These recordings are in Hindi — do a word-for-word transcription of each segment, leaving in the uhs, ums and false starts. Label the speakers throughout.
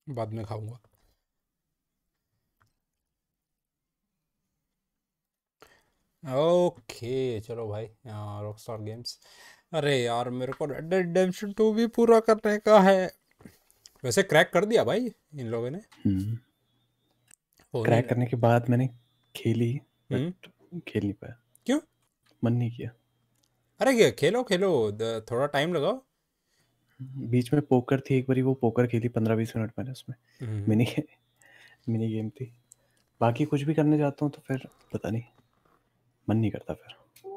Speaker 1: बाद में खाऊंगा। ओके चलो भाई, रॉकस्टार गेम्स। अरे यार मेरे को रेड डेड रिडेम्पशन टू भी पूरा करने का है। वैसे क्रैक कर दिया भाई इन लोगों ने,
Speaker 2: हम्म
Speaker 1: हो नहीं
Speaker 2: क्रैक
Speaker 1: रहा।
Speaker 2: करने के बाद मैंने खेली,
Speaker 1: हम्म।
Speaker 2: बट खेल नहीं पाया,
Speaker 1: क्यों?
Speaker 2: मन नहीं किया।
Speaker 1: अरे क्या, खेलो खेलो, द- थोड़ा टाइम लगाओ।
Speaker 2: बीच में पोकर थी, एक बारी वो पोकर खेली पंद्रह बीस मिनट मैंने उसमें।
Speaker 1: हम्म।
Speaker 2: मिनी मिनी गेम थी। बाकी कुछ भी करने जाता हूँ तो फिर पता नहीं, मन नहीं करता फिर।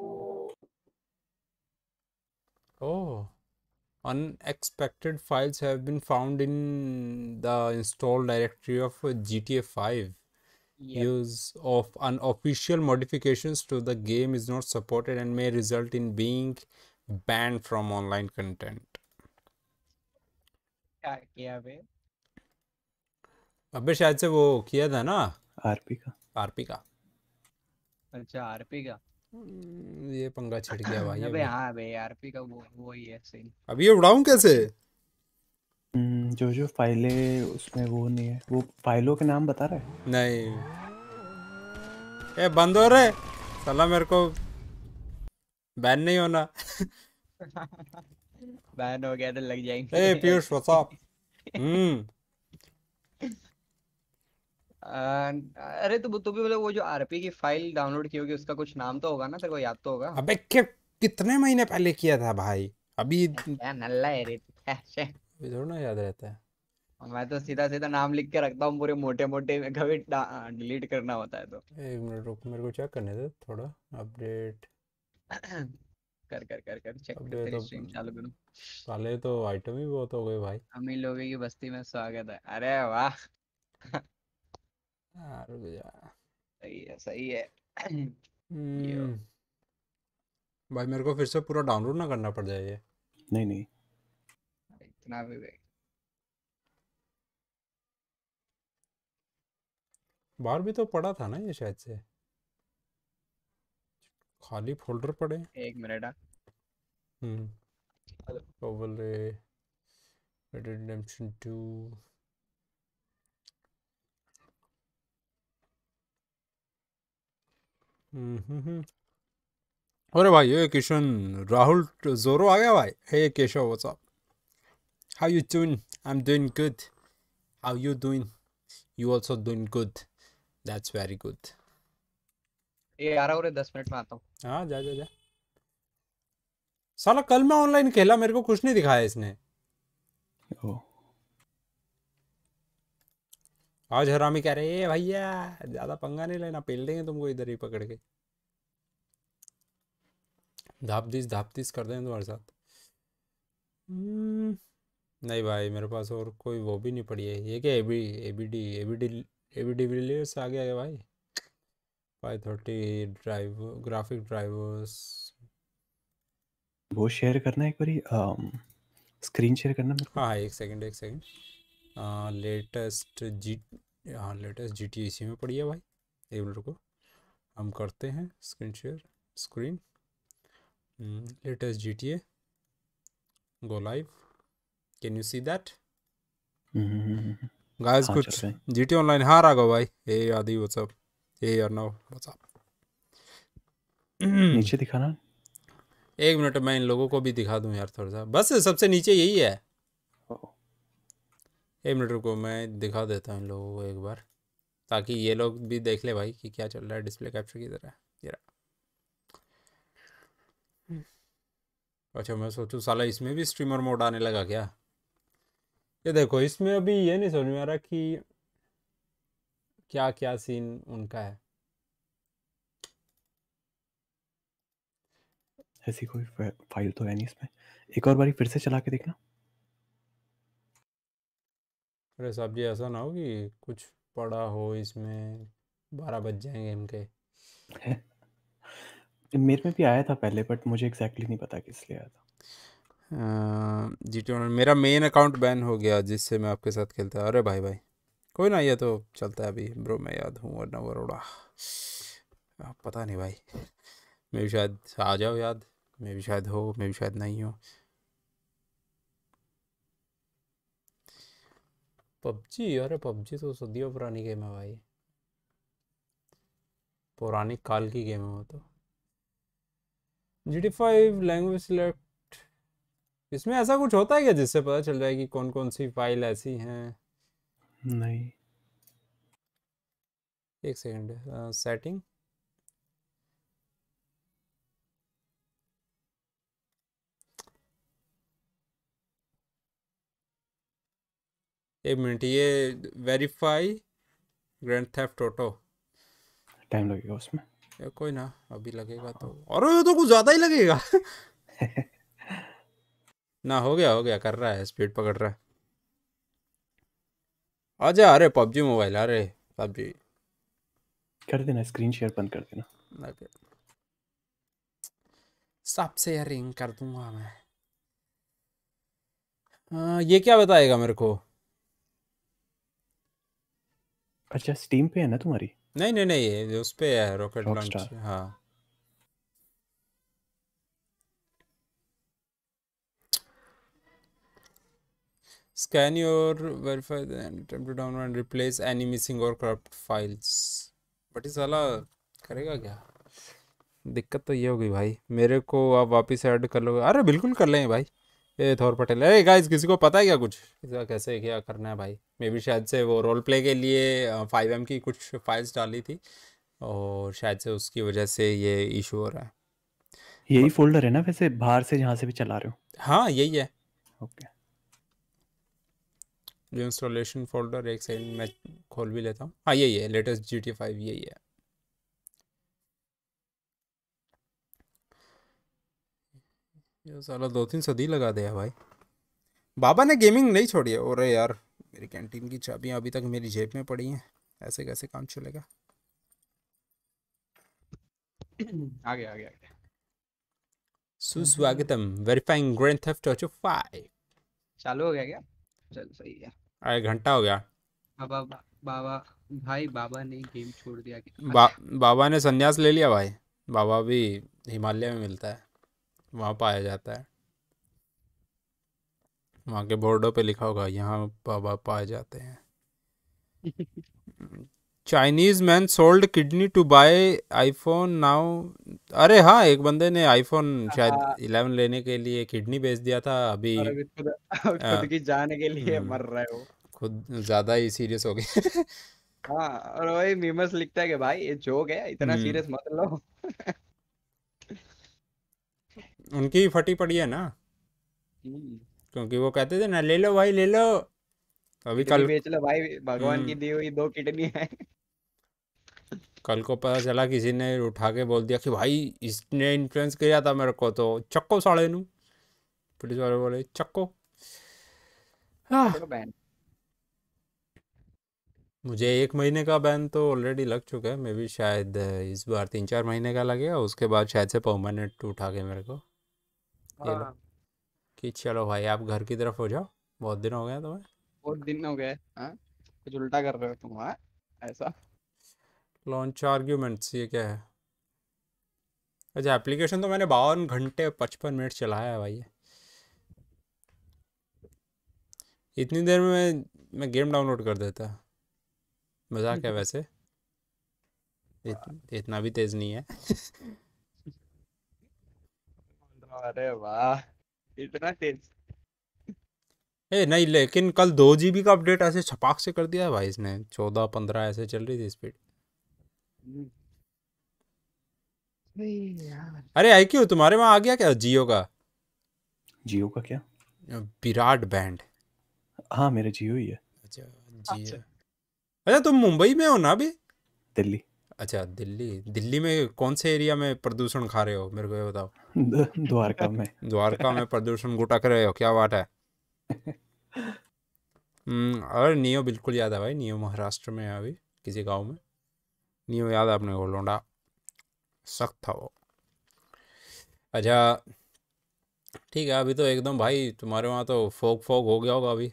Speaker 1: ओह, unexpected files have been found in the install directory of G T A five.
Speaker 3: Yep.
Speaker 1: Use of unofficial modifications to the game is not supported and may result in being banned from online content.
Speaker 3: क्या किया बे?
Speaker 1: अबे शायद से वो किया था ना,
Speaker 2: आरपी का।
Speaker 1: आरपी का।
Speaker 3: अच्छा आरपी का।
Speaker 1: हम्म, ये पंगा छिड़ गया भाई
Speaker 3: अबे
Speaker 1: अभी।
Speaker 3: हाँ बे, आरपी का वो वो ही है सीन।
Speaker 1: अभी ये उड़ाऊं कैसे?
Speaker 2: हम्म, जो जो फाइलें उसमें वो नहीं है, वो फाइलों के नाम बता रहा है।
Speaker 1: नहीं, ए बंद हो रहे साला, मेरे को बैन नहीं होना।
Speaker 3: बैन हो गया तो लग जाएंगे
Speaker 1: ए पीयूष
Speaker 3: ऐसे।
Speaker 1: What's up. हम्म।
Speaker 3: आ, अरे तो तू भी मतलब वो जो आरपी की फाइल डाउनलोड की होगी उसका कुछ नाम तो होगा ना, तेरे को याद तो होगा।
Speaker 1: अबे क्या, कितने महीने पहले किया था भाई, अभी अभी
Speaker 3: क्या नल्ला है रे तू, ऐसे।
Speaker 1: थोड़ा ना याद रहता है।
Speaker 3: मैं तो सीधा सीधा नाम लिख के रखता हूँ पूरे मोटे मोटे, कभी डिलीट करना होता है तो।
Speaker 1: एक मिनट रुक, मेरे को चेक करने दे थोड़ा। अपडेट।
Speaker 3: कर कर कर कर चेक कर,
Speaker 1: अबे
Speaker 3: तेरी
Speaker 1: तो
Speaker 3: स्ट्रीम चालू करूँ।
Speaker 1: साले तो आइटम ही बहुत हो गए भाई।
Speaker 3: अमीर लोगों की बस्ती में स्वागत है, अरे वाह।
Speaker 1: यार रुक जा।
Speaker 3: सही है सही है। यो।
Speaker 1: हम्म। भाई मेरे को फिर से पूरा डाउनलोड ना करना पड़ जाए ये।
Speaker 2: नहीं नहीं,
Speaker 3: इतना भी भाई।
Speaker 1: बाहर भी तो पड़ा था ना ये शायद से, खाली फोल्डर पड़े।
Speaker 3: एक minute.
Speaker 1: Hmm. Overlay, red dead redemption two. Hmm hmm hmm. अरे भाई ये किशन, राहुल जोरो आ गया भाई। Hey Keshav what's up, how you doing? I am doing good, how you doing? You also doing good, that's very good.
Speaker 3: ये आ रहा हूँ रे, दस मिनट में आता हूँ।
Speaker 1: हाँ जा जा जा। साला कल मैं ऑनलाइन खेला, मेरे को कुछ नहीं दिखाया इसने।
Speaker 2: ओ
Speaker 1: आज हरामी कह रहे ए भैया ज्यादा पंगा नहीं लेना, पेल देंगे तुमको इधर ही पकड़ के, धाप दिस धाप दिस कर देंगे तुम्हारे साथ। हम्म, नहीं भाई मेरे पास और कोई वो भी नहीं पड़ी है। ये क्या AB ABD ABD ABD Villiers आ गया है भाई। Five thirty drive, graphic drivers.
Speaker 2: वो शेयर करना एक बारी, स्क्रीन शेयर करना मेरे को।
Speaker 1: हाँ हाँ, एक सेकंड एक सेकंड। लेटेस्ट जी, हाँ लेटेस्ट जी टी इसी में पड़ी है भाई। एक मिनट को हम करते हैं screen share, screen. Latest G T A, go live, can you see that
Speaker 2: hmm, hmm, hmm, hmm.
Speaker 1: Guys?
Speaker 2: हाँ चल
Speaker 1: कुछ
Speaker 2: रहे हैं।
Speaker 1: जी टी ऑनलाइन हाँ राघव भाई। हे आदि व्हाट्सअप, हे अर्नव व्हाट्सअप।
Speaker 2: नीचे दिखाना।
Speaker 1: एक मिनट मैं इन लोगों को भी दिखा दूं यार थोड़ा सा, बस सबसे नीचे यही है।
Speaker 2: ओ,
Speaker 1: एक मिनट रुको, मैं दिखा देता हूँ इन लोगों को एक बार, ताकि ये लोग भी देख ले भाई कि क्या चल रहा है। डिस्प्ले कैप्चर की तरह ये रहा। अच्छा मैं सोचूं साला इसमें भी स्ट्रीमर मोड आने लगा क्या? ये देखो इसमें अभी ये नहीं समझ में आ रहा कि क्या क्या सीन उनका है।
Speaker 2: ऐसी कोई फाइल तो है नहीं इसमें। एक और बारी फिर से चला के देखना।
Speaker 1: अरे साहब जी ऐसा ना हो कि कुछ पड़ा हो इसमें, बारह बज जाएंगे इनके।
Speaker 2: है? मेरे में भी आया था पहले, बट मुझे एग्जैक्टली नहीं पता किस लिए आया था।
Speaker 1: जी टी मेरा मेन अकाउंट बैन हो गया जिससे मैं आपके साथ खेलता। अरे भाई भाई कोई ना, ये तो चलता है अभी ब्रो, मैं याद हूँ वरना वरोड़ा। अब पता नहीं भाई, मैं भी शायद आ जाओ याद, मैं भी शायद हो, मैं भी शायद नहीं हो। पबजी, अरे पबजी तो सदियों पुरानी गेम है भाई, पुरानी काल की गेम है वो तो। G T five language select, इसमें ऐसा कुछ होता है क्या जिससे पता चल जाए कि कौन कौन सी फाइल ऐसी हैं?
Speaker 2: नहीं।
Speaker 1: एक सेकंड, सेटिंग, एक मिनट, ये verify grand theft auto,
Speaker 2: time लगेगा उसमें।
Speaker 1: या कोई ना, अभी लगेगा तो, और ये तो कुछ ज़्यादा ही लगेगा। ना, हो गया हो गया, कर रहा है, स्पीड पकड़ रहा है। आजा, अरे पबजी मोबाइल, अरे पबजी
Speaker 2: कर देना, स्क्रीन शेयर बंद कर देना।
Speaker 1: सब शेयरिंग कर दूंगा मैं। हाँ, ये क्या बताएगा मेरे को?
Speaker 2: अच्छा, स्टीम पे है ना तुम्हारी?
Speaker 1: नहीं नहीं नहीं, ये उस पे है, रॉकेट लॉन्च,
Speaker 2: रॉकस्टार।
Speaker 1: हाँ। Scan your verify and attempt to download and replace any missing or corrupt files. But इस साला करेगा क्या? दिक्कत तो ये होगी भाई, मेरे को आप वापस ऐड कर लोगे? अरे बिल्कुल कर लेंगे भाई। ये थोर पटेल, अरे गाइस, किसी को पता है क्या कुछ इसका कैसे क्या करना है भाई? मे बी शायद से वो रोल प्ले के लिए फाइव एम की कुछ फाइल्स डाली थी, और शायद से उसकी वजह से ये इशू हो रहा है।
Speaker 2: यही
Speaker 1: ब-
Speaker 2: फोल्डर है ना वैसे, बाहर से जहाँ से भी चला रहे हो?
Speaker 1: हाँ यही है,
Speaker 2: ओके।
Speaker 1: जो इंस्टॉलेशन फोल्डर, एक सेकंड मैं खोल भी लेता हूँ। हाँ यही है, लेटेस्ट जी टी फाइव यही है। ये साला दो तीन सदी लगा दिया भाई। बाबा ने गेमिंग नहीं छोड़ी है। अरे यार, मेरी कैंटीन की चाबियां अभी तक मेरी जेब में पड़ी हैं, ऐसे कैसे काम चलेगा?
Speaker 3: आ गया आ गया आ गया।
Speaker 1: सुस्वागतम, verifying grand theft auto five.
Speaker 3: चालू हो गया क्या? चल सही है।
Speaker 1: अरे घंटा हो गया।
Speaker 3: बाबा बा- बाबा भाई बाबा ने गेम छोड़ दिया क्या?
Speaker 1: बा,
Speaker 3: अच्छा।
Speaker 1: बाबा ने संन्यास ले लिया भाई। बाबा भी हिमालय में मिलता है, वहाँ पाया जाता है। वहाँ के बोर्डों पे लिखा होगा, यहाँ बाबा पाए जाते हैं। Chinese man sold kidney to buy iPhone now. अरे हाँ, एक बंदे ने आईफोन शायद
Speaker 3: हाँ,
Speaker 1: इलेवन लेने के लिए किडनी बेच दिया था अभी।
Speaker 3: और अभी खुद खुद
Speaker 1: अ,
Speaker 3: की जाने के लिए
Speaker 1: हम्म,
Speaker 3: मर रहा है वो।
Speaker 1: खुद ज़्यादा ही सीरियस हो गए।
Speaker 3: हाँ, और वही मीमस लिखता है कि भाई ये जोक है, इतना
Speaker 1: हम्म,
Speaker 3: सीरियस मत लो।
Speaker 1: उनकी फटी पड़ी है ना,
Speaker 3: हम्म,
Speaker 1: क्योंकि वो कहते थे ना, ले लो भाई ले लो। अभी
Speaker 3: किडनी
Speaker 1: कल,
Speaker 3: बेच लो भाई, भगवान की
Speaker 1: हम्म,
Speaker 3: दी हुई दो किडनी है।
Speaker 1: कल को पता चला किसी ने उठा के बोल दिया कि भाई इसने इन्फ्लुएंस किया था मेरे को, तो चक्को साड़े नू। पुलिस वाले बोले चक्को। हाँ,
Speaker 3: पकड़ो बैन।
Speaker 1: मुझे एक महीने का बैन तो ऑलरेडी लग चुका है, मे बी शायद अ, इस बार तीन चार महीने का लगेगा, उसके बाद शायद से परमानेंट उठा के मेरे को ये लो,
Speaker 3: हाँ,
Speaker 1: कि चलो भाई आप घर की तरफ हो जाओ, बहुत दिन हो गए तुम्हें।
Speaker 3: बहुत दिन हो गए। हाँ, कुछ उल्टा कर रहे हो तुम, हाँ ऐसा।
Speaker 1: लॉन्च आर्ग्यूमेंट्स, ये क्या है? अच्छा, एप्लीकेशन तो मैंने बावन घंटे पचपन मिनट चलाया है भाई। इतनी देर में मैं गेम डाउनलोड कर देता। मजाक है वैसे, इत, इतना भी तेज नहीं है।
Speaker 3: अरे वाह, इतना तेज।
Speaker 1: ए नहीं, लेकिन कल दो जीबी का अपडेट ऐसे छपाक से कर दिया है भाई इसने, चौदह पंद्रह ऐसे चल रही थी स्पीड।
Speaker 3: हम्म, नहीं यार।
Speaker 1: अरे आई क्यों, तुम्हारे वहाँ आ गया क्या जियो का
Speaker 2: जियो का क्या?
Speaker 1: विराट बैंड?
Speaker 2: हाँ, मेरे जियो ही है।
Speaker 1: अच्छा, जियो।
Speaker 3: अच्छा।
Speaker 1: अच्छा, तुम मुंबई में हो ना अभी?
Speaker 2: दिल्ली।
Speaker 1: अच्छा, दिल्ली। दिल्ली में कौन से एरिया में प्रदूषण खा रहे हो, मेरे को ये बताओ।
Speaker 2: द- द्वारका में।
Speaker 1: द्वारका में प्रदूषण गुटक रहे हो, क्या बात है? हम्म, और नियो बिल्कुल याद है भाई, नियो महाराष्ट्र में है अभी, किसी गांव में। नियो याद है अपने को, लौंडा सख्त था वो। अच्छा, ठीक है, अभी तो एकदम भाई तुम्हारे वहाँ तो फोग फोग हो गया होगा अभी।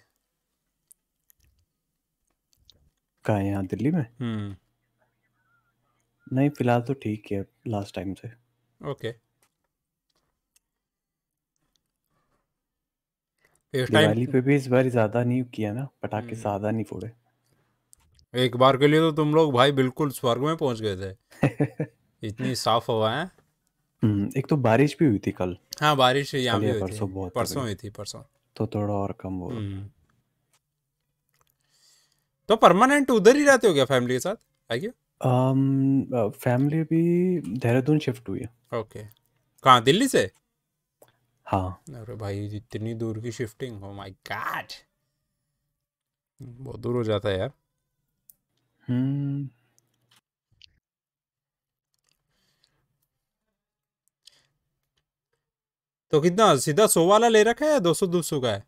Speaker 2: कहाँ है, यहाँ दिल्ली में?
Speaker 1: हम्म,
Speaker 2: नहीं, फिलहाल तो ठीक है लास्ट टाइम से।
Speaker 1: ओके। एक टाइम
Speaker 2: दिवाली पे भी इस बार ज़्यादा नहीं किया ना, पटाखे
Speaker 1: हम्म,
Speaker 2: ज़्यादा नहीं फोड़े।
Speaker 1: एक बार के लिए तो तुम लोग भाई बिल्कुल स्वर्ग में पहुंच गए थे, इतनी साफ हवा है।
Speaker 2: हम्म, एक तो बारिश भी हुई थी कल।
Speaker 1: हाँ बारिश यहाँ
Speaker 2: कल
Speaker 1: भी
Speaker 2: या
Speaker 1: हुई थी,
Speaker 2: परसों बहुत
Speaker 1: परसों
Speaker 2: तगड़ी,
Speaker 1: हुई थी, परसों।
Speaker 2: तो थोड़ा और कम हुआ।
Speaker 1: हम्म। तो परमानेंट उधर ही रहते हो क्या फैमिली के साथ, है क्या?
Speaker 2: um, फैमिली भी देहरादून शिफ्ट हुई है।
Speaker 1: ओके। कहाँ, दिल्ली से?
Speaker 2: हाँ।
Speaker 1: अरे भाई इतनी दूर की शिफ्टिंग, ओ माय गॉड, बहुत दूर हो जाता है यार।
Speaker 2: हम्म।
Speaker 1: तो कितना सीधा सौ वाला ले रखा है या दो सौ दो सौ का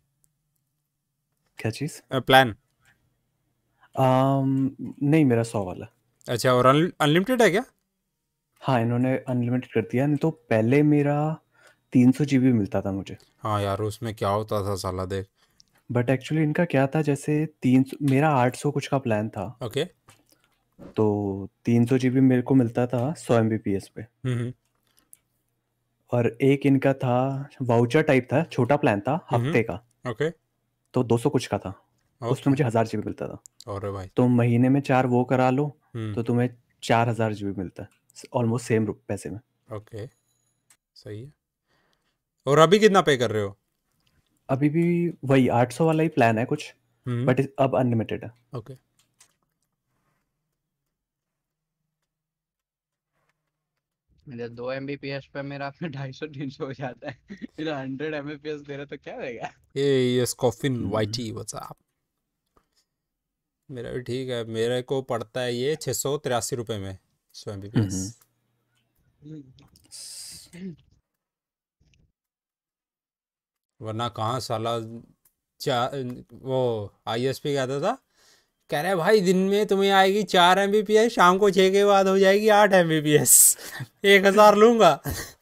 Speaker 2: क्या चीज़?
Speaker 1: है प्लान?
Speaker 2: um, नहीं, मेरा सौ वाला।
Speaker 1: अच्छा, और अनलिमिटेड है क्या?
Speaker 2: हाँ, इन्होंने अनलिमिटेड कर दिया, नहीं तो पहले मेरा तीन सौ जीबी मिलता था मुझे।
Speaker 1: हाँ यार उसमें क्या होता था साला, देख।
Speaker 2: बट एक्चुअली इनका क्या था, जैसे तीन सौ, मेरा आठ सौ कुछ का प्लान था,
Speaker 1: ओके।
Speaker 2: तो तीन सौ जीबी मेरे को मिलता था सौ एम बी पी एस पे।
Speaker 1: हम्म
Speaker 2: और एक इनका था, वाउचर टाइप था, छोटा प्लान था
Speaker 1: हम्म।
Speaker 2: हफ्ते का,
Speaker 1: ओके
Speaker 2: तो दो सौ कुछ का था, उसमें
Speaker 1: ओके।
Speaker 2: मुझे हज़ार जीबी मिलता था।
Speaker 1: और भाई।
Speaker 2: तो महीने में चार वो करा लो,
Speaker 1: हम्म।
Speaker 2: तो तुम्हें चार हज़ार जीबी मिलता है, ऑलमोस्ट सेम पैसे में।
Speaker 1: ओके, सही है। और अभी कितना पे कर रहे हो?
Speaker 2: अभी भी वही आठ सौ वाला ही प्लान है कुछ,
Speaker 1: हम्म।
Speaker 2: बट अब अनलिमिटेड है।
Speaker 1: ओके।
Speaker 3: मेरा दो एम बी पी एस पे मेरा ढाई सौ तीन सौ हो जाता है। मेरा hundred M B P S दे रहा तो क्या देगा?
Speaker 1: ये ये स्कॉफिन
Speaker 2: हम्म,
Speaker 1: वाइटी व्हाट्सअप। मेरा भी ठीक है, मेरे को पड़ता है ये छः सौ तिरासी रुपये में, सौ एम बी पी एस।
Speaker 2: हम्म।
Speaker 1: वरना कहाँ साला, चा वो आई एस पी कहता था, कह रहे भाई दिन में तुम्हें आएगी चार एम बी पी एस, शाम को छः के बाद हो जाएगी आठ एम बी पी एस, एक हज़ार लूंगा।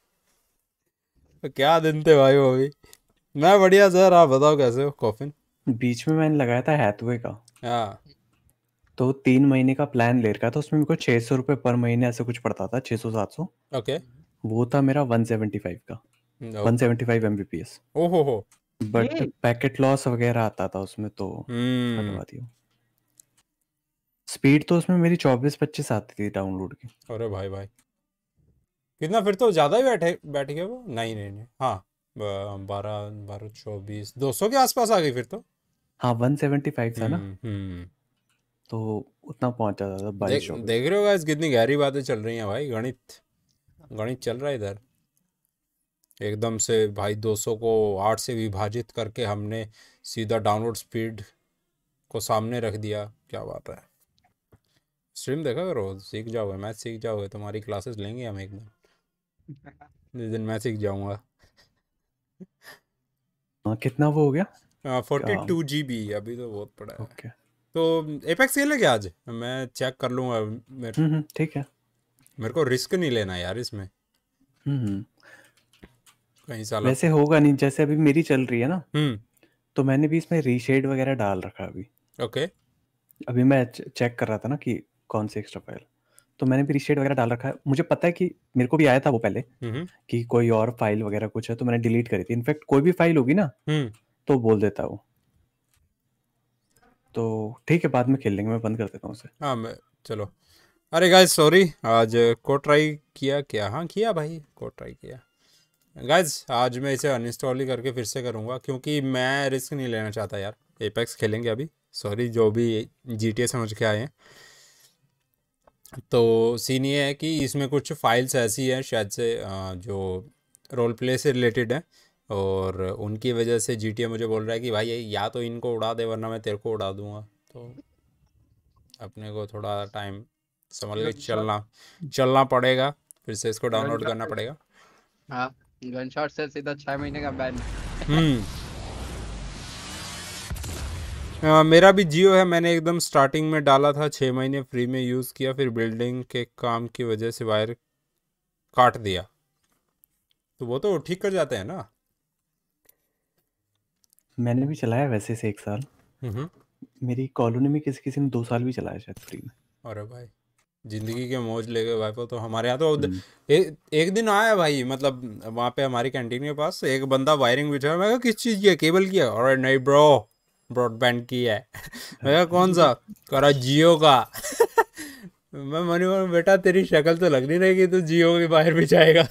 Speaker 1: तो क्या दिन थे भाई वो भी। मैं बढ़िया सर, आप बताओ कैसे हो कॉफिन?
Speaker 2: बीच में मैंने लगाया था हैथवे का,
Speaker 1: हाँ।
Speaker 2: तो तीन महीने का प्लान ले रखा था, उसमें मेरे को छः सौ रुपये पर महीने ऐसे कुछ पड़ता था, छः सौ सात सौ।
Speaker 1: ओके।
Speaker 2: वो था मेरा वन सेवेंटी फाइव का, one
Speaker 1: okay.
Speaker 2: Seventy five M B P S.
Speaker 1: ओहो हो।
Speaker 2: बट
Speaker 3: ये
Speaker 2: पैकेट लॉस वगैरह आता था उसमें, तो
Speaker 1: हम्म।
Speaker 2: हटवा दिया। स्पीड तो उसमें मेरी चौबीस पच्चीस आती थी डाउनलोड की।
Speaker 1: अरे भाई भाई, कितना फिर तो ज़्यादा ही बैठे बैठ गया वो, नहीं नहीं नहीं, हाँ बारह बारह चौबीस दो सौ के आसपास आ गई फिर तो।
Speaker 2: हाँ, वन सेवेंटी फाइव था ना,
Speaker 1: हम्म हम्म।
Speaker 2: तो उतना पहुंच जाता था, बाईस
Speaker 1: देख
Speaker 2: चौबीस।
Speaker 1: देख रहे हो गाइस, कितनी गहरी बातें चल रही हैं भाई, गणित गणित चल रहा है इधर। एकदम से भाई दो सौ को आठ से विभाजित करके हमने सीधा डाउनलोड स्पीड को सामने रख दिया, क्या बात है। स्ट्रीम देखा करो, सीख जाओगे, मैथ सीख जाओगे, तुम्हारी क्लासेस लेंगे हम एक दिन, जिस दिन मैं सीख जाऊंगा।
Speaker 2: हाँ, कितना वो हो गया
Speaker 1: फोर्टी
Speaker 2: क्या?
Speaker 1: टू जी बी अभी तो बहुत पड़ा है।
Speaker 2: ओके।
Speaker 1: तो एपेक्स खेले क्या आज? मैं चेक कर लूँगा। मेरे
Speaker 2: हम्म हम्म, ठीक है।
Speaker 1: मेरे को रिस्क नहीं लेना यार इसमें,
Speaker 2: हम्म हम्म।
Speaker 1: कहीं साला।
Speaker 2: वैसे होगा नहीं, जैसे अभी मेरी चल रही है ना,
Speaker 1: हम्म।
Speaker 2: तो मैंने भी इसमें रीशेड वगैरह डाल रखा है अभी।
Speaker 1: ओके।
Speaker 2: अभी मैं चेक कर रहा था ना कि कौन सी एक्स्ट्रा फाइल, तो मैंने भी रीशेड वगैरह डाल रखा है। मुझे पता है कि मेरे को भी आया था वो पहले,
Speaker 1: हम्म
Speaker 2: कि कोई और फाइल वगैरह कुछ है, तो मैंने डिलीट करी थी। इनफैक्ट कोई भी फाइल होगी ना,
Speaker 1: हम्म।
Speaker 2: तो बोल देता है वो। तो ठीक है, बाद में खेल लेंगे, मैं बंद कर देता हूँ उसे।
Speaker 1: हाँ मैं, चलो। अरे गाइस सॉरी, आज को ट्राई किया क्या? हाँ किया भाई, को ट्राई किया। गाइस आज मैं इसे अनइंस्टॉल ही करके फिर से करूँगा, क्योंकि मैं रिस्क नहीं लेना चाहता यार। एपेक्स खेलेंगे अभी, सॉरी जो भी जी टी ए समझ के आए हैं। तो सीन ये है कि इसमें कुछ फाइल्स ऐसी हैं शायद से अ, जो रोल प्ले से रिलेटेड है, और उनकी वजह से जी टी ए मुझे बोल रहा है कि भाई ये या तो इनको उड़ा दे वरना मैं तेरे को उड़ा दूंगा। तो अपने को थोड़ा टाइम संभल के
Speaker 3: गन शॉट,
Speaker 1: चलना चलना पड़ेगा, फिर से इसको
Speaker 3: गन
Speaker 1: डाउनलोड करना
Speaker 3: शॉट।
Speaker 1: पड़ेगा।
Speaker 3: हाँ, गन शॉट से सीधा छह महीने का बैन।
Speaker 1: हम्म। अ, मेरा भी जियो है, मैंने एकदम स्टार्टिंग में डाला था, छः महीने फ्री में यूज़ किया, फिर बिल्डिंग के काम की वजह से वायर काट दिया। तो वो तो ठीक कर जाते हैं ना?
Speaker 2: मैंने भी चलाया वैसे से एक साल।
Speaker 1: हम्म।
Speaker 2: मेरी कॉलोनी में किसी किसी ने दो साल भी चलाया शायद फ्री में।
Speaker 1: अरे भाई, जिंदगी के मौज ले गए भाई। तो हमारे यहाँ तो उद-
Speaker 2: हम्म,
Speaker 1: ए, एक दिन आया भाई, मतलब वहाँ पे हमारी कैंटीन के पास एक बंदा वायरिंग बिछा, मैं कहा किस चीज़ की है, केबल की है? और नहीं ब्रो, ब्रॉडबैंड की है। मैं कहा कौन सा? कह रहा जियो का। मैं मनी मन बेटा तेरी शक्ल तो लग नहीं रही कि तू जियो की वायर बिछाएगा।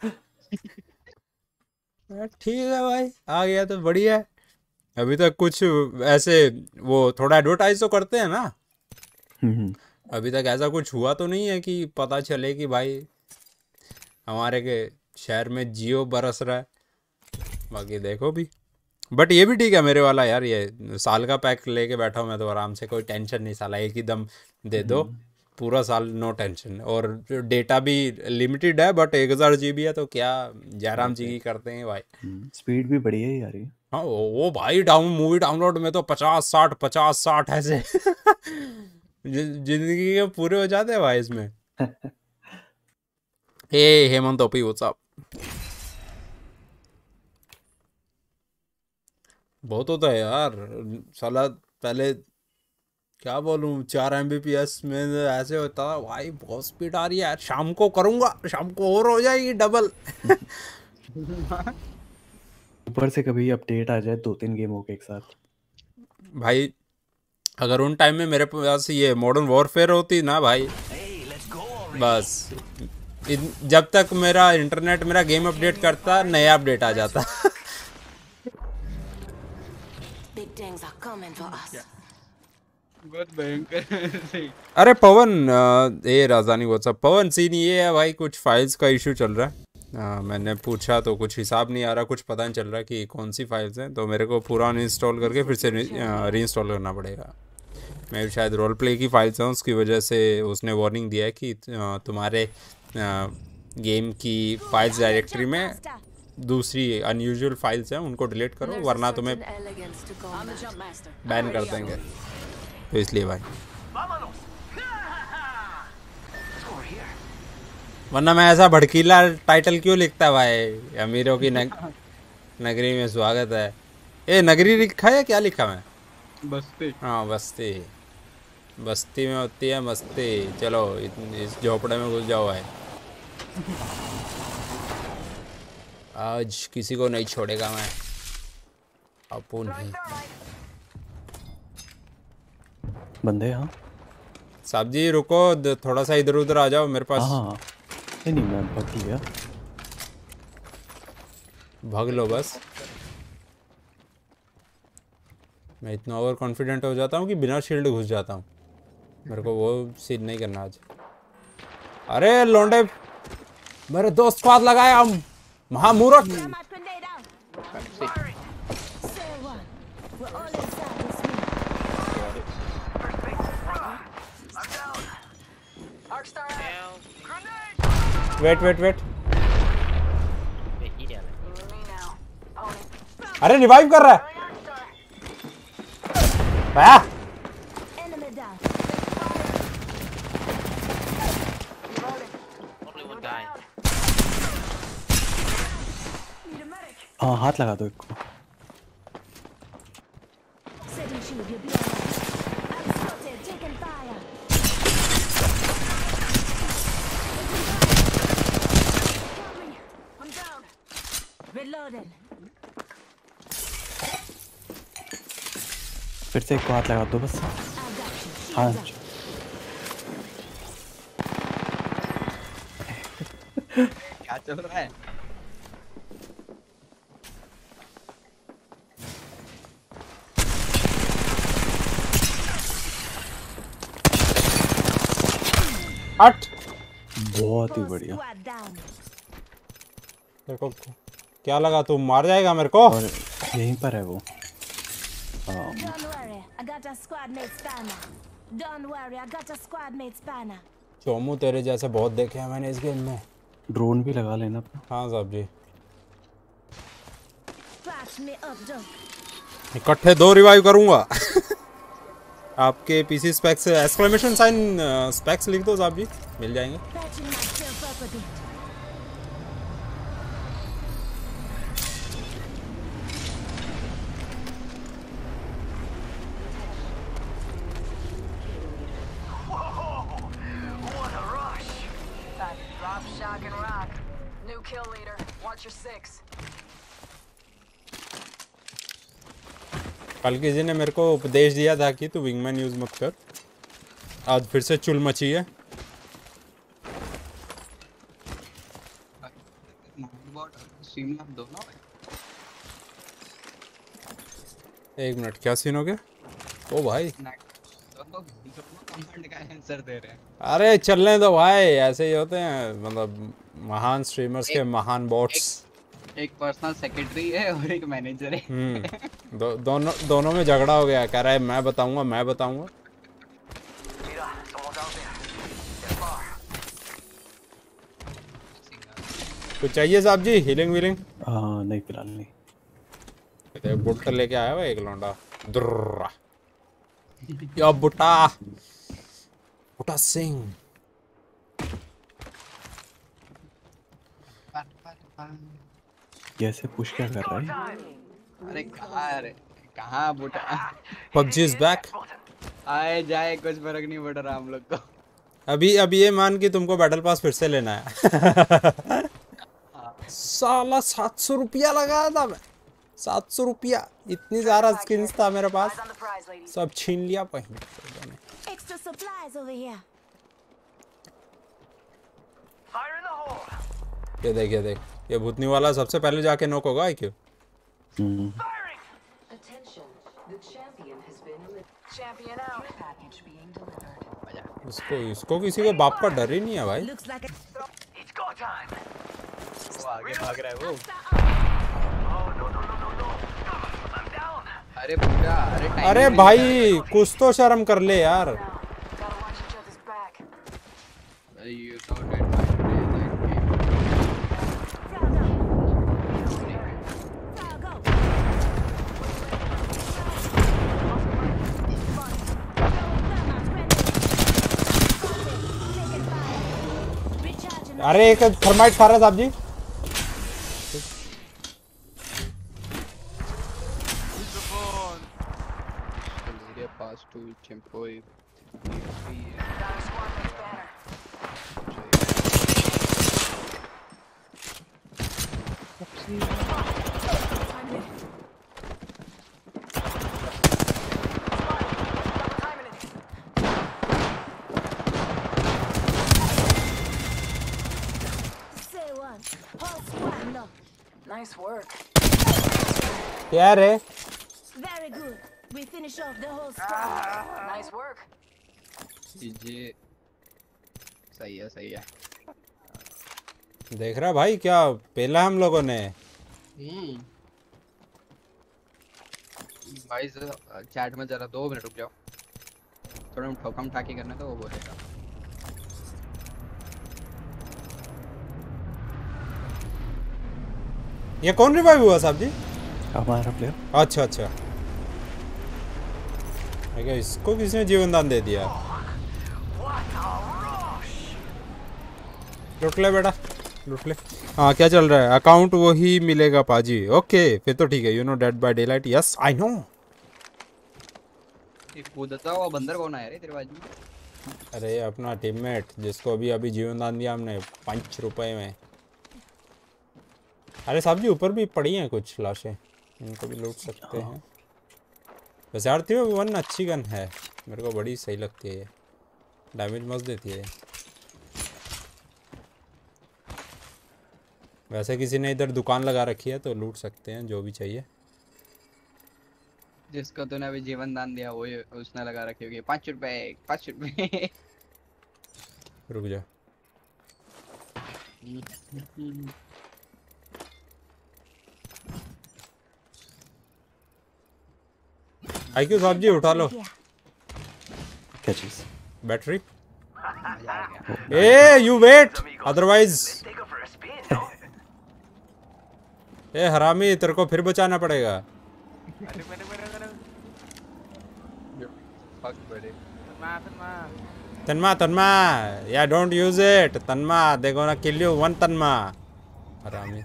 Speaker 1: मैं, ठीक है भाई, आ गया तो बढ़िया है। अभी तक कुछ ऐसे वो थोड़ा एडवर्टाइज तो करते हैं ना,
Speaker 2: हम्म,
Speaker 1: अभी तक ऐसा कुछ हुआ तो नहीं है कि पता चले कि भाई हमारे के शहर में जियो बरस रहा है। बाकी देखो भी, बट ये भी ठीक है मेरे वाला यार, ये साल का पैक लेके बैठा हूँ मैं तो आराम से, कोई टेंशन नहीं, साला एक ही दम दे दो
Speaker 2: हम्म,
Speaker 1: पूरा साल, नो टेंशन। और डेटा भी लिमिटेड है, बट एक हज़ार जी बी है, तो क्या जयराम जी की करते हैं भाई।
Speaker 2: स्पीड भी बढ़िया है यार ये।
Speaker 1: हाँ वो, वो भाई डाउन मूवी डाउनलोड में तो पचास साठ पचास साठ ऐसे जि- जिंदगी के पूरे हो जाते हैं भाई इसमें। Hey Hemant OP what's up. बहुत होता है यार साला। पहले क्या बोलूं, चार एम बी पी एस में ऐसे होता था भाई, बहुत स्पीड आ रही है यार, शाम को करूंगा, शाम को और हो जाएगी डबल।
Speaker 2: ऊपर से कभी अपडेट आ जाए दो तीन गेमों के एक साथ।
Speaker 1: भाई अगर उन टाइम में मेरे पास ये मॉडर्न वॉरफेयर होती ना भाई, बस इन- जब तक मेरा इंटरनेट मेरा गेम अपडेट करता, नया अपडेट आ जाता।
Speaker 4: Big things are coming for us.
Speaker 3: बहुत भयंकर सही।
Speaker 1: अरे पवन, अ, ए राजधानी व्हाट्सअप। पवन सीन ये है भाई, कुछ फाइल्स का इशू चल रहा है। अ, मैंने पूछा तो कुछ हिसाब नहीं आ रहा, कुछ पता नहीं चल रहा कि कौन सी फाइल्स हैं, तो मेरे को पूरा अनइंस्टॉल करके फिर से रीइंस्टॉल करना पड़ेगा। मैं भी शायद रोल प्ले की फाइल्स हैं, उसकी वजह से उसने वार्निंग दिया है कि अ, तुम्हारे गेम की फाइल्स डायरेक्टरी में दूसरी अनयूजुअल फाइल्स हैं, उनको डिलीट करो,
Speaker 4: There's a
Speaker 1: वरना तुम्हें
Speaker 4: certain elegance to
Speaker 5: I'm the
Speaker 4: combat.
Speaker 5: jump master.
Speaker 1: Ban कर देंगे। तो इसलिए भाई, वरना मैं ऐसा भड़कीला टाइटल क्यों लिखता भाई, अमीरों की नग, नगरी में स्वागत है। ए नगरी लिखा है, क्या लिखा मैं?
Speaker 3: बस्ती।
Speaker 1: हाँ बस्ती, बस्ती में होती है मस्ती। चलो इत- इस झोपड़े में घुस जाओ भाई, आज किसी को नहीं छोड़ेगा मैं, अपुन ही।
Speaker 2: बंदे हाँ
Speaker 1: साहब जी रुको, द- थोड़ा सा इधर उधर आ जाओ मेरे
Speaker 2: हाँ
Speaker 1: पास।
Speaker 2: हाँ। नहीं नहीं मैं पक लिया।
Speaker 1: भाग लो बस। मैं इतना ओवर कॉन्फिडेंट हो जाता हूँ कि बिना शील्ड घुस जाता हूँ, मेरे को वो सीन नहीं करना आज। अरे लोंडे, मेरे दोस्त को हाथ लगाया हम, महामूर्ख।
Speaker 4: Thermite grenade out. Say one. We're all inside this meeting.
Speaker 1: Wait wait wait, अरे रिवाइव कर रहा है। आया।
Speaker 4: Enemy down.
Speaker 2: हाँ हाथ लगा दो एक को।
Speaker 4: Setting shield. You'll be alright. I'm spotted. Taking fire. Coming. I'm down. Reloading.
Speaker 2: फिर से एक को हाथ लगा दो बस।
Speaker 4: I got you.
Speaker 2: हाँ
Speaker 4: Shields up.
Speaker 3: क्या चल रहा है?
Speaker 1: हट।
Speaker 2: बहुत ही
Speaker 4: Whole
Speaker 2: बढ़िया।
Speaker 4: squad down.
Speaker 1: देखो क्या लगा, तू मार जाएगा मेरे को।
Speaker 2: और यहीं पर है वो। हाँ
Speaker 4: Don't worry. I got a squad mate spanner. Don't worry. I got a squad mate spanner.
Speaker 1: Chomu तेरे जैसे बहुत देखे हैं मैंने इस गेम में।
Speaker 2: ड्रोन भी लगा लेना अपना।
Speaker 1: हाँ साहब जी,
Speaker 4: Patch me up, Doc.
Speaker 1: इकट्ठे दो रिवाइव करूंगा। आपके PC specs exclamation sign specs लिख दो साहब जी, मिल जाएंगे।
Speaker 4: Patching myself up a bit.
Speaker 1: कल किसी ने मेरे को उपदेश दिया था कि तू विंगमैन यूज मत कर, आज फिर से चुल मची है। एक मिनट, क्या सीन हो गया? ओ भाई
Speaker 3: आंसर दे रहे हैं।
Speaker 1: अरे चलने दो भाई, ऐसे ही होते हैं, मतलब महान स्ट्रीमर्स के महान बॉट्स।
Speaker 3: एक पर्सनल सेक्रेटरी है और एक मैनेजर है।
Speaker 1: हम्म दो, दोनों दोनों में झगड़ा हो गया, कह रहा है मैं बताऊंगा मैं बताऊंगा। कुछ चाहिए साहब जी, हीलिंग वीलिंग?
Speaker 2: हाँ नहीं फिलहाल नहीं।
Speaker 1: एक बुट्टा लेके आया हुआ एक लौंडा। दुर्रा या बुट्टा बुट्टा सिंह।
Speaker 2: ये ऐसे पुश क्या कर रहा है?
Speaker 3: अरे कहाँ अरे कहाँ बुटा
Speaker 1: पबजी इज बैक।
Speaker 3: आए जाए कुछ फर्क नहीं पड़ रहा हम लोग को।
Speaker 1: अभी अभी ये मान कि तुमको बैटल पास फिर से लेना है। साला सात सौ रुपया लगाया था मैं, सात सौ रुपया, इतनी ज्यादा स्किन्स था मेरे पास, सब छीन लिया पहले।
Speaker 4: Extra supplies over here.
Speaker 1: ये देख ये देख, ये भूतनी वाला सबसे पहले जाके नॉक होगा क्यों?
Speaker 2: हम्म
Speaker 1: इसको इसको किसी के बाप का डर ही नहीं है भाई।
Speaker 4: Looks like a
Speaker 3: वो आगे भाग रहा है वो। अरे बुटा अरे टाइम
Speaker 1: अरे भाई कुछ तो शर्म कर ले यार।
Speaker 3: You know that my play that game.
Speaker 4: Frog out. Recharging.
Speaker 1: अरे एक थर्माइट खा रहा साहब जी।
Speaker 3: मेरे पास two tempo
Speaker 4: Say one. Whole squad lock.
Speaker 5: Nice work.
Speaker 1: क्या रे?
Speaker 4: Very good. We finish off the whole squad.
Speaker 5: Nice work.
Speaker 3: ये सही है सही है।
Speaker 1: देख रहा भाई क्या पहला हम लोगों ने।
Speaker 3: हम्म भाई चैट में जरा दो मिनट रुक जाओ, थोड़ा ठोकम ठाकी करना तो वो बोलेगा।
Speaker 1: ये कौन रिवाइव हुआ साहब जी?
Speaker 2: हमारा प्लेयर।
Speaker 1: अच्छा अच्छा, क्या इसको किसने जीवन दान दे दिया? लुट ले बेटा लुट ले। हाँ क्या चल रहा है? अकाउंट वही मिलेगा पाजी। ओके फिर तो ठीक है। You know dead by daylight. Yes I know.
Speaker 3: ये कूदता हुआ बंदर कौन आया रे तेरे बाजू में?
Speaker 1: अरे अपना टीममेट जिसको अभी अभी जीवन दान दिया हमने पाँच रुपए में। अरे साहब जी ऊपर भी पड़ी हैं कुछ लाशें, इनको भी लूट सकते हैं। वैसे आरती में वन अच्छी गन है, मेरे को बड़ी सही लगती है, ये डैमेज मस्त देती है। वैसे किसी ने इधर दुकान लगा रखी है तो लूट सकते हैं जो भी चाहिए।
Speaker 3: जिसको तूने अभी जीवन दान दिया वो उसने लगा रखी होगी पाँच रुपए पाँच रुपए।
Speaker 1: रुक जा। आई क्यों साहब जी उठा लो
Speaker 2: क्या चीज?
Speaker 1: बैटरी।
Speaker 3: मजा आ गया।
Speaker 1: ए यू वेट अदरवाइज। ए हरामी तेरे को फिर बचाना पड़ेगा।
Speaker 3: फक बड़े
Speaker 1: तन्मा तन्मा या don't use it Tanmay, they gonna kill you one Tanmay. हरामी।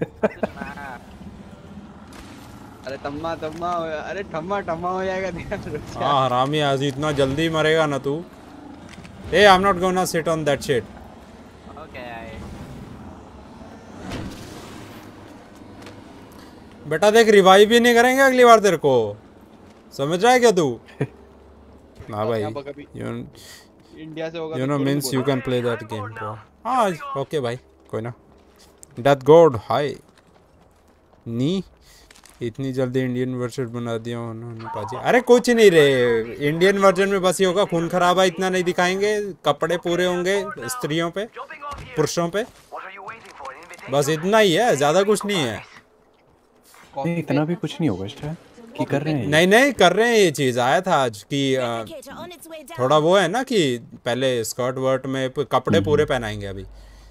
Speaker 3: अरे तम्मा तम्मा हो- अरे ठम्मा ठम्मा हो जाएगा तेरा। रुक जा।
Speaker 1: हाँ हरामी आज इतना जल्दी मरेगा ना तू। ए I am not gonna sit on that shit.
Speaker 3: Okay
Speaker 1: बेटा देख रिवाइव भी नहीं करेंगे अगली बार तेरे को, समझ रहा है क्या तू? ना भाई
Speaker 5: यहाँ पर कभी
Speaker 1: यू
Speaker 5: इंडिया से होगा
Speaker 1: यू
Speaker 5: तो
Speaker 1: नो
Speaker 5: थोड़ी
Speaker 1: मींस
Speaker 5: बोल-
Speaker 1: you can play that game bro. हाँ ओके भाई कोई ना। डेथ गॉड हाय नी इतनी जल्दी इंडियन वर्जन बना दिया उन्होंने पाजी। अरे कुछ नहीं रे, इंडियन वर्जन में बस ये होगा खून खराबा इतना नहीं दिखाएंगे, कपड़े पूरे होंगे स्त्रियों पे पुरुषों पे, बस इतना ही है, ज्यादा कुछ नहीं है।
Speaker 2: नहीं इतना भी कुछ नहीं होगा शायद कि कर रहे हैं ये।
Speaker 1: नहीं नहीं कर रहे हैं, ये चीज आया था आज कि अ,
Speaker 4: Replicator on its way down.
Speaker 1: थोड़ा वो है ना कि पहले स्कर्ट वर्ट में प- कपड़े पूरे पहनाएंगे अभी।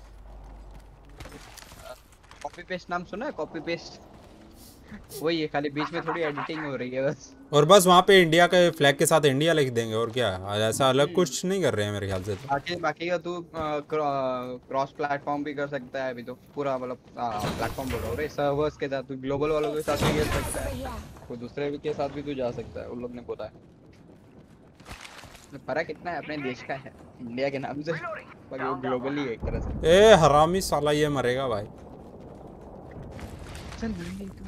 Speaker 3: कॉपी पेस्ट नाम सुना है? कॉपी पेस्ट वही है, खाली बीच में थोड़ी एडिटिंग हो रही है बस।
Speaker 1: और बस वहाँ पे इंडिया के फ्लैग के साथ इंडिया लिख देंगे और क्या, ऐसा अलग कुछ नहीं कर रहे हैं मेरे ख्याल से तो।
Speaker 3: बाकी बाकी का तू क्रॉस प्लेटफॉर्म भी कर सकता है अभी तो, पूरा मतलब प्लेटफॉर्म बोल रहा हूँ रे, सर्वर्स के साथ तू ग्लोबल वालों के साथ भी खेल सकता
Speaker 4: Over
Speaker 3: है,
Speaker 4: here.
Speaker 3: कोई दूसरे भी के साथ भी तू जा सकता है, उन लोग ने बोला है। फर्क कितना है अपने देश का है इंडिया के नाम से, बाकी वो ग्लोबली है एक तरह से।
Speaker 1: ए हरामी साला ये मरेगा भाई।
Speaker 3: चल भाई तू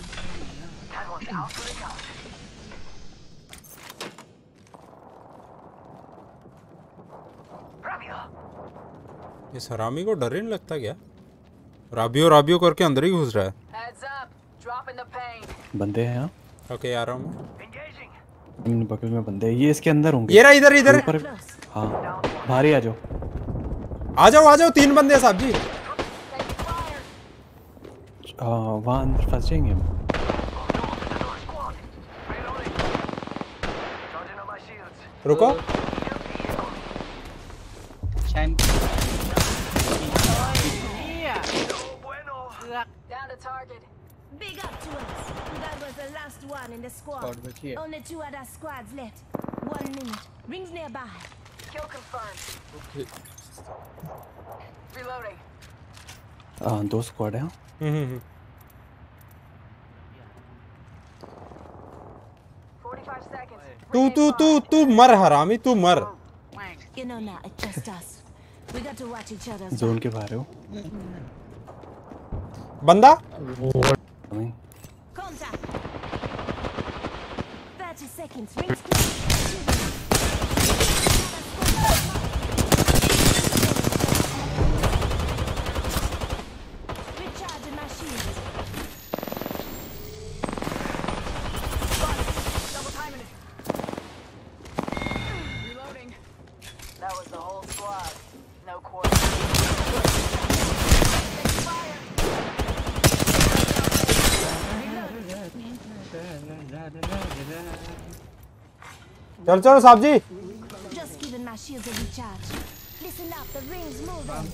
Speaker 1: इस हरामी को डर ही नहीं लगता क्या? राबियो राबियो करके अंदर ही घुस रहा है।
Speaker 6: Heads up, dropping the pain.
Speaker 2: बंदे हैं यहाँ
Speaker 1: ओके आ रहा हूँ मैं।
Speaker 2: इन बगल में बंदे हैं, ये इसके अंदर होंगे।
Speaker 1: ये रहा इधर इधर।
Speaker 2: ऊपर
Speaker 4: Close.
Speaker 2: हाँ बाहर ही आ जाओ।
Speaker 1: आ जाओ आ जाओ, तीन बंदे हैं साहब जी।
Speaker 2: हाँ वहाँ अंदर फंस जाएंगे हम।
Speaker 1: रुको
Speaker 3: शाइन
Speaker 6: Down to target.
Speaker 4: Big up to us. That was the last one in the squad.
Speaker 3: Squad बची है।
Speaker 4: Only two other squads left. One minute. Rings nearby.
Speaker 6: Kill confirmed. Reloading.
Speaker 2: हाँ दो स्क्वाड हैं।
Speaker 1: हम्म, हम्म, हम्म।
Speaker 6: forty-five seconds.
Speaker 1: तू तू तू तू मर हरामी, तू मर।
Speaker 4: You know now, it's just us. We got to watch each other's
Speaker 2: zone
Speaker 4: back.
Speaker 2: के बाहर हो।
Speaker 1: बंदा
Speaker 2: हमें
Speaker 4: Contact. Thirty seconds. Rings close. Recharging my shields.
Speaker 6: Double timing it. Reloading. That was the whole squad. No quarter. Fire.
Speaker 1: चल चलो साहब जी।
Speaker 4: Just giving my shields a recharge. Listen up, the ring's moving.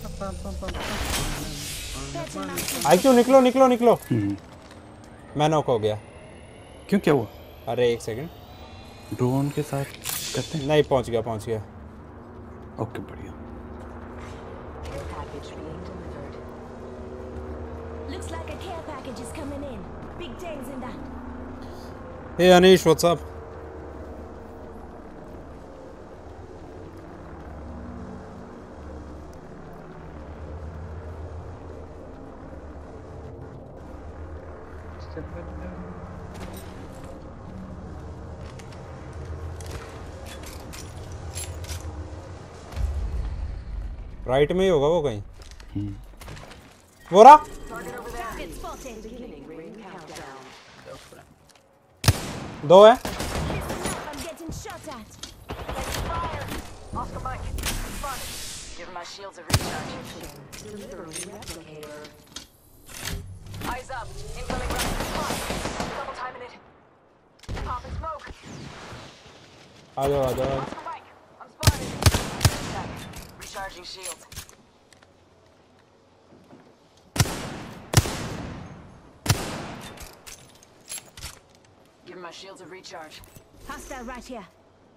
Speaker 4: Patching my shields.
Speaker 1: आई क्यों निकलो निकलो निकलो।
Speaker 2: हम्म,
Speaker 1: मैं नॉक हो गया।
Speaker 2: क्यों क्या हुआ?
Speaker 1: अरे एक सेकंड।
Speaker 2: ड्रोन के साथ करते हैं।
Speaker 1: नहीं पहुंच गया पहुंच गया।
Speaker 2: ओके बढ़िया।
Speaker 4: Looks like a care package is coming in. Big things in that.
Speaker 1: Hey Anish what's up? Right में ही होगा वो कहीं। वो रहा।
Speaker 4: Target spotted.
Speaker 1: दो है।
Speaker 4: Listen up, I'm getting shot at.
Speaker 6: Fire. Oscar Mike. Spotted. Giving my shields a recharge. Eyes up. Incoming round. Spot. Double timing it. Popping smoke.
Speaker 1: आ जाओ आ जाओ।
Speaker 6: Oscar Mike. I'm spotted. Recharging shields. Giving my shields a recharge.
Speaker 4: Hostile right here.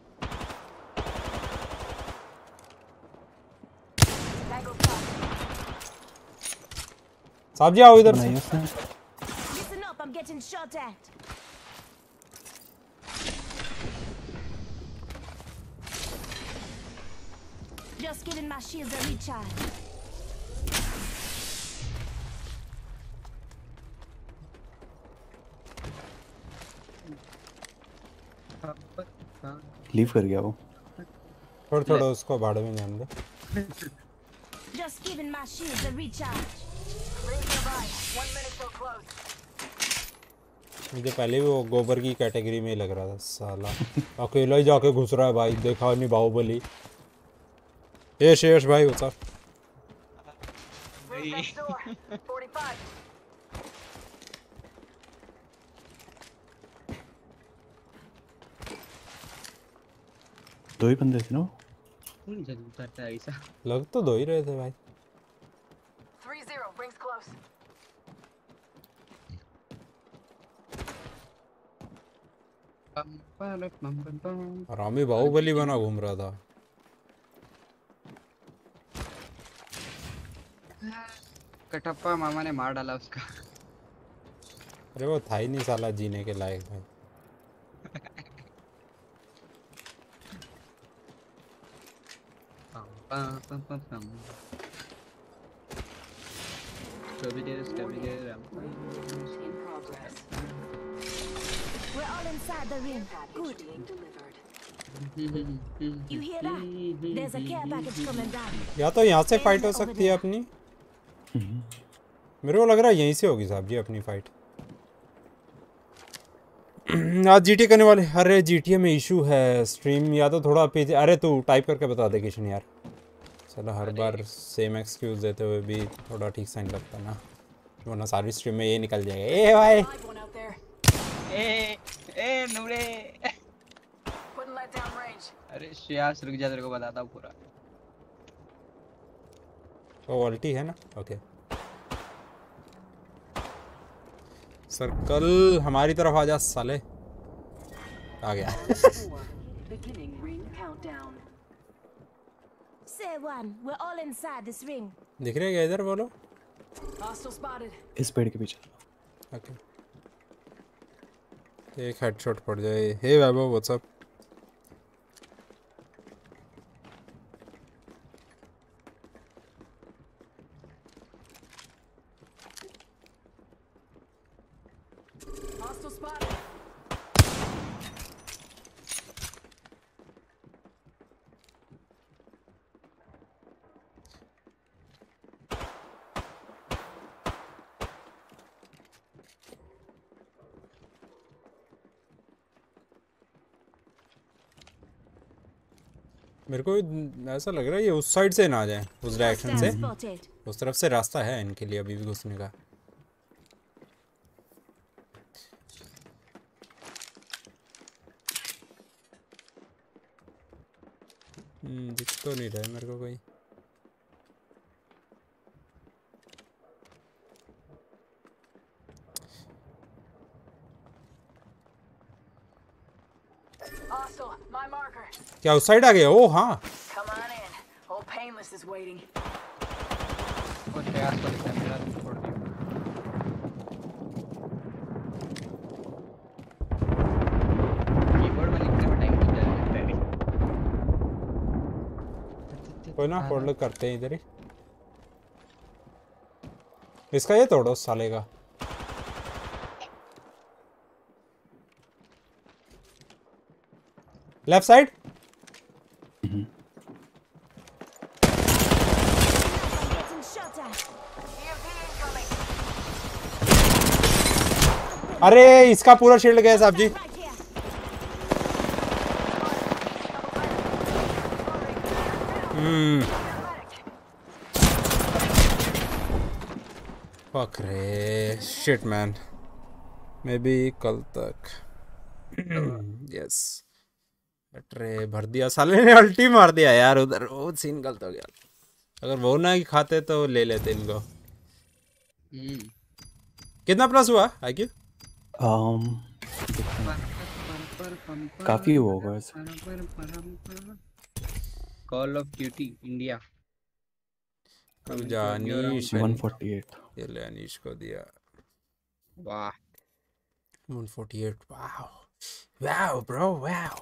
Speaker 6: Tango spot.
Speaker 1: साहब जी आओ इधर से।
Speaker 2: बनाइए उसने।
Speaker 4: Listen up, I'm getting shot at. Just giving my shields a recharge.
Speaker 2: Leave कर गया वो।
Speaker 1: थोड़ा थोड़ा उसको भाड़े में जान दे।
Speaker 4: Just giving my shields a recharge.
Speaker 6: Rings nearby. One minute till close.
Speaker 1: मुझे पहले भी वो गोबर की कैटेगरी में ही लग रहा था साला। अकेला ही जाके घुस रहा है भाई, देखा नहीं बाहुबली। ये शेष भाई what's up?
Speaker 6: Rings next door. forty-five.
Speaker 2: दो ही बंदे थे ना वो?
Speaker 3: कौन जल्दी करता है ऐसा?
Speaker 1: लग तो दो ही रहे थे भाई।
Speaker 6: three zero. Rings close.
Speaker 3: पम पम पम पम पम।
Speaker 1: रामी बाहुबली बना घूम रहा था।
Speaker 3: कटप्पा मामा ने मार डाला उसका।
Speaker 1: अरे वो था ही नहीं साला जीने के लायक भाई।
Speaker 3: पम पम पम पम पम। Scooby-Doo, Scooby-Doo,
Speaker 6: In progress.
Speaker 4: We're all inside the ring. Good.
Speaker 6: Being delivered.
Speaker 4: You hear that? There's a care package coming down.
Speaker 1: या तो यहाँ से फाइट हो सकती है अपनी। मेरे को लग रहा है यहीं से होगी साहब जी अपनी फाइट। आज जीटी करने वाले। अरे जीटीए में इशू है स्ट्रीम, या तो थोड़ा पीछे। अरे तू टाइप करके बता दे किशन यार। चलो हर बार सेम एक्सक्यूज देते हुए भी थोड़ा ठीक सा नहीं लगता ना, वरना सारी स्ट्रीम में ये निकल जाएगा। ए भाई
Speaker 6: Live one out there.
Speaker 3: A A Noore.
Speaker 6: Putting let down range.
Speaker 3: अरे श्यास रुक जा, तेरे को बताता हूँ पूरा।
Speaker 1: वो अल्टी है ना? ओके सर्कल हमारी तरफ आ जा साले। आ गया।
Speaker 6: Four. Beginning ring countdown.
Speaker 4: Say one. We're all inside this ring.
Speaker 1: दिख रहे क्या इधर? बोलो।
Speaker 6: Hostile spotted.
Speaker 2: इस पेड़ के पीछे।
Speaker 1: ओके एक हेडशॉट पड़ जाए। Hey Vaibhav what's up?
Speaker 6: Hostile spotted.
Speaker 1: मेरे को ऐसा लग रहा है ये उस साइड से ना आ जाए, उस डायरेक्शन से।
Speaker 4: Hostile spotted.
Speaker 1: उस तरफ से रास्ता है इनके लिए अभी भी घुसने का। हम्म दिख तो नहीं रहा है मेरे को कोई।
Speaker 6: Hostile. My marker.
Speaker 1: क्या उस साइड आ गया? ओ हाँ
Speaker 6: Come on in. Old Painless is waiting.
Speaker 3: वो श्यास को लिखा है, मेरा छोड़ दिया। कीबोर्ड में लिखने में टाइम नहीं लगता है।
Speaker 1: कोई ना, होल्ड करते हैं इधर ही। इसका ये तोड़ो साले का। Left side.
Speaker 4: Getting shot at.
Speaker 6: E M P incoming.
Speaker 1: अरे इसका पूरा शील्ड गया साहब जी।
Speaker 4: Right here.
Speaker 1: हम्म फक रे शिट मैन। मे बी कल तक। यस अरे भर दिया साले ने, अल्टी मार दिया यार उधर। वो सीन गलत हो गया। अगर वो ना ही खाते तो ले लेते इनको।
Speaker 3: हम्म।
Speaker 1: कितना प्लस हुआ आईक्यू?
Speaker 2: um, काफी वो होगा वैसे।
Speaker 3: Call of duty India.
Speaker 1: तू जा अनीश।
Speaker 2: one forty-eight।
Speaker 1: ये ले अनीश को दिया।
Speaker 3: वाह
Speaker 1: one forty-eight। Wow wow bro wow.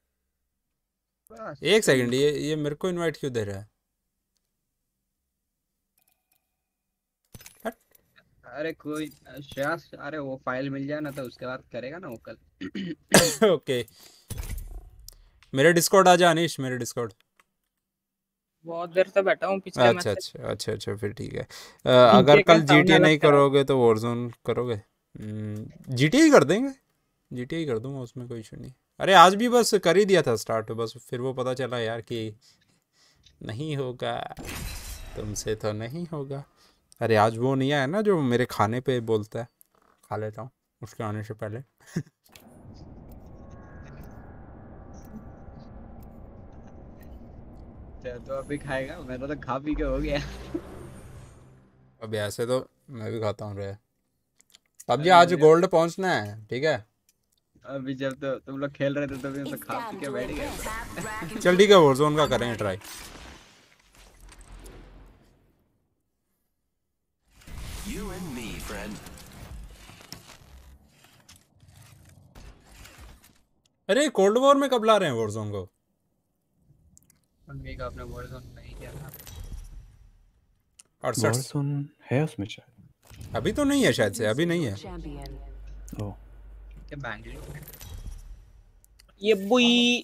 Speaker 3: बस।
Speaker 1: एक सेकंड, ये ये मेरे को इनवाइट क्यों दे रहा है?
Speaker 3: अरे कोई श्यास, अरे वो फाइल मिल जाए ना तो उसके बाद करेगा ना वो कल।
Speaker 1: ओके मेरे डिस्कॉर्ड आ जा अनीश, मेरे डिस्कॉर्ड।
Speaker 5: बहुत देर से बैठा हूँ पिछले मैच
Speaker 1: अच्छा
Speaker 5: से।
Speaker 1: अच्छा अच्छा अच्छा फिर ठीक है। अ, अगर
Speaker 5: इनके का
Speaker 1: कल
Speaker 5: साउंड
Speaker 1: जीटीए
Speaker 5: अलग
Speaker 1: नहीं
Speaker 5: करा।
Speaker 1: करोगे तो वॉरजोन करोगे? जीटीए ही कर देंगे, जीटीए ही कर दूंगा, उसमें कोई इशू नहीं। अरे आज भी बस कर ही दिया था स्टार्ट, बस फिर वो पता चला यार कि नहीं होगा, तुमसे तो नहीं होगा। अरे आज वो नहीं आया ना जो मेरे खाने पे बोलता है, खा लेता हूँ उसके आने से पहले।
Speaker 3: अच्छा, तो अभी खाएगा? मेरा तो खा पी के हो गया।
Speaker 1: अब ऐसे तो मैं भी खाता हूँ रे। अब जी
Speaker 3: अभी
Speaker 1: आज
Speaker 3: जब
Speaker 1: गोल्ड पहुंचना है, ठीक है।
Speaker 3: अभी जब तो तुम लोग खेल रहे थे तभी हम तो
Speaker 4: It's
Speaker 3: खा पी
Speaker 4: time
Speaker 3: के
Speaker 4: to
Speaker 3: बैठ गए
Speaker 4: invest.
Speaker 3: थे।
Speaker 6: Half rack and
Speaker 1: चल ठीक है, वॉरजोन का करेंगे try.
Speaker 7: You and me, friend.
Speaker 1: अरे कोल्ड वॉर में कब ला रहे हैं वॉरजोन को?
Speaker 3: मम्मी का अपने वॉरज़ोन नहीं किया था।
Speaker 1: अड़सठ
Speaker 2: वॉरज़ोन है उसमें शायद।
Speaker 1: अभी तो नहीं है, शायद से अभी नहीं है।
Speaker 6: champion.
Speaker 2: ओह
Speaker 3: ये बैंगलोर में।
Speaker 5: ये बुई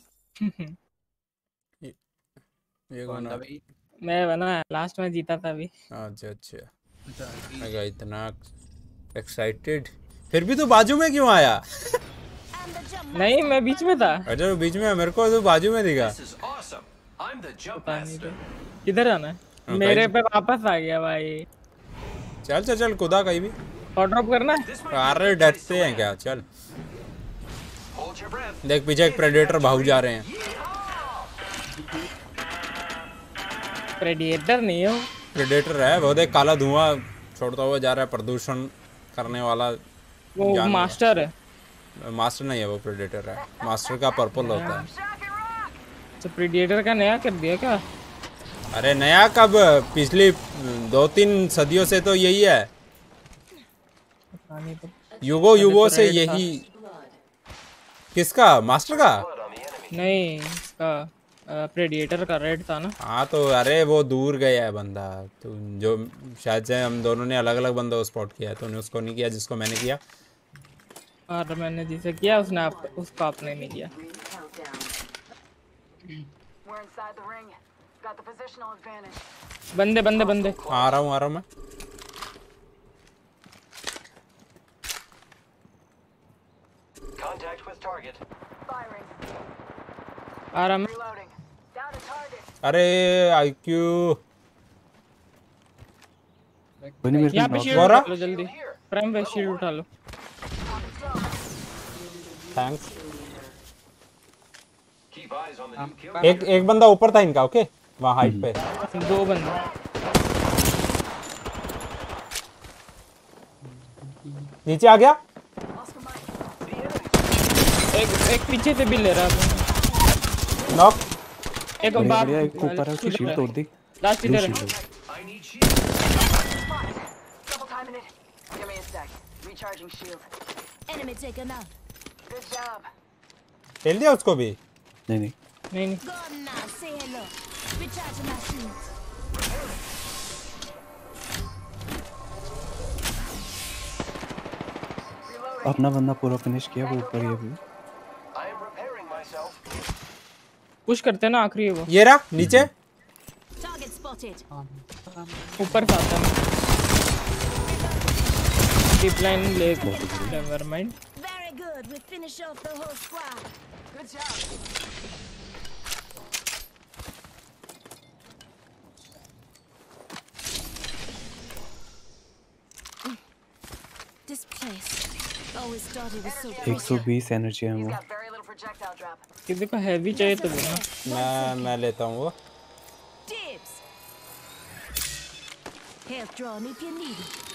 Speaker 1: ये
Speaker 3: कौन
Speaker 1: कौन
Speaker 3: था
Speaker 1: है?
Speaker 3: भाई?
Speaker 5: मैं बना लास्ट में जीता था अभी।
Speaker 1: अच्छा अच्छा,
Speaker 3: अच्छा, अभी-
Speaker 1: मैं कहा इतना एक्साइटेड, फिर भी तो बाजू में क्यों आया?
Speaker 4: I'm the jump
Speaker 5: नहीं
Speaker 4: master.
Speaker 5: मैं बीच में था।
Speaker 1: अच्छा वो बीच में है, मेरे को तो बाजू में दिखा।
Speaker 7: This is awesome. I'm the jump
Speaker 5: पता नहीं
Speaker 7: master.
Speaker 5: तो किधर जाना है?
Speaker 1: हाँ,
Speaker 5: मेरे
Speaker 1: कहीं-
Speaker 5: पे वापस आ गया भाई।
Speaker 1: चल चल चल खुदा कहीं भी।
Speaker 5: और ड्रॉप करना है?
Speaker 7: This might be
Speaker 1: अरे
Speaker 7: a good place
Speaker 1: डरते
Speaker 7: to
Speaker 1: हैं
Speaker 7: land.
Speaker 1: क्या? चल
Speaker 7: Hold your breath.
Speaker 1: देख पीछे एक प्रेडेटर भाग जा रहे हैं।
Speaker 5: प्रेडिएटर नहीं हो।
Speaker 1: प्रेडेटर है वो, देख काला धुआं छोड़ता हुआ जा रहा है, प्रदूषण करने वाला
Speaker 5: वो
Speaker 1: जानवर।
Speaker 5: मास्टर है।
Speaker 1: मास्टर नहीं है वो, प्रेडेटर है। मास्टर का पर्पल होता है।
Speaker 5: तो प्रेडिएटर का नया कर दिया क्या?
Speaker 1: अरे नया कब, पिछली दो तीन सदियों से तो यही है,
Speaker 5: पता नहीं तो।
Speaker 1: युगो युगो
Speaker 5: तो
Speaker 1: से
Speaker 5: रेड था।
Speaker 1: यही। किसका? मास्टर का?
Speaker 7: Blood on the enemy.
Speaker 5: नहीं इसका प्रेडिएटर का रेड था ना।
Speaker 1: हाँ तो अरे वो दूर गया है बंदा, तो जो शायद से हम दोनों ने अलग अलग बंदा स्पॉट किया है, तूने उसको नहीं किया जिसको मैंने किया।
Speaker 5: और मैंने जिसे किया उसने आप, उसका आपने नहीं किया।
Speaker 6: We're inside the ring. Got the positional advantage.
Speaker 5: बंदे बंदे बंदे।
Speaker 1: आ रहा हूँ आ रहा हूँ मैं।
Speaker 7: Contact with target.
Speaker 6: Firing.
Speaker 5: आ रहा मैं।
Speaker 6: Reloading. Down to target.
Speaker 1: अरे आईक्यू
Speaker 2: कोई नहीं, मेरे
Speaker 5: यहाँ
Speaker 2: को
Speaker 5: पे
Speaker 2: knock-
Speaker 5: शील्ड
Speaker 1: वारा?
Speaker 5: उठा लो जल्दी। प्राइम पे शील्ड उठा लो।
Speaker 1: Thanks.
Speaker 7: Keep eyes on the new kill.
Speaker 1: एक एक बंदा ऊपर था इनका, ओके वहाँ हाइट पे।
Speaker 5: दो बंदे।
Speaker 1: नीचे आ गया।
Speaker 5: एक एक पीछे से भी ले रहा है।
Speaker 1: नॉक।
Speaker 5: एक
Speaker 2: बढ़िया
Speaker 5: बाप
Speaker 2: बढ़िया, एक ऊपर है, उसकी शील्ड तोड़ दी।
Speaker 5: लास्ट
Speaker 2: ब्लू
Speaker 5: इधर है।
Speaker 2: शील्ड है।
Speaker 7: I need shield.
Speaker 6: Double timing it. Give me a sec. Recharging shield.
Speaker 4: Enemy taken out.
Speaker 6: Good job.
Speaker 1: खेल दिया उसको भी।
Speaker 2: नहीं नहीं,
Speaker 5: नहीं नहीं
Speaker 4: Go on now. Say hello. Recharging my shields.
Speaker 2: अपना बंदा पूरा फिनिश किया, वो ऊपर ही है अभी।
Speaker 7: I am repairing myself.
Speaker 5: Push करते हैं ना आखिरी है वो।
Speaker 1: ये रहा नीचे।
Speaker 4: Target spotted.
Speaker 5: ऊपर से आता है। डीप लाइन ले never mind.
Speaker 4: Very good. We finish off the whole squad.
Speaker 6: Good job.
Speaker 4: This place. Always thought it was so
Speaker 2: एक
Speaker 4: precious.
Speaker 2: सौ बीस एनर्जी है
Speaker 6: He's
Speaker 2: वो।
Speaker 6: got very little projectile drop.
Speaker 5: किसी को हैवी चाहिए तो देना।
Speaker 1: मैं मैं लेता हूँ वो।
Speaker 4: Dibs. Health drawn if you need it.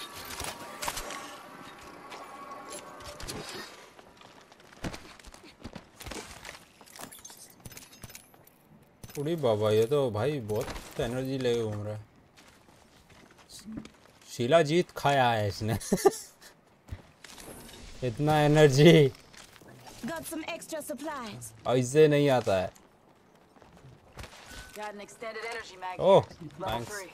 Speaker 1: उड़ी बाबा, ये तो भाई बहुत एनर्जी लेके घूम रहा है। शीला जीत खाया है इसने। इतना energy
Speaker 4: Got some extra supplies.
Speaker 1: ऐसे नहीं आता है।
Speaker 6: Got an extended energy mag.
Speaker 1: Oh
Speaker 6: here. Level
Speaker 1: thanks.
Speaker 6: three.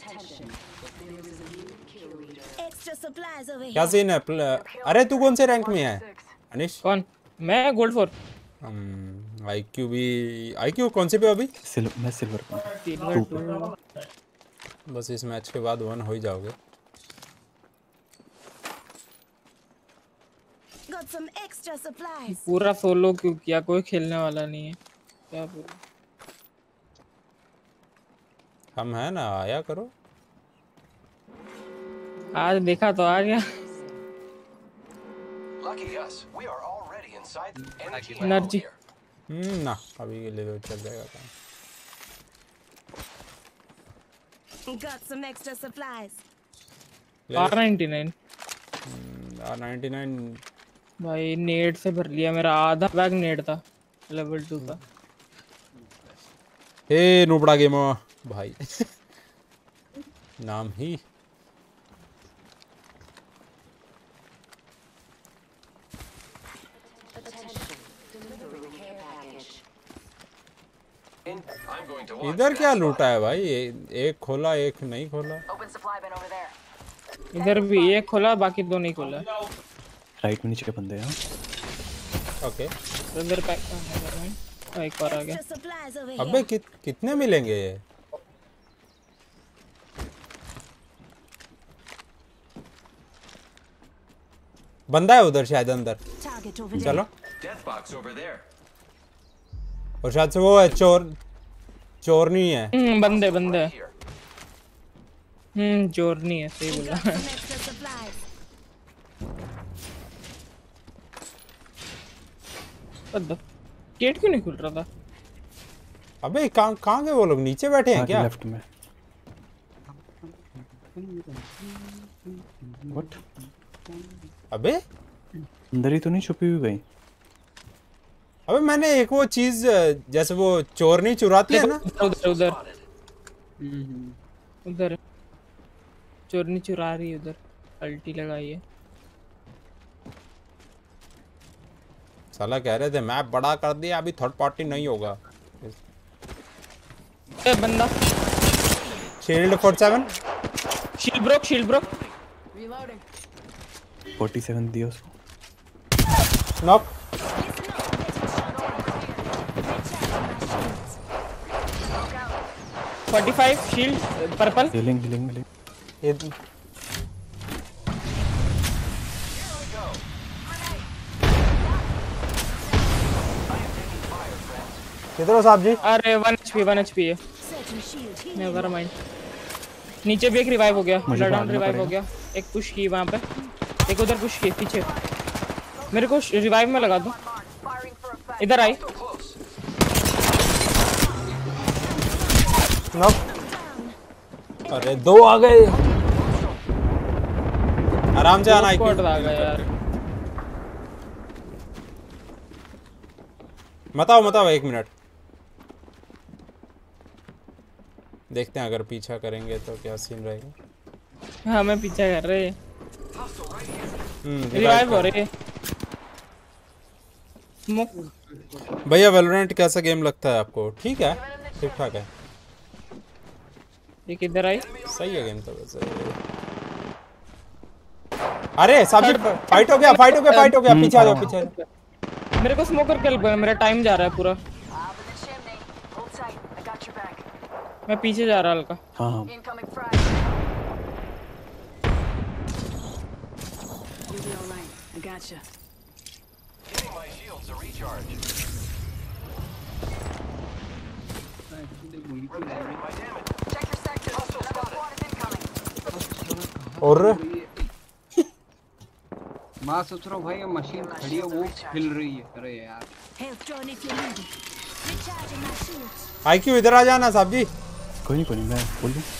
Speaker 4: Extra supplies over
Speaker 1: क्या
Speaker 4: here.
Speaker 1: सीन है? प्ल- अरे तू कौन से रैंक में है अनिश?
Speaker 5: कौन? मैं गोल्ड फोर।
Speaker 1: आईक्यू भी आईक्यू कौन से पे हो अभी?
Speaker 2: सिल्वर मैं सिल्वर पे हूँ।
Speaker 5: सिल्वर
Speaker 2: टू पे।
Speaker 5: टू।
Speaker 1: बस इस मैच के बाद वन हो ही जाओगे।
Speaker 4: Got some extra supplies.
Speaker 5: पूरा सोलो क्यों किया? कोई खेलने वाला नहीं है क्या बोलूं?
Speaker 1: हम है ना, आया करो।
Speaker 5: आज देखा तो आ गया।
Speaker 7: Lucky us, we are already inside the energy
Speaker 5: Energy.
Speaker 7: here.
Speaker 1: हम्म ना, अभी के लिए तो चल जाएगा काम।
Speaker 4: Got some extra supplies.
Speaker 5: R ninety nine
Speaker 1: R ninety nine
Speaker 5: भाई नेट से भर लिया मेरा, आधा बैग नेट था लेवल टू का।
Speaker 1: हे नूबड़ा गेमर भाई नाम ही
Speaker 7: In, I'm going to watch
Speaker 1: इधर
Speaker 7: that
Speaker 1: क्या
Speaker 7: spot.
Speaker 1: लूटा है भाई? ए, एक खोला एक नहीं खोला।
Speaker 6: Open supply bin over there.
Speaker 5: इधर भी एक खोला, बाकी दो नहीं खोला।
Speaker 2: राइट में नीचे बंदे हैं।
Speaker 1: ओके
Speaker 5: तो इधर पैक करना है। एक और आ गया।
Speaker 4: Extra supplies over
Speaker 1: अबे
Speaker 4: here.
Speaker 1: कि, कितने मिलेंगे ये? बंदा है उधर शायद अंदर।
Speaker 4: Target over there.
Speaker 1: चलो।
Speaker 7: Death box over there.
Speaker 1: और शायद से वो है चोर चोर नहीं है।
Speaker 5: हम्म बंदे बंदे
Speaker 7: Right here.
Speaker 5: हम्म चोर नहीं है, सही बोला।
Speaker 4: Got some extra supplies.
Speaker 5: Gate क्यों नहीं खुल रहा था?
Speaker 1: अबे कहाँ कहाँ गए वो लोग? नीचे बैठे हैं क्या?
Speaker 2: लेफ्ट में। व्हाट?
Speaker 1: अबे
Speaker 2: अंदर ही तो नहीं छुपी हुई गई।
Speaker 1: अबे मैंने एक वो चीज जैसे वो चोर नहीं चुराते हैं ना,
Speaker 5: उधर उधर उधर चोरनी चुरा रही है उधर, अल्टी लगाई है।
Speaker 1: साला कह रहे थे मैप बड़ा कर दिया, अभी थर्ड पार्टी नहीं होगा।
Speaker 5: ए बंदा
Speaker 1: shield forty seven
Speaker 5: shield broke shield broke.
Speaker 2: Forty seven दिया उसको।
Speaker 1: Knock.
Speaker 5: Forty five shield purple.
Speaker 2: Healing healing healing.
Speaker 1: ये किधर हो साहब जी?
Speaker 5: अरे वन एचपी वन एचपी है।
Speaker 4: Certain shield here.
Speaker 5: Never mind. नीचे भी एक रिवाइव हो गया,
Speaker 2: मुझे
Speaker 5: डाउन
Speaker 2: भागना
Speaker 5: रिवाइव हो
Speaker 2: पड़ेगा।
Speaker 5: गया। एक पुश की वहां पे, एक उधर पुश की पीछे। मेरे को रिवाइव में लगा दो।
Speaker 6: Firing for effect.
Speaker 5: इधर आई।
Speaker 7: So close.
Speaker 1: नॉक। अरे दो आ गए। आराम से आना।
Speaker 5: स्क्वाड आ गया यार।
Speaker 1: मत आओ मत आओ, एक मिनट देखते हैं अगर पीछा करेंगे तो क्या सीन रहेगा।
Speaker 5: हाँ मैं पीछे कर रहे हैं।
Speaker 1: हम्म
Speaker 5: रिवाइव हो रहे हैं। स्मोक
Speaker 1: भैया वैलोरेंट कैसा गेम लगता है आपको? ठीक है, ठीक ठाक है,
Speaker 5: एक इधर आई।
Speaker 1: सही है गेम तो वैसे। अरे साबिर फाइट हो गया फाइट हो गया फाइट हो गया पीछे आ जाओ पीछे आ जाओ।
Speaker 5: मेरे को स्मोकर कर, मेरा टाइम जा रहा है पूरा।
Speaker 6: Up in the chimney. Hold tight. I got your back.
Speaker 5: मैं पीछे जा रहा हल्का।
Speaker 2: हाँ हाँ।
Speaker 6: Incoming frag.
Speaker 8: You'll be all right. I gotcha.
Speaker 7: Giving my shields a recharge. Repairing my damage.
Speaker 6: Check your sectors. Another squad is incoming.
Speaker 1: और
Speaker 3: मैं सोच रहा हूँ भाई ये मशीन खड़ी है वो हिल रही है। अरे यार
Speaker 4: Health drone if you need it. Recharging my shields.
Speaker 1: IQ इधर आ जाना साहब जी।
Speaker 2: कोई नहीं कोई नहीं, मैं बोल दूँ।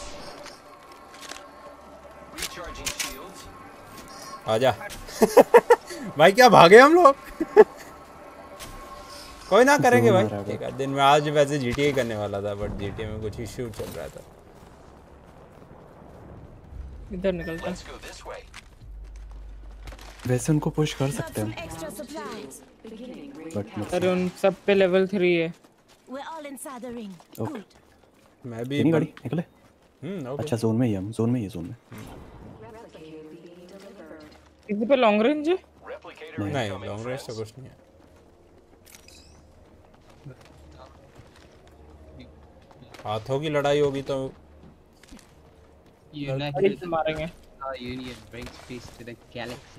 Speaker 7: Recharging shields.
Speaker 1: आजा भाई क्या भागे हम लोग कोई ना करेंगे भाई,
Speaker 2: मारा
Speaker 1: ठीक है। दिन में आज वैसे जीटीए करने वाला था बट जीटीए में कुछ इश्यू चल रहा था।
Speaker 5: इधर निकलता।
Speaker 7: Let's go this way.
Speaker 2: वैसे उनको पुश कर
Speaker 4: Got
Speaker 2: सकते
Speaker 4: some
Speaker 2: हैं
Speaker 4: extra supplies.
Speaker 2: बट
Speaker 5: अरे उन सब पे लेवल थ्री है।
Speaker 4: We're all inside the ring.
Speaker 2: Okay.
Speaker 4: Good.
Speaker 1: मैं भी
Speaker 2: नहीं गाड़ी निकले।
Speaker 1: हम्म ओके
Speaker 2: अच्छा जोन में ही हम जोन में ही जोन में
Speaker 5: किसी पे लॉन्ग रेंज है?
Speaker 7: Replicator
Speaker 1: नहीं
Speaker 7: incoming,
Speaker 1: लॉन्ग रेंज तो
Speaker 7: friends.
Speaker 1: कुछ नहीं है। हाथों की लड़ाई होगी तो
Speaker 5: बड़ी
Speaker 3: United
Speaker 5: से मारेंगे।
Speaker 3: Union brings peace to the galaxy.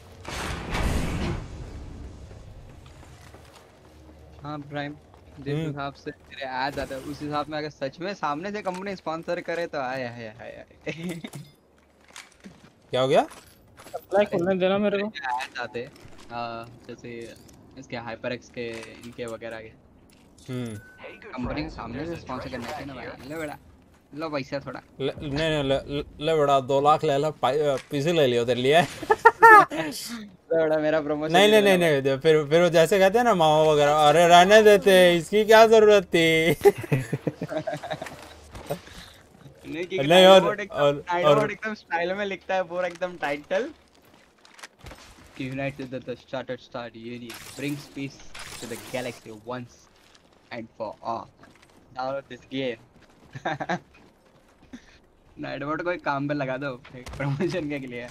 Speaker 3: हाँ प्राइम जिस
Speaker 1: हम्म।
Speaker 3: हिसाब से तेरे एड आता है उस हिसाब में अगर सच में सामने से कंपनी स्पॉन्सर करे तो आए हाय हाय हाय
Speaker 1: क्या हो गया?
Speaker 5: सप्लाई खोलने देना मेरे को।
Speaker 3: एड आते आ, जैसे इसके हाइपरएक्स के इनके वगैरह के
Speaker 1: हम्म
Speaker 7: Hey, good
Speaker 3: कंपनी के
Speaker 7: friends.
Speaker 3: सामने से
Speaker 7: There's a
Speaker 3: स्पॉन्सर
Speaker 7: treasure
Speaker 3: करना चाहिए ना
Speaker 7: map here.
Speaker 3: भाई ले बेटा लो पैसा थोड़ा
Speaker 1: ले नहीं नहीं ले, ले, ले बड़ा दो लाख ले ला पीसी ले लियो तेरे लिए।
Speaker 3: ले बेटा मेरा प्रमोशन
Speaker 1: नहीं नहीं नहीं नहीं दे- फिर फिर वो जैसे कहते हैं ना मामा वगैरह, अरे रहने देते इसकी क्या जरूरत थी।
Speaker 3: नहीं कि
Speaker 1: नहीं, और-
Speaker 3: Dynamite एकदम-
Speaker 1: और-
Speaker 3: Dynamite
Speaker 1: और-
Speaker 3: एकदम स्टाइल में लिखता है पूरा एकदम title United the, the Shattered Star Union brings peace to the galaxy once and for all. Download this game. Nightbot को एक काम पे लगा दो एक प्रमोशन के लिए।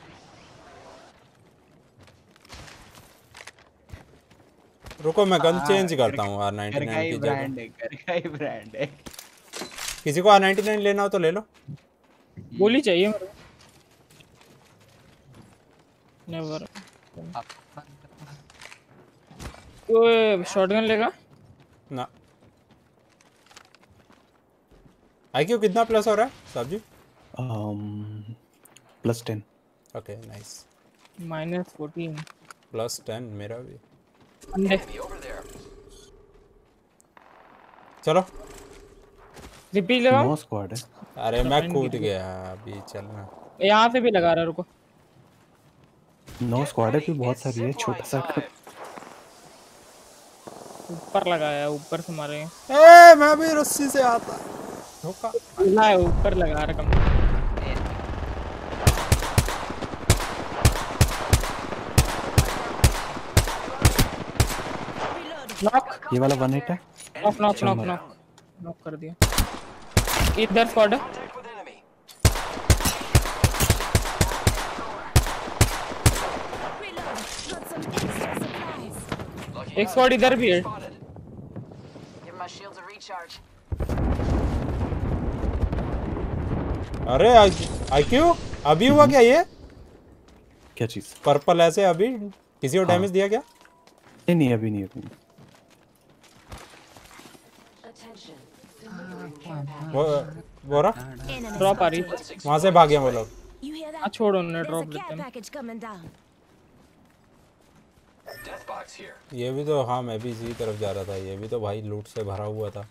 Speaker 1: रुको मैं गन
Speaker 3: हाँ,
Speaker 1: चेंज करता
Speaker 3: घर-
Speaker 1: हूँ आर
Speaker 3: घर
Speaker 1: नाइन्टी
Speaker 3: का
Speaker 1: नाइन
Speaker 3: ही
Speaker 1: की
Speaker 3: ब्रांड
Speaker 1: जगह।
Speaker 3: है, घर का ही ब्रांड है।
Speaker 1: किसी को आर नाइन्टी नाइन लेना हो तो ले लो।
Speaker 5: गोली चाहिए मेरे को। नेवर। कोई शॉटगन लेगा?
Speaker 1: ना आईक्यू कितना प्लस हो रहा है साहब जी?
Speaker 2: Plus ten
Speaker 1: okay nice.
Speaker 5: Minus fourteen.
Speaker 1: Plus ten मेरा भी।
Speaker 5: अंडे।
Speaker 7: Enemy over there.
Speaker 1: चलो
Speaker 5: रिपीट लगाओ।
Speaker 2: नौ स्क्वाड है।
Speaker 1: अरे मैं
Speaker 5: Fine,
Speaker 1: कूद
Speaker 5: गिर
Speaker 1: गया अभी चलना।
Speaker 5: यहाँ से भी लगा रहा, रुको।
Speaker 2: नौ
Speaker 7: Get
Speaker 2: स्क्वाड है
Speaker 7: ready,
Speaker 2: फिर बहुत
Speaker 7: it's
Speaker 2: सारी है,
Speaker 7: zip
Speaker 2: छोटा
Speaker 7: line
Speaker 2: सा
Speaker 7: time.
Speaker 5: ऊपर लगाया, ऊपर से मारेंगे।
Speaker 1: ए मैं भी रस्सी से आता। धोखा।
Speaker 5: खुला है, ऊपर लगा रहा कम। नॉक
Speaker 2: ये वाला वन हिट है।
Speaker 5: Knock knock knock knock knock कर दिया। इधर स्क्वाड है।
Speaker 7: Contact with enemy.
Speaker 4: Reload. Got some extra supplies.
Speaker 7: Lucky
Speaker 5: एक
Speaker 7: us,
Speaker 5: स्क्वाड इधर भी है।
Speaker 7: spotted.
Speaker 6: Give my shields a recharge.
Speaker 1: अरे आईक्यू अभी हुआ क्या ये?
Speaker 2: क्या चीज?
Speaker 1: पर्पल ऐसे अभी किसी को
Speaker 2: हाँ।
Speaker 1: डैमेज दिया क्या?
Speaker 2: नहीं नहीं अभी नहीं अभी नहीं।
Speaker 1: वो वो रहा
Speaker 4: Enemy
Speaker 5: ड्रॉप आ रही है।
Speaker 4: spotted.
Speaker 1: वहां से भाग गए वो लोग।
Speaker 4: You hear
Speaker 5: हाँ
Speaker 4: that?
Speaker 5: छोड़ो, उन्हें
Speaker 4: There's a
Speaker 5: ड्रॉप
Speaker 4: care
Speaker 5: लेते हैं।
Speaker 4: package coming down.
Speaker 7: Death box here.
Speaker 1: ये भी तो हाँ मैं भी इसी तरफ जा रहा था। ये भी तो भाई लूट से भरा हुआ था।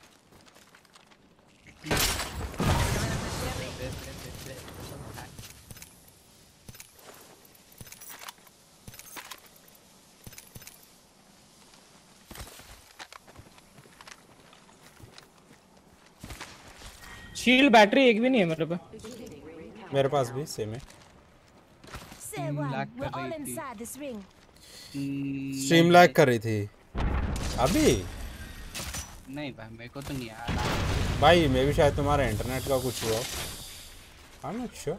Speaker 5: शील्ड बैटरी एक भी नहीं है मेरे पे।
Speaker 1: मेरे पास भी सेम है।
Speaker 4: Say
Speaker 3: Hmm,
Speaker 4: one.
Speaker 3: lag
Speaker 4: We're
Speaker 3: कर
Speaker 4: all
Speaker 3: रही थी।
Speaker 4: inside this ring.
Speaker 1: Stream lag कर रही थी अभी।
Speaker 3: नहीं भाई मेरे को तो नहीं आया।
Speaker 1: भाई मैं भी शायद तुम्हारा इंटरनेट का कुछ हुआ। I'm not sure।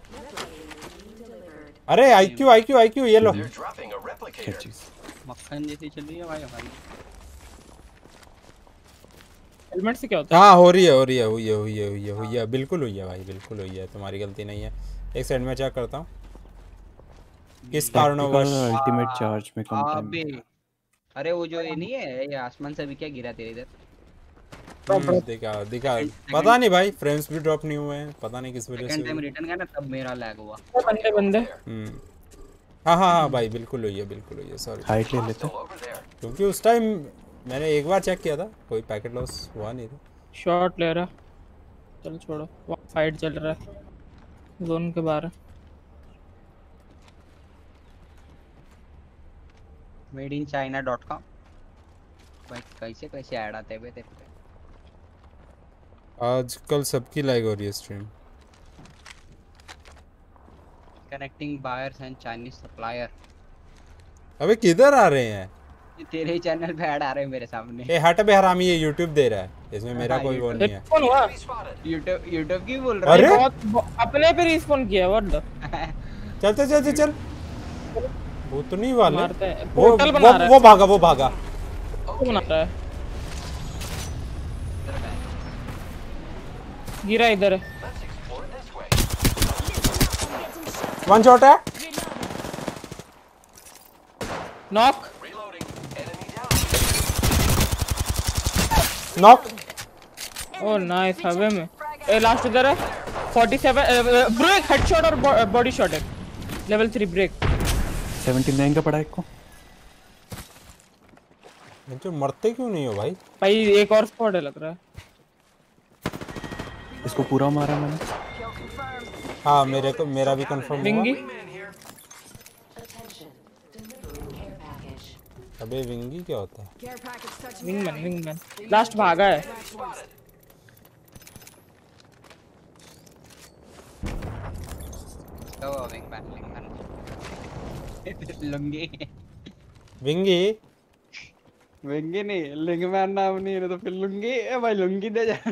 Speaker 1: अरे आईक्यू आईक्यू आईक्यू ये लो।
Speaker 7: They're dropping a
Speaker 2: क्या
Speaker 7: replicator.
Speaker 2: चीज?
Speaker 3: मक्खन जैसी चल रही है भाई हमारी।
Speaker 5: हेलमेट से क्या होता
Speaker 1: हाँ हो रही है हो रही है हुई है हुई है हुई है हुई है बिल्कुल हुई है भाई बिल्कुल हुई है। तुम्हारी गलती नहीं है। एक सेकंड में चेक करता हूँ किस कारणवश।
Speaker 2: अल्टीमेट चार्ज में कम टाइम।
Speaker 3: अबे अरे वो जो ये नहीं है ये आसमान से अभी क्या गिरा तेरे इधर।
Speaker 1: हम्म, दिखा दिखा पता नहीं भाई फ्रेम्स भी ड्रॉप नहीं हुए हैं पता नहीं किस वजह से
Speaker 3: सेकंड टाइम
Speaker 1: हुए।
Speaker 3: रिटर्न करना तब मेरा लैग हुआ।
Speaker 5: है? बंदे बंदे।
Speaker 1: हम्म हाँ हाँ हाँ भाई बिल्कुल हुई है बिल्कुल हुई है सॉरी।
Speaker 2: हाइट ले लेते
Speaker 7: Hostile over there.
Speaker 1: क्योंकि उस टाइम मैंने एक बार चेक किया था कोई पैकेट लॉस हुआ नहीं था।
Speaker 5: शॉट ले रहा। चल छोड़ो, वहाँ फाइट चल रहा है जोन के बाहर।
Speaker 3: Made in China dot com भाई कैसे कैसे ऐड आते हैं तेरे पे।
Speaker 1: आजकल सबकी लाइक हो रही है stream.
Speaker 3: Connecting buyers and Chinese supplier.
Speaker 1: अबे किधर आ रहे हैं?
Speaker 3: तेरे ही चैनल पे ऐड आ रहे हैं मेरे सामने।
Speaker 1: ए हट बे हरामी, ये यूट्यूब दे रहा है, इसमें मेरा
Speaker 3: हाँ,
Speaker 1: कोई वो
Speaker 3: YouTube।
Speaker 1: नहीं है।
Speaker 5: कौन हुआ?
Speaker 7: Enemy spotted.
Speaker 3: यूट्यूब यूट्यूब की बोल रहा
Speaker 1: अरे
Speaker 5: बहुत बहुत- अपने पे रिस्पॉन्ड किया व्हाट द
Speaker 3: है।
Speaker 1: चलते चलते चल, वो तो नहीं वाले,
Speaker 5: मारता है
Speaker 1: वो
Speaker 5: पोर्टल
Speaker 1: वो
Speaker 5: बना रहा
Speaker 1: वो भागा वो भागा।
Speaker 5: है वो बनाता है गिरा इधर है
Speaker 7: Let's explore this way.
Speaker 1: One shot है,
Speaker 5: knock
Speaker 7: Reloading. Enemy down.
Speaker 1: Knock.
Speaker 5: Oh nice हवे में ए लास्ट इधर है सैंतालीस ब्रेक हेडशॉट और बॉडी शॉट है लेवल थ्री ब्रेक
Speaker 2: उन्यासी का पड़ा एक को।
Speaker 1: जो मरते क्यों नहीं हो भाई?
Speaker 5: भाई एक और स्क्वाड है लग रहा है
Speaker 2: इसको पूरा मारा मैंने।
Speaker 1: हाँ मेरे को मेरा भी कंफर्म
Speaker 5: विंगी
Speaker 1: हुआ। अबे विंगी क्या होता है?
Speaker 8: Care package touching
Speaker 5: wingman wingman last भागा है
Speaker 3: तो विंगमैन विंगमैन लुंगी
Speaker 1: विंगी
Speaker 3: विंगी नहीं लिंगमैन नाम नहीं है तो फिर लुंगी। ए भाई लुंगी दे जा।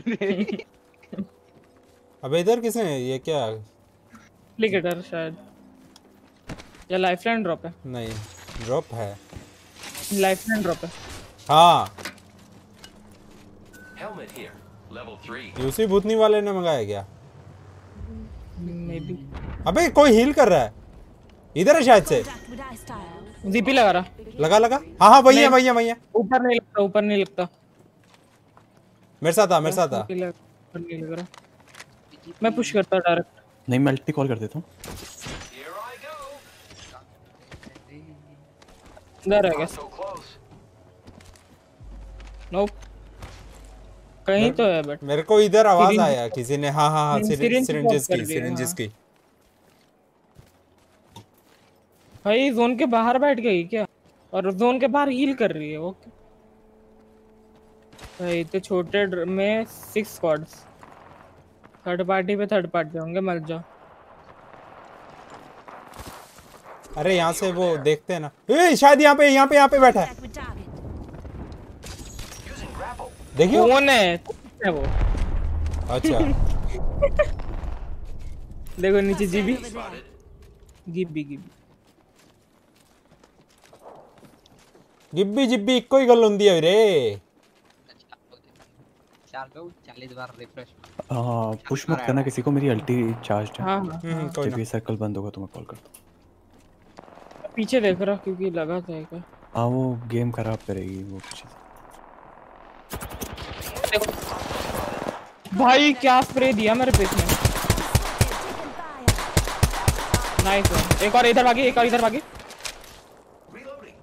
Speaker 1: अबे इधर किसने ये क्या?
Speaker 5: फ्लिकेटर शायद या लाइफलाइन ड्रॉप है
Speaker 1: नहीं ड्रॉप है।
Speaker 5: लाइफलाइन ड्रॉप है
Speaker 1: हाँ
Speaker 7: Helmet here. Level three.
Speaker 1: UC भूतनी वाले ने मंगाया क्या?
Speaker 5: मे बी
Speaker 1: अबे कोई हील कर रहा है इधर है शायद से।
Speaker 4: Contact with hostile.
Speaker 5: जीपी लगा रहा
Speaker 1: लगा लगा हाँ हाँ वही है वही है वही है।
Speaker 5: ऊपर नहीं लगता ऊपर नहीं लगता
Speaker 1: मेरे साथ आ मेरे साथ आ।
Speaker 5: ऊपर लग- ऊपर नहीं लग रहा मैं पुश करता डायरेक्ट
Speaker 2: नहीं मैं अल्टी कॉल कर देता हूँ।
Speaker 7: Here I go.
Speaker 5: इधर है क्या
Speaker 7: So close.
Speaker 5: नोप कहीं तो है बट
Speaker 1: मेरे को इधर आवाज
Speaker 5: Syringe-
Speaker 1: आया किसी ने, हाँ हाँ हाँ
Speaker 5: Syringe
Speaker 1: सिरिंजेस
Speaker 5: pop
Speaker 1: सिरिंजेस
Speaker 5: कर
Speaker 1: की
Speaker 5: दिया,
Speaker 1: सिरिंजेस
Speaker 5: हाँ।
Speaker 1: की।
Speaker 5: भाई जोन के बाहर बैठ गई क्या और जोन के बाहर हील कर रही है ओके भाई इतने छोटे ड्र- में सिक्स स्क्वाड्स थर्ड पार्टी पे थर्ड पार्टी होंगे मर जाओ
Speaker 1: अरे यहाँ से वो देखते हैं ना, ए शायद यहाँ पे यहाँ पे यहाँ पे बैठा है,
Speaker 4: Contact with target.
Speaker 7: Using grapple.
Speaker 1: देखियो।
Speaker 5: कौन है कौन है वो
Speaker 1: अच्छा
Speaker 5: देखो नीचे जीबी
Speaker 7: Spotted.
Speaker 5: गिब्बी गिब्बी
Speaker 1: गिब्बी जिब्बी इक्को ही गल होंदी है रे।
Speaker 3: चार पे चालीस बार रिफ्रेश।
Speaker 2: हाँ पुश मत करना किसी को, मेरी अल्टी चार्ज है।
Speaker 5: हाँ हाँ
Speaker 1: हम्म कोई
Speaker 2: जब
Speaker 1: ना।
Speaker 2: ये सर्कल बंद होगा तो मैं कॉल करता हूँ।
Speaker 5: पीछे देख रहा क्योंकि लगा था एक
Speaker 2: हाँ वो गेम खराब करेगी वो पीछे से।
Speaker 5: देखो भाई क्या स्प्रे दिया मेरे पेट में नाइस एक और इधर भागी एक और इधर भागी
Speaker 7: Reloading.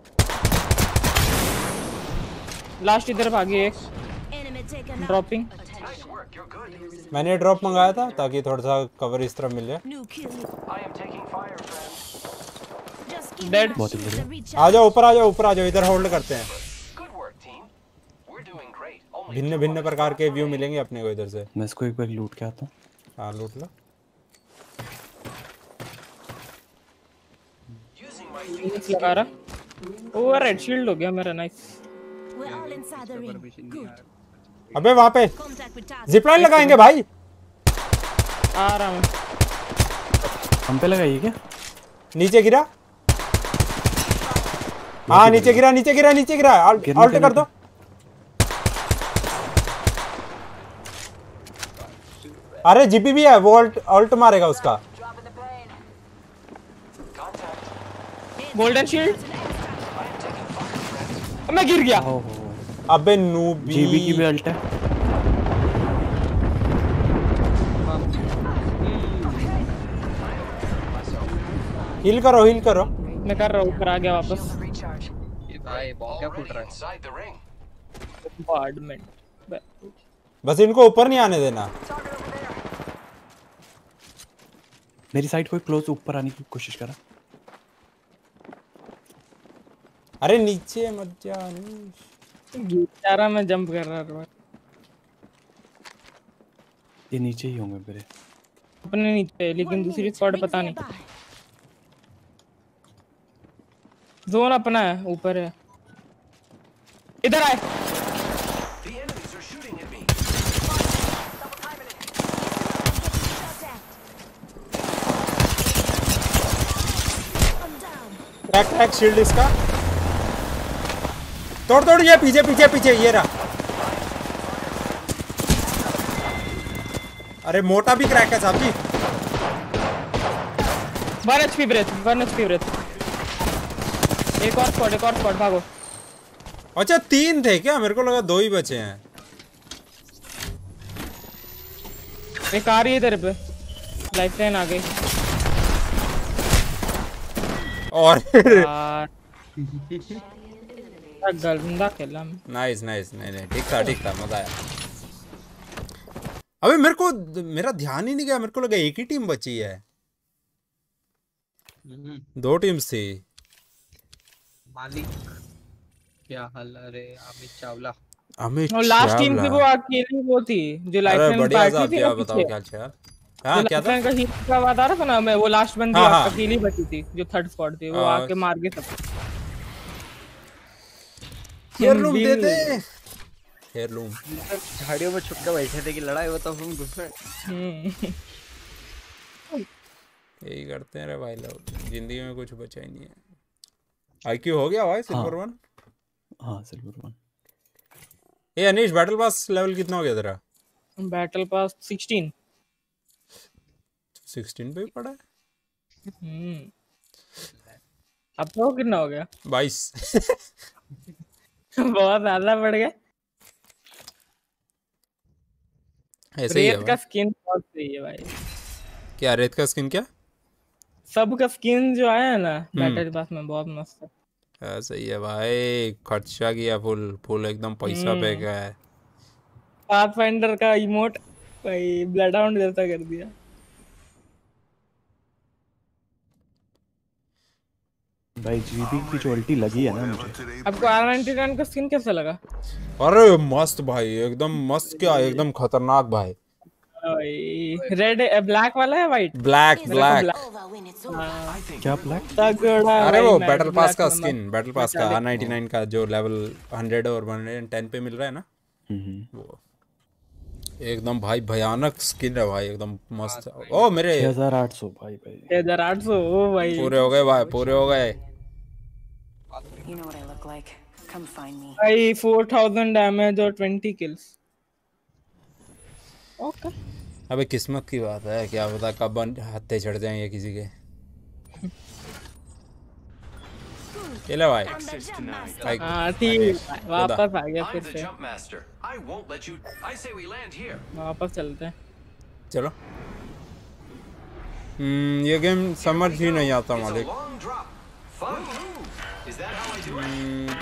Speaker 5: लास्ट इधर भागी एक
Speaker 4: Enemy taken out.
Speaker 5: Dropping
Speaker 7: Nice work. You're good.
Speaker 1: मैंने ड्रॉप मंगाया था ताकि थोड़ा सा कवर इस तरफ मिल जाए।
Speaker 4: New kill.
Speaker 7: I am taking fire, friends.
Speaker 4: Just give
Speaker 5: Dead.
Speaker 4: me
Speaker 2: बहुत ही
Speaker 4: my shield
Speaker 2: बढ़िया।
Speaker 4: to reach
Speaker 1: uh
Speaker 4: out.
Speaker 1: जाओ ऊपर आ जाओ ऊपर आ जाओ, इधर होल्ड करते हैं।
Speaker 7: Good work, team. We're doing great. Only
Speaker 1: भिन्न
Speaker 7: two
Speaker 1: भिन्न
Speaker 7: others
Speaker 1: प्रकार
Speaker 7: got
Speaker 1: के व्यू
Speaker 7: away.
Speaker 1: मिलेंगे अपने को इधर से।
Speaker 2: मैं इसको एक बार लूट के आता हूँ।
Speaker 1: हाँ लूट लो।
Speaker 7: Using my
Speaker 5: लगा रहा वो रेड शील्ड हो गया मेरा nice
Speaker 4: We're all inside the ring. Good.
Speaker 1: अबे वहाँ पे
Speaker 4: Contact with target.
Speaker 1: Zip line लगाएंगे भाई।
Speaker 5: आ रहा मैं
Speaker 2: हम पे लगाइए क्या?
Speaker 1: नीचे गिरा, हाँ नीचे गिरा नीचे गिरा नीचे गिरा, ऑल्ट
Speaker 2: गिरने
Speaker 1: ऑल्ट
Speaker 2: के
Speaker 1: कर दो। अरे जीपी भी है वो, ऑल्ट ऑल्ट मारेगा उसका।
Speaker 6: Dropping the pain.
Speaker 7: contact.
Speaker 5: Golden shield मैं गिर गया
Speaker 2: ओहो
Speaker 1: अबे नूबी।
Speaker 2: जीबी की भी अल्ट है।
Speaker 1: हील करो हील करो।
Speaker 5: मैं कर रहा हूँ ऊपर आ गया वापस
Speaker 6: Recharge.
Speaker 3: ये भाई बहुत क्या फूट
Speaker 7: Already
Speaker 3: रहा है।
Speaker 7: inside the ring.
Speaker 5: बॉम्बार्डमेंट
Speaker 1: बस इनको ऊपर नहीं आने देना।
Speaker 2: मेरी साइड कोई क्लोज ऊपर आने की कोशिश करा।
Speaker 1: अरे नीचे मत जा।
Speaker 5: यारा मैं जंप कर रहा था
Speaker 2: ये नीचे ही होंगे मेरे।
Speaker 5: अपने नीचे लेकिन
Speaker 4: One
Speaker 5: दूसरी
Speaker 4: minute,
Speaker 5: स्क्वाड
Speaker 4: rings
Speaker 5: पता नहीं
Speaker 4: nearby.
Speaker 5: जोन अपना है ऊपर है इधर आए।
Speaker 7: The enemies are shooting at me.
Speaker 6: Double timing it.
Speaker 4: Shot at. I'm down.
Speaker 1: Crack crack shield इसका। तोड़ तोड़, ये पीछे पीछे पीछे ये रहा। अरे मोटा भी क्रैक है साहब जी।
Speaker 5: One HP breath, one HP breath. एक और स्क्वाड, एक और स्क्वाड, भागो।
Speaker 1: अच्छा तीन थे क्या? मेरे को लगा दो ही बचे हैं।
Speaker 5: एक आ रही है तेरे पे, लाइफ लाइन आ गई।
Speaker 1: और
Speaker 5: यार गंदा खेला मैं।
Speaker 1: नाइस नाइस, नहीं नहीं ठीक था ठीक था, मजा आया। अबे मेरे को मेरा ध्यान ही नहीं गया, मेरे को लगा एक ही टीम बची है। दो टीम्स थी।
Speaker 3: मालिक क्या हाल है रे अमित चावला।
Speaker 1: अमित
Speaker 5: और लास्ट टीम
Speaker 1: चावला।
Speaker 5: से वो अकेली वो थी जो लाइफ
Speaker 1: अरे
Speaker 5: लाइन
Speaker 1: बढ़िया
Speaker 5: पार्टी
Speaker 1: साहब,
Speaker 5: थी
Speaker 1: क्या
Speaker 5: ना
Speaker 1: बताओ
Speaker 5: पीछे।
Speaker 1: क्या चाल। हाँ
Speaker 5: जो
Speaker 1: क्या
Speaker 5: लाइफ
Speaker 1: था?
Speaker 5: लाइन का हीरो का बात आ रहा था ना, मैं वो लास्ट बंदी
Speaker 1: हाँ, हाँ।
Speaker 5: अकेली बची थी जो थर्ड स्क्वाड थी, वो
Speaker 1: हाँ।
Speaker 5: आके मार गए सब।
Speaker 1: हेयरलूम दे
Speaker 5: हिंदी
Speaker 1: दे।
Speaker 5: में।
Speaker 1: हेयरलूम।
Speaker 3: झाड़ियों में छुप के बैठे थे कि लड़ाई हो तो हम घुसे।
Speaker 5: हम्म।
Speaker 1: यही करते हैं रे भाई लोग, जिंदगी में कुछ बचा ही नहीं है। आईक्यू हो गया भाई सिल्वर वन।
Speaker 2: हाँ सिल्वर वन।
Speaker 1: ए अनीश, बैटल पास लेवल कितना हो गया तेरा?
Speaker 5: Battle pass sixteen.
Speaker 1: सिक्सटीन पे ही पड़ा है।
Speaker 5: हम्म। अब तो कितना हो गया?
Speaker 1: बाईस।
Speaker 5: बहुत ज्यादा बढ़ गया।
Speaker 1: ऐसे ही है
Speaker 5: रेत का
Speaker 1: भाई।
Speaker 5: स्किन बहुत सही है भाई।
Speaker 1: क्या रेत का स्किन क्या?
Speaker 5: सब का स्किन जो आया है ना बैटल पास में बहुत मस्त है।
Speaker 1: हाँ, सही है भाई, खर्चा किया फुल फुल एकदम पैसा पे गया है।
Speaker 5: पाथफाइंडर का इमोट भाई ब्लड हाउंड जैसा कर दिया।
Speaker 2: भाई जीबी की जो उल्टी लगी है ना मुझे।
Speaker 5: आपको आर नाइंटी नाइन का स्किन कैसा लगा?
Speaker 1: अरे मस्त भाई, एकदम मस्त, क्या एकदम खतरनाक भाई।
Speaker 5: रेड ब्लैक वाला है white?
Speaker 1: Black black.
Speaker 4: Over when it's over.
Speaker 2: क्या ब्लैक?
Speaker 5: तगड़ा
Speaker 1: अरे
Speaker 5: भाई,
Speaker 1: वो
Speaker 5: मैं
Speaker 1: बैटल पास
Speaker 5: black
Speaker 1: का
Speaker 5: में
Speaker 1: स्किन,
Speaker 5: मस्त-
Speaker 1: बैटल पास का
Speaker 5: metallic
Speaker 1: आर नाइंटी नाइन का जो लेवल हंड्रेड और वन टेन पे मिल रहा है ना,
Speaker 2: हम्म।
Speaker 1: वो एकदम भाई भयानक स्किन है भाई, एकदम मस्त। ओ मेरे
Speaker 2: छह हज़ार आठ सौ भाई भाई।
Speaker 5: छह हज़ार आठ सौ ओ भाई।
Speaker 1: पूरे हो गए भाई, पूरे हो गए।
Speaker 8: You know what I look like. Come find me.
Speaker 5: भाई फोर थाउज़ेंड डैमेज और ट्वेंटी किल्स। ओके।
Speaker 1: अबे किस्मत की बात है, क्या पता कब हत्थे चढ़ जाएंगे किसी के। ये ले भाई। भाई
Speaker 5: हाँ ठीक है, वापस आ गया
Speaker 7: I'm
Speaker 5: फिर
Speaker 7: the
Speaker 5: से।
Speaker 7: jump master. I won't let you. I say we land here.
Speaker 5: वापस चलते हैं।
Speaker 1: चलो। हम्म ये गेम समझ ही नहीं आता
Speaker 7: It's a
Speaker 1: मालिक।
Speaker 7: long drop. Fun move. Is that how I do it?
Speaker 1: हम्म,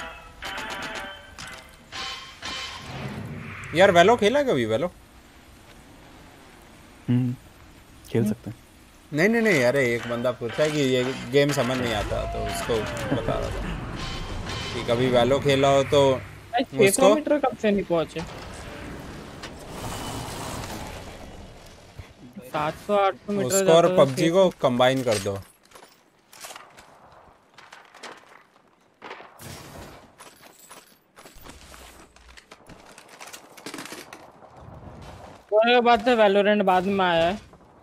Speaker 1: यार वेलो खेला कभी? वेलो
Speaker 2: हम्म खेल सकते हैं।
Speaker 1: नहीं नहीं नहीं, अरे एक बंदा पूछा है कि ये गेम समझ नहीं आता, तो उसको बता रहा था कि कभी वेलो खेला हो तो
Speaker 5: छह सौ मीटर कब से नहीं पहुंचे? सात सौ आठ सौ मीटर
Speaker 1: उसको और
Speaker 5: जाता है,
Speaker 1: पबजी को कंबाइन कर दो।
Speaker 5: वो बात है, वैलोरेंट बाद में आया है।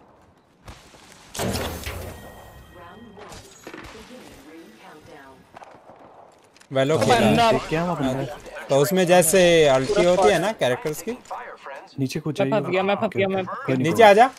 Speaker 1: वेलो खेला
Speaker 5: बंदा
Speaker 2: देख क्या हुआ बंदा?
Speaker 1: तो उसमें जैसे अल्टी होती है ना कैरेक्टर्स की।
Speaker 7: Fire, friends.
Speaker 2: नीचे कूद
Speaker 5: मैं
Speaker 2: जाइए।
Speaker 5: फंस गया, मैं फंस गया, मैं
Speaker 2: कोई नहीं,
Speaker 1: नीचे आ जा।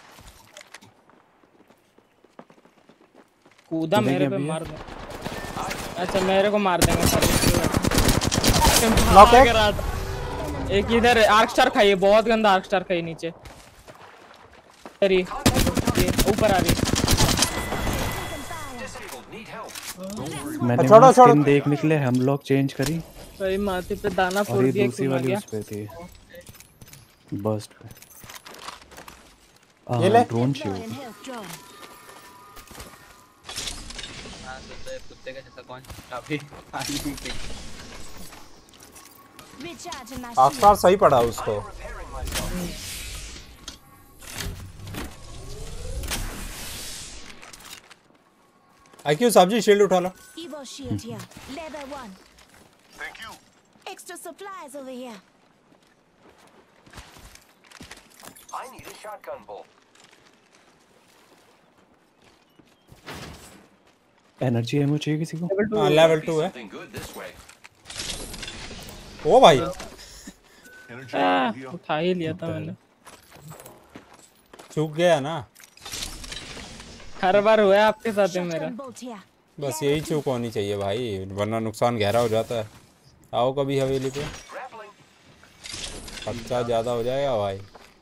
Speaker 5: कूदा
Speaker 2: कूदेंगे
Speaker 5: मेरे पे
Speaker 2: अभी?
Speaker 5: मार दे। अच्छा मेरे को मार देंगे सारे।
Speaker 1: Knock
Speaker 5: भाग
Speaker 1: एक।
Speaker 5: रहा था। एक इधर आर्क स्टार खाइए, बहुत गंदा आर्क स्टार खाइए नीचे। अरे ये ऊपर आ रही।
Speaker 7: Disabled. Need help.
Speaker 2: मैंने
Speaker 1: छोड़ो,
Speaker 2: वो
Speaker 1: छोड़ो।
Speaker 2: स्किन देखने के लिए हम लोग चेंज करी
Speaker 5: भाई माथे पे दाना
Speaker 2: और
Speaker 5: फोड़
Speaker 2: ये
Speaker 5: दिया,
Speaker 2: दूसरी
Speaker 5: खून आ
Speaker 2: वाली
Speaker 5: गया।
Speaker 2: उस पे थी बर्स्ट पे।
Speaker 1: ये ले।
Speaker 2: Drone
Speaker 4: Deploying
Speaker 2: shield.
Speaker 4: health drone.
Speaker 3: हाँ तो कुत्ते का जैसा कौन काफी पानी पी।
Speaker 4: Recharging my shield.
Speaker 1: आसपास सही पड़ा उसको।
Speaker 7: Repairing myself.
Speaker 1: आईक्यू साहब जी शील्ड उठा लो।
Speaker 4: Evo shield here. Level one. extra supplies over here.
Speaker 7: I need a shotgun bolt.
Speaker 2: Energy ammo चाहिए किसी को?
Speaker 5: लेवल टू
Speaker 1: हाँ लेवल टू है।
Speaker 7: Something good this way.
Speaker 1: ओ भाई
Speaker 5: आ, उठा ही लिया था मैंने।
Speaker 1: चूक गया ना,
Speaker 5: हर बार हुआ है आपके साथ है मेरा।
Speaker 4: Shotgun bolt here.
Speaker 1: बस यही चूक होनी चाहिए भाई, वरना नुकसान गहरा हो जाता है। आओ कभी हवेली पे,
Speaker 7: Grappling.
Speaker 1: खर्चा ज्यादा हो जाएगा भाई।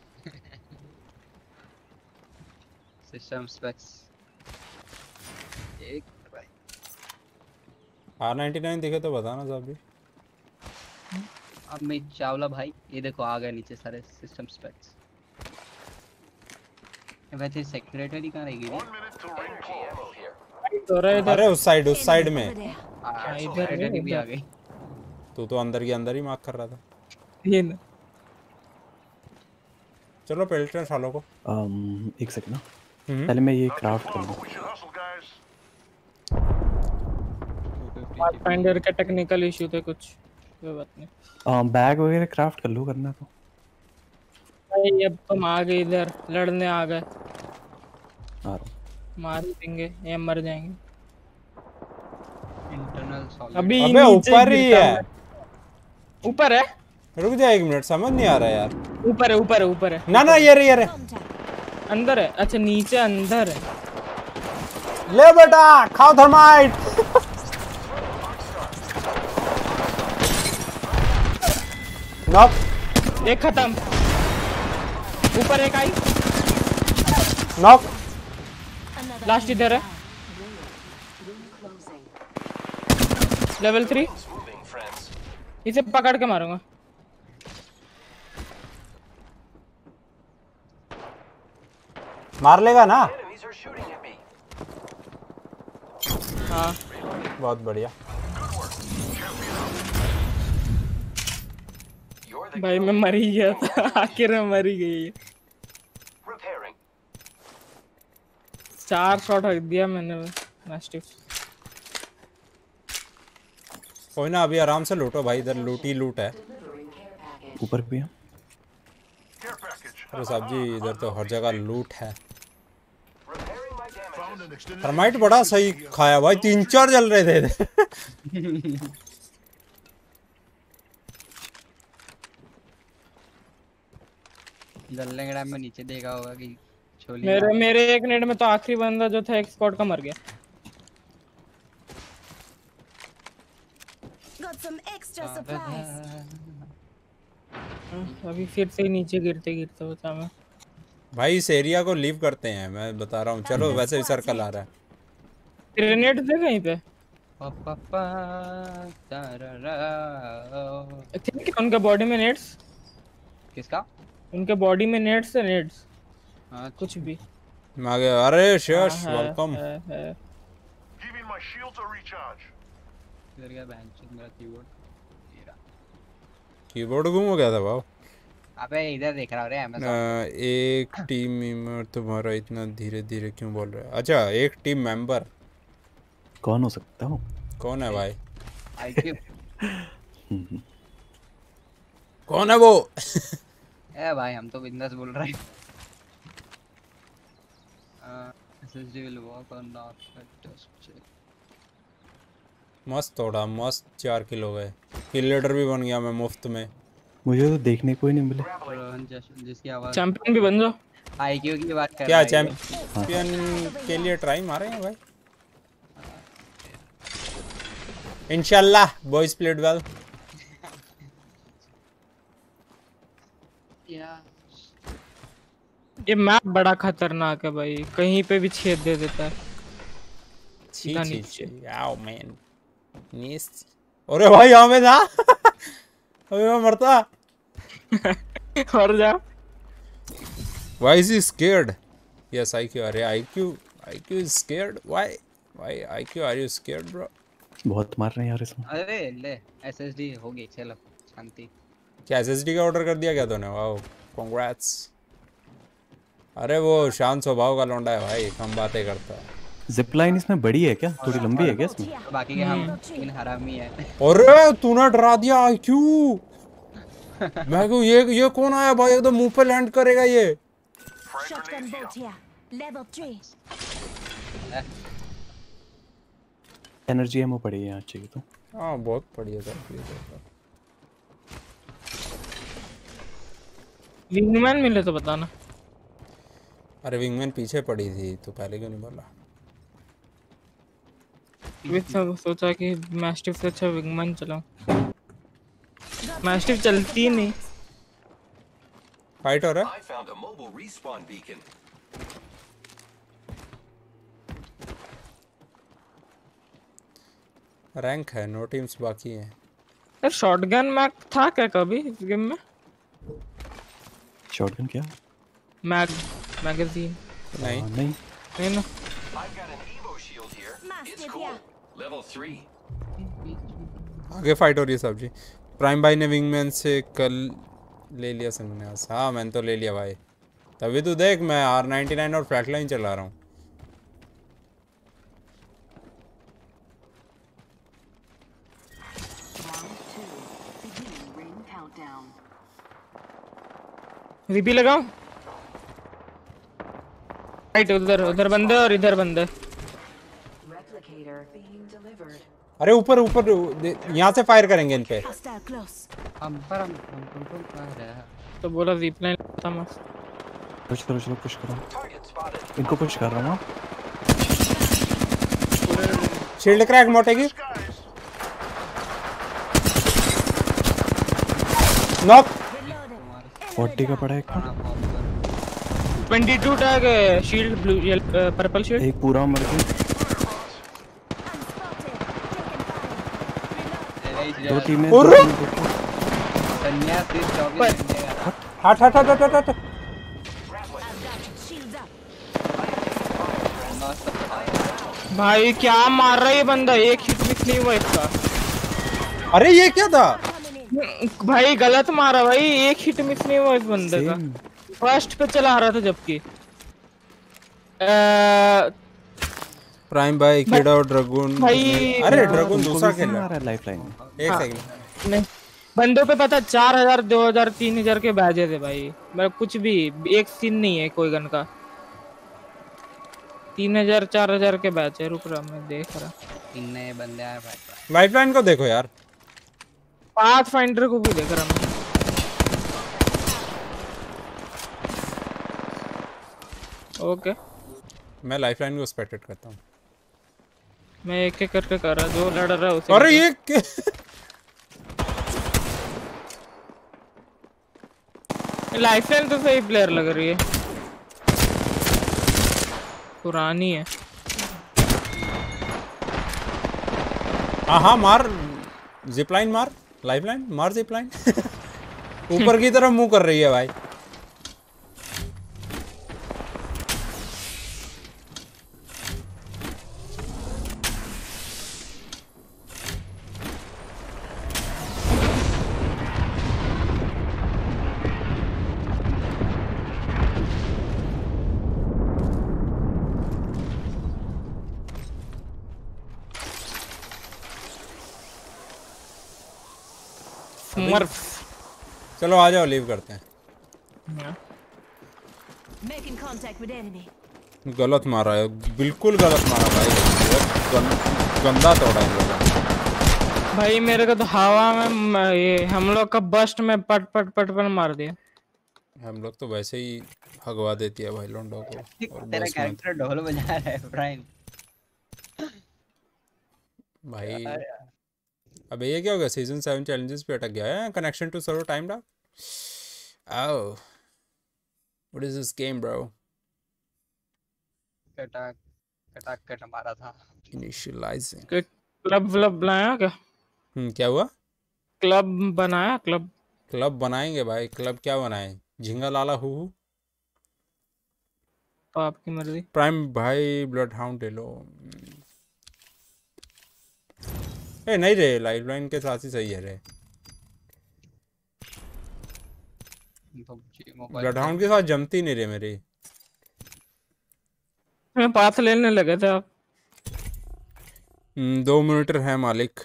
Speaker 3: सिस्टम स्पेक्स एक भाई।
Speaker 1: आर नाइन्टी नाइन दिखे तो बताना साहब भी।
Speaker 3: अब मैं चावला भाई, ये देखो आ गए नीचे सारे सिस्टम स्पेक्स। वैसे सेक्रेटरी कहाँ रहेगी?
Speaker 7: Energy ammo here.
Speaker 5: तो रहा इधर।
Speaker 1: अरे उस साइड उस साइड
Speaker 4: Over
Speaker 1: में।
Speaker 4: there.
Speaker 3: हाँ,
Speaker 5: इधर है,
Speaker 3: सेक्रेटरी भी आ
Speaker 5: इधर।
Speaker 3: गई।
Speaker 1: तू तो अंदर के अंदर ही मार्क कर रहा था।
Speaker 5: ये ना।
Speaker 1: चलो पेल्ट हैं सालों को।
Speaker 2: um, एक सेकंड ना,
Speaker 1: हम्म।
Speaker 2: पहले मैं ये क्राफ्ट कर लूँ।
Speaker 5: पाथफाइंडर के टेक्निकल इशू थे कुछ, कोई बात नहीं।
Speaker 2: बैग वगैरह क्राफ्ट कर लो, करना तो।
Speaker 5: भाई अब तुम आ गए इधर, लड़ने आ गए,
Speaker 2: आ रहा हूँ।
Speaker 5: मार ही देंगे या मर जाएंगे।
Speaker 3: Internal solid.
Speaker 5: अभी
Speaker 1: अबे
Speaker 5: नीचे
Speaker 1: ऊपर ही
Speaker 5: गिरता
Speaker 1: है।
Speaker 5: हूँ। ऊपर है,
Speaker 1: रुक जा एक मिनट, समझ नहीं आ रहा यार।
Speaker 5: ऊपर है, ऊपर है, ऊपर है।
Speaker 1: ना ना ये रे ये रे।
Speaker 4: Contact.
Speaker 5: अंदर है, अच्छा नीचे अंदर है।
Speaker 1: ले बेटा खाओ थर्माइट। नॉक
Speaker 5: एक खत्म, ऊपर एक आई,
Speaker 1: नॉक।
Speaker 4: Another
Speaker 5: लास्ट इधर है, लेवल थ्री।
Speaker 7: Moving, friends.
Speaker 5: इसे पकड़ के मारूंगा।
Speaker 1: मार लेगा ना?
Speaker 7: Enemies are shooting at me.
Speaker 5: हाँ
Speaker 1: बहुत बढ़िया।
Speaker 7: You're the
Speaker 5: भाई मैं मर ही गया था, आखिर में मर ही गई।
Speaker 7: repairing.
Speaker 5: चार शॉट रख दिया मैंने मास्टिफ।
Speaker 1: कोई ना, अभी आराम से लूटो भाई, इधर लूट ही लूट है।
Speaker 2: ऊपर भी है।
Speaker 1: अरे साहब जी इधर तो हर जगह लूट है।
Speaker 7: Repairing my damages.
Speaker 1: थर्माइट बड़ा सही खाया भाई, तीन चार जल रहे थे इधर।
Speaker 3: जलने के टाइम में नीचे देखा होगा कि छोली
Speaker 5: मेरे मेरे एक नेट में तो आखिरी बंदा जो था एक स्क्वाड का मर गया।
Speaker 4: Got some extra supplies.
Speaker 5: अभी फिर से नीचे गिरते गिरते होता मैं।
Speaker 1: भाई इस एरिया को लीव करते हैं, मैं बता रहा हूँ। चलो वैसे भी सर्कल आ रहा है।
Speaker 5: ग्रेनेड दे कहीं पे।
Speaker 3: पापा तारारा।
Speaker 5: ठीक है, उनके बॉडी में नेट्स,
Speaker 3: किसका?
Speaker 5: उनके बॉडी में नेट्स है, नेट्स
Speaker 3: हाँ
Speaker 5: कुछ भी।
Speaker 1: मैं आ गया। अरे शश
Speaker 5: हाँ, है,
Speaker 1: वेलकम।
Speaker 5: है, है।
Speaker 3: इधर गया बेंच मेरा कीबोर्ड। ये रहा।
Speaker 1: कीबोर्ड गुम हो गया था भाव।
Speaker 3: अबे इधर देख रहा रे अमेज़न।
Speaker 1: अ, एक टीम मेंबर तुम्हारा इतना धीरे धीरे क्यों बोल रहा है? अच्छा एक टीम मेंबर
Speaker 2: कौन हो सकता हूँ?
Speaker 1: कौन है भाई?
Speaker 3: आईक्यू।
Speaker 1: कौन है वो?
Speaker 3: ए भाई हम तो बिंदास बोल रहे हैं। SSD will work on not test check.
Speaker 1: मस्त थोड़ा मस्त चार किलो गए। किल लीडर भी बन गया मैं मुफ्त में।
Speaker 2: मुझे तो देखने को ही नहीं मिले।
Speaker 3: रोहन जश- जिसकी आवाज
Speaker 5: चैंपियन भी बन जाओ।
Speaker 3: आईक्यू की बात कर
Speaker 1: क्या
Speaker 3: रहा है ये।
Speaker 1: चैंपियन के लिए ट्राई मारे हैं भाई? इंशाल्लाह बॉयज प्लेड वेल।
Speaker 5: ये मैप बड़ा खतरनाक है भाई, कहीं पे भी छेद दे देता है।
Speaker 1: छी
Speaker 5: सीधा
Speaker 1: छी
Speaker 5: नीचे।
Speaker 1: छी आओ मैन नीस। अरे भाई यहाँ में था। अबे मैं मरता।
Speaker 5: और जा।
Speaker 1: Why is he scared? Yes, I Q. अरे I Q, I Q is scared. Why? Why I Q? Are you scared, bro?
Speaker 2: बहुत मार रहे हैं यार इसमें।
Speaker 3: अरे ले एसएसडी हो गई चलो शांति।
Speaker 1: क्या S S D का ऑर्डर कर दिया क्या तूने? Wow, congrats. अरे वो शांत स्वभाव का लौंडा है भाई, कम बातें करता है।
Speaker 2: जिप लाइन इसमें बड़ी है क्या? थोड़ी लंबी है क्या इसमें?
Speaker 4: Here.
Speaker 3: बाकी के हम तीन हरामी है।
Speaker 1: अरे तूने डरा दिया आईक्यू। मैं क्यों ये ये कौन आया भाई, एकदम मुंह पे लैंड करेगा ये।
Speaker 4: Shotgun bolt here. Level three.
Speaker 2: Energy ammo पड़ी है यहाँ चाहिए तो।
Speaker 1: हाँ बहुत बढ़िया सर।
Speaker 5: विंगमैन मिले तो बताना।
Speaker 1: अरे विंगमैन पीछे पड़ी थी तो पहले क्यों नहीं बोला?
Speaker 5: विथ सब सोचा कि मैस्टिफ से अच्छा विंगमैन चलाऊं। मैस्टिफ चलती ही नहीं।
Speaker 1: फाइट हो रहा है।
Speaker 7: I found a mobile respawn beacon.
Speaker 1: Rank है, नो टीम्स बाकी हैं।
Speaker 5: यार शॉटगन मैग था क्या कभी इस गेम में?
Speaker 2: शॉटगन क्या?
Speaker 5: मैग मैगजीन
Speaker 1: नहीं
Speaker 2: हाँ, नहीं
Speaker 5: नहीं ना।
Speaker 7: I've got an Evo shield here. It's
Speaker 4: Mastiff
Speaker 7: cool.
Speaker 4: here.
Speaker 7: Level three.
Speaker 1: आगे फाइट हो रही है सब जी। प्राइम भाई ने विंगमैन से कल ले लिया संन्यास। हाँ मैंने तो ले लिया भाई। तभी तो देख मैं आर नाइन्टी नाइन और फ्लैटलाइन चला रहा हूँ।
Speaker 5: रिपी लगाऊं? राइट उधर उधर बंदे और इधर बंदे।
Speaker 1: अरे ऊपर ऊपर यहाँ से फायर करेंगे इन पे।
Speaker 4: Hostile close.
Speaker 3: हम पर हम हम हम हम कहाँ है?
Speaker 5: तो बोला ज़िपलाइन था मस्त।
Speaker 2: पुश करो, चलो पुश करो।
Speaker 7: Target spotted.
Speaker 2: इनको पुश कर रहा हूँ।
Speaker 1: शील्ड क्रैक मोटे की। नॉक।
Speaker 2: फोर्टी का पड़ा है एक का।
Speaker 5: Twenty two tag shield blue purple shield.
Speaker 2: एक पूरा मर गया। दो टीमें। दो
Speaker 1: और-
Speaker 2: टीमें देखो।
Speaker 3: संन्यास तीस चौबीस देगा।
Speaker 1: हट हट हट हट हट हट।
Speaker 4: Shields up.
Speaker 5: भाई क्या मार रहा है ये बंदा, एक हिट मिस नहीं हुआ इसका।
Speaker 1: अरे ये क्या था?
Speaker 5: भाई गलत मारा भाई, एक हिट मिस नहीं हुआ इस बंदे का।
Speaker 2: सेम।
Speaker 5: फर्स्ट पे चला रहा था जबकि अ,
Speaker 1: प्राइम भाई किड और ड्रैगन।
Speaker 5: भाई-
Speaker 1: अरे ड्रैगन दूसरा खेल रहा
Speaker 2: रहा है लाइफ लाइन।
Speaker 1: है। एक
Speaker 5: हाँ।
Speaker 1: सेकंड।
Speaker 5: नहीं बंदों पे पता चार हजार दो हजार तीन हजार के बैजे थे भाई। मतलब कुछ भी एक सीन नहीं है कोई गन का। तीन हजार चार हजार के बैच है। रुक रहा मैं देख रहा।
Speaker 3: तीन नए बंदे आए भाई।
Speaker 1: लाइफलाइन को देखो यार।
Speaker 5: पाथ फाइंडर को भी देख रहा मैं। ओके
Speaker 1: मैं लाइफलाइन को स्पेक्टेट करता हूँ।
Speaker 5: मैं एक एक करके कर रहा, जो लड़ रहा है उसे।
Speaker 1: अरे ये क्या-
Speaker 5: लाइफलाइन तो सही प्लेयर लग रही है, पुरानी है।
Speaker 1: हाँ हाँ मार जिपलाइन मार लाइफलाइन मार जिपलाइन। ऊपर की तरफ मुंह कर रही है भाई।
Speaker 5: स्मर्फ।
Speaker 1: चलो आ जाओ लीव करते हैं।
Speaker 4: Making contact with enemy.
Speaker 1: गलत मारा है, बिल्कुल गलत मारा भाई। बहुत गं, गंदा तोड़ा इन लोगों ने।
Speaker 5: भाई मेरे को तो हवा में म- ये हम लोग का बस्ट में पट पट पट पट मार दिया।
Speaker 1: हम लोग तो वैसे ही हगवा देती है भाई लोंडो को। और
Speaker 3: तेरा
Speaker 1: बस में
Speaker 3: कैरेक्टर ढोल बजा रहा है प्राइम।
Speaker 1: भाई अबे ये क्या हो गया? सीजन सेवन चैलेंजेस पे अटक गया है। Connection to server time down. आओ what is this game bro?
Speaker 3: कटा कटा कट मारा था।
Speaker 1: इनिशियलाइजिंग।
Speaker 5: क्लब व्लब बनाया क्या?
Speaker 1: हम्म क्या हुआ?
Speaker 5: क्लब बनाया क्लब?
Speaker 1: क्लब बनाएंगे भाई। क्लब क्या बनाए? झिंगा लाला हु हु।
Speaker 5: तो आपकी मर्जी।
Speaker 1: प्राइम भाई ब्लड हाउंड ले लो। ए नहीं रे, लाइफलाइन के साथ ही सही है रे। ब्लड हाउंड के साथ जमती नहीं रे मेरी।
Speaker 5: मैं पाथ लेने लगे थे आप।
Speaker 1: हम्म, दो मॉनिटर है मालिक।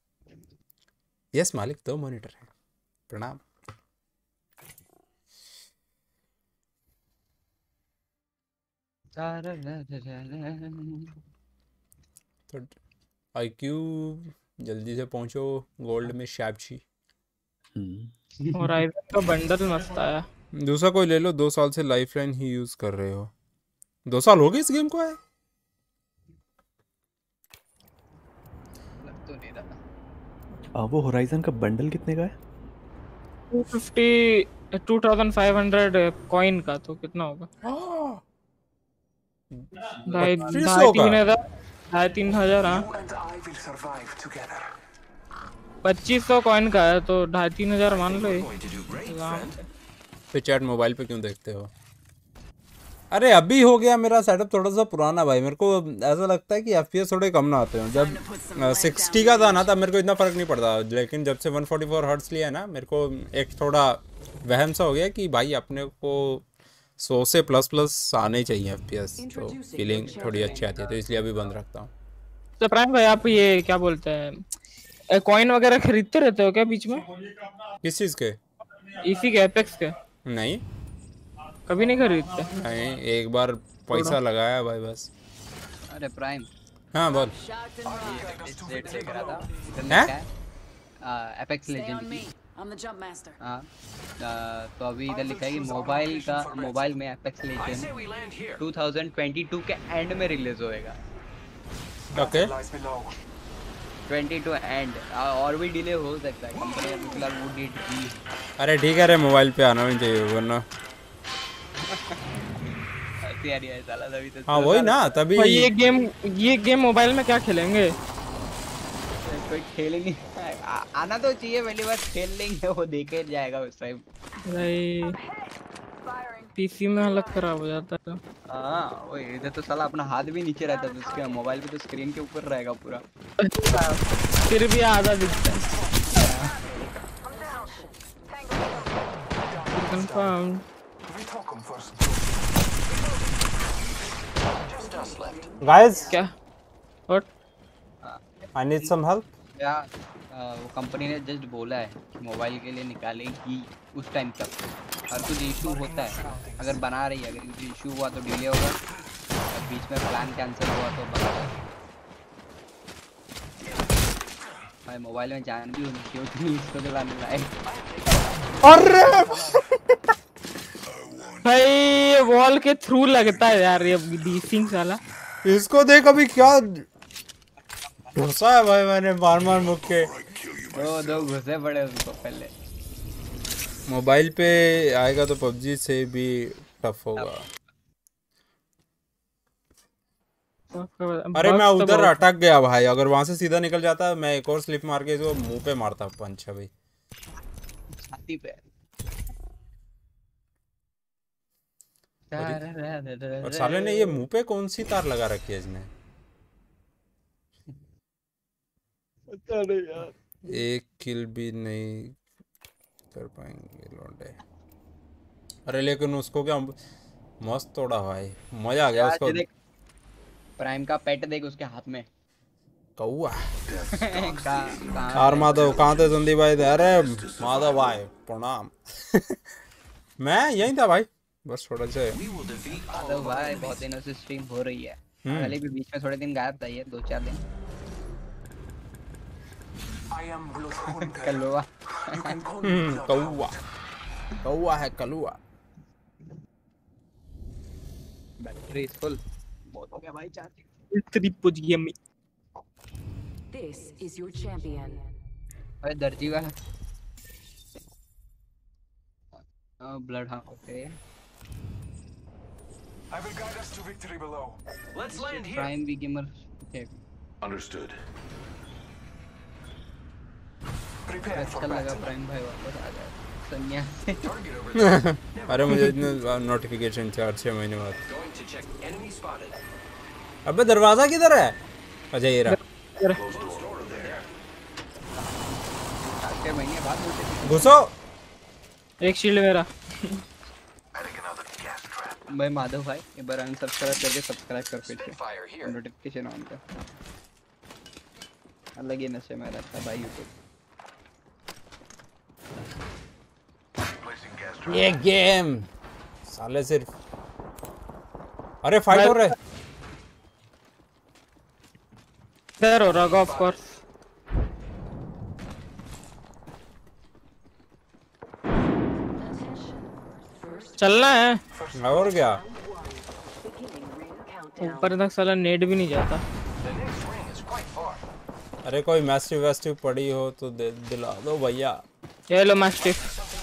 Speaker 1: यस मालिक, दो मॉनिटर है। प्रणाम। तो आईक्यू जल्दी से पहुंचो गोल्ड में शैपची।
Speaker 5: होराइजन का बंडल मस्त आया।
Speaker 1: दूसरा कोई ले लो, दो साल से लाइफलाइन ही यूज कर रहे हो। दो साल हो गए इस गेम को आए।
Speaker 3: लग तो नहीं रहा।
Speaker 2: आ, वो होराइजन का बंडल कितने का है?
Speaker 5: Two fifty two thousand five hundred coin का, तो कितना होगा? ढाई
Speaker 1: पच्चीस
Speaker 5: ढाई
Speaker 1: सौ
Speaker 5: तीन
Speaker 1: का।
Speaker 5: हजार ढाई तीन हजार हाँ
Speaker 7: You and I will survive together.
Speaker 5: पच्चीस सौ कॉइन का है तो ढाई तीन हजार मान लो ये।
Speaker 7: Going to do great,
Speaker 5: आराम
Speaker 7: friend.
Speaker 5: से।
Speaker 1: फिर चैट मोबाइल पे क्यों देखते हो? अरे अभी हो गया मेरा सेटअप थोड़ा सा पुराना भाई। मेरे को ऐसा लगता है कि एफपीएस थोड़े कम ना आते हैं। जब सिक्सटी का था ना तब मेरे को इतना फर्क नहीं पड़ता, लेकिन जब से वन फोर्टी फोर हर्ट्ज लिया है ना, मेरे को एक थोड़ा वहम सा हो गया कि भाई अपने को सौ से प्लस प्लस आने चाहिए एफपीएस, तो फीलिंग थोड़ी अच्छी आती है, तो इसलिए अभी बंद रखता हूँ।
Speaker 5: तो प्राइम भाई आप ये क्या बोलते हैं, कॉइन वगैरह खरीदते रहते हो क्या बीच में?
Speaker 1: किस चीज़ के?
Speaker 5: इसी के एपेक्स के?
Speaker 1: नहीं
Speaker 5: कभी नहीं खरीदते?
Speaker 1: नहीं, एक बार पैसा लगाया भाई बस।
Speaker 3: अरे प्राइम।
Speaker 1: हाँ बोल।
Speaker 3: ये देख रहा था इधर
Speaker 1: हैं?
Speaker 3: लिखा है एपेक्स लेजेंड की।
Speaker 8: I'm the jump master.
Speaker 3: हाँ आ, तो अभी इधर लिखा है कि मोबाइल का मोबाइल में Apex
Speaker 7: I say
Speaker 3: legend
Speaker 7: we land here.
Speaker 3: Two thousand twenty two के एंड में रिलीज होएगा।
Speaker 1: Okay
Speaker 7: Lies below.
Speaker 3: Twenty two end और भी डिले हो सकता है, कंपनी अभी फिलहाल वो डेट दी है।
Speaker 1: अरे ठीक है रे, मोबाइल पे आना भी चाहिए वरना।
Speaker 3: तैयारी है साला तभी तो।
Speaker 1: हाँ वही ना, तभी
Speaker 5: भाई ये गेम ये गेम मोबाइल में क्या खेलेंगे?
Speaker 3: कोई खेल ही नहीं आ, आना तो चाहिए, पहली बार खेल लेंगे, वो देखे जाएगा उस टाइम।
Speaker 5: भाई पीसी में हालत खराब हो जाता है।
Speaker 3: हाँ वो इधर तो साला अपना हाथ भी नीचे रहता है, उसके मोबाइल पे तो स्क्रीन के ऊपर रहेगा पूरा।
Speaker 5: फिर भी आधा दिखता है। Confirm.
Speaker 7: We talk 'em first. Just us left.
Speaker 1: Guys
Speaker 5: क्या? What?
Speaker 1: I need some help.
Speaker 3: क्या आ, वो कंपनी ने जस्ट बोला है कि मोबाइल के लिए निकालेगी उस टाइम तक। और कुछ इशू होता है अगर बना रही है, अगर कुछ इशू हुआ तो डिले होगा, और बीच में प्लान कैंसिल हुआ तो बना भाई मोबाइल में जान भी होनी चाहिए उतनी इसको चलाने लायक।
Speaker 1: अरे
Speaker 5: भाई वॉल के थ्रू लगता है यार ये डीसिंग साला।
Speaker 1: इसको देख अभी क्या घुसा है भाई, मैंने मार मार मुक के।
Speaker 3: दो दो घुसे पड़े उसको पहले।
Speaker 1: मोबाइल पे आएगा तो पबजी से भी टफ होगा। अरे मैं उधर अटक गया भाई, अगर वहां से सीधा निकल जाता मैं एक और स्लिप मार के इसको मुंह पे मारता पंच है भाई,
Speaker 3: छाती पे।
Speaker 1: और साले ने ये मुंह पे कौन सी तार लगा रखी है इसने?
Speaker 3: पता नहीं यार।
Speaker 1: एक किल भी नहीं कर पाएंगे लौंडे। अरे लेकिन उसको क्या मस्त तोड़ा भाई, मजा आ गया उसको।
Speaker 3: देख प्राइम का पेट देख उसके हाथ में
Speaker 1: कौआ।
Speaker 3: कहाँ
Speaker 1: यार माधव कहाँ थे संदीप भाई? अरे माधव भाई प्रणाम। मैं यहीं था भाई, बस थोड़ा सा।
Speaker 3: माधव भाई बहुत दिनों से स्ट्रीम हो रही है, पहले भी बीच में थोड़े दिन गायब था, ये दो चार दिन।
Speaker 7: I am Bloodhound.
Speaker 3: Kalua.
Speaker 7: You can call me Bloodhound.
Speaker 1: कौआ कौआ है कलुआ।
Speaker 3: बैटरी फुल बहुत हो गया भाई, चार्ज।
Speaker 5: इतनी पुज गई अम्मी।
Speaker 8: This is your champion.
Speaker 3: अरे दर्जी वाला ब्लड। हाँ okay.
Speaker 7: I will guide us to victory below. Let's land here.
Speaker 3: Prime भी gamer okay.
Speaker 7: Understood. Prepare for
Speaker 3: अच्छा लगा
Speaker 7: battle.
Speaker 3: प्राइम भाई वापस आ गया सन्यासी।
Speaker 7: Target over there.
Speaker 1: अरे मुझे इतने नोटिफिकेशन चार छः महीने बाद।
Speaker 7: Going to check enemy spotted.
Speaker 1: अबे दरवाजा किधर है? अच्छा ये रहा।
Speaker 7: Close door over there.
Speaker 3: चार छह महीने बाद मुझे
Speaker 1: घुसो।
Speaker 5: एक शील्ड मेरा।
Speaker 7: Adding another gas trap.
Speaker 3: भाई माधव भाई एक बार अनसब्सक्राइब करके सब्सक्राइब कर फिर से,
Speaker 7: Fire here.
Speaker 3: नोटिफिकेशन ऑन कर। अलग ही नशे में रहता भाई यूट्यूब।
Speaker 1: ये गेम साले सिर्फ अरे फाइट हो रहा है
Speaker 5: इधर हो रहा ऑफ कोर्स। चलना है
Speaker 1: और क्या
Speaker 5: ऊपर तक साला नेट भी नहीं जाता।
Speaker 1: अरे कोई मैस्टिव वेस्टिव पड़ी हो तो दे दिला दो भैया।
Speaker 5: ये लो मैस्टिफ।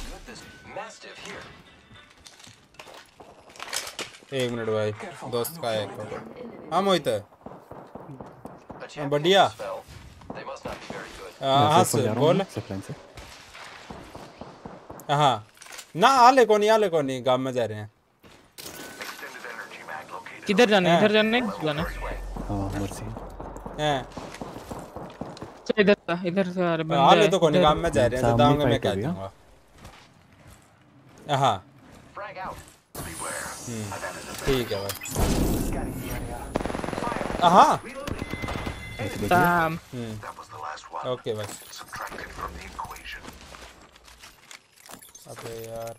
Speaker 1: एक मिनट भाई दोस्त का है हाँ मोहित है बढ़िया हाँ सर बोल हाँ ना आले कौन आले कौन गांव में जा रहे हैं
Speaker 5: किधर जाना इधर जाना जाना
Speaker 2: हाँ मर्सी
Speaker 1: हैं
Speaker 5: चल इधर था इधर से आ रहे
Speaker 1: आले तो कौन गांव में जा रहे हैं तो दाऊंगा मैं क्या दूंगा हाँ ठीक है भाई हाँ ओके भाई अबे यार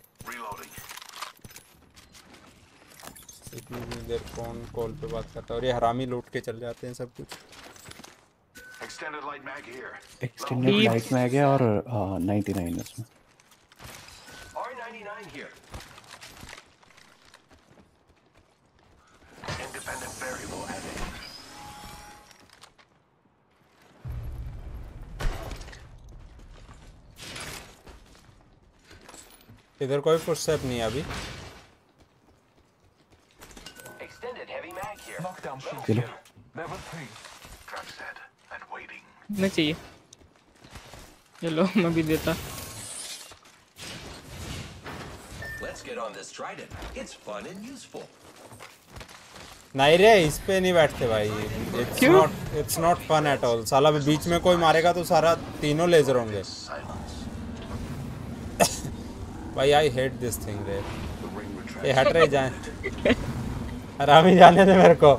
Speaker 1: इतनी देर कौन कॉल पे बात करता है और ये हरामी लूट के चल जाते हैं सब कुछ।
Speaker 2: एक्सटेंडेड लाइट में आ गया और नाइंटी नाइन उसमें
Speaker 1: इधर कोई फुटस्टेप नहीं है अभी।
Speaker 2: चलो
Speaker 5: नहीं चाहिए चलो मैं भी देता।
Speaker 1: नहीं रे इस पे नहीं बैठते भाई it's not it's not fun at all. साला बीच में कोई मारेगा तो सारा तीनों लेजर होंगे भाई आई हेट दिस थिंग रे। ये हट रहे जाए आराम ही जाने दे मेरे को।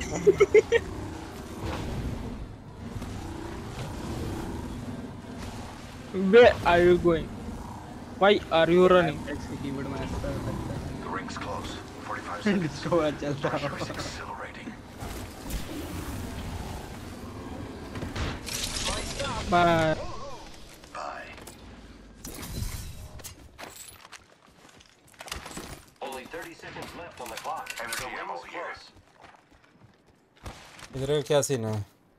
Speaker 5: Where are you going? Why are you running?
Speaker 3: Keyboard में ऐसा लगता है डिस्को चलता है।
Speaker 5: Bye.
Speaker 1: इधर का क्या सीन है?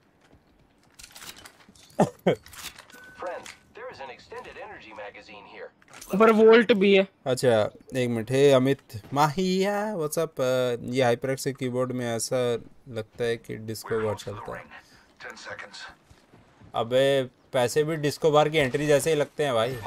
Speaker 5: ऊपर वोल्ट भी है।
Speaker 1: अच्छा एक मिनट है अमित माहिया व्हाट्सअप ये हाइपरएक्स के कीबोर्ड में ऐसा लगता है कि डिस्को बार चलता है। अबे पैसे भी डिस्को बार की एंट्री जैसे ही लगते हैं भाई।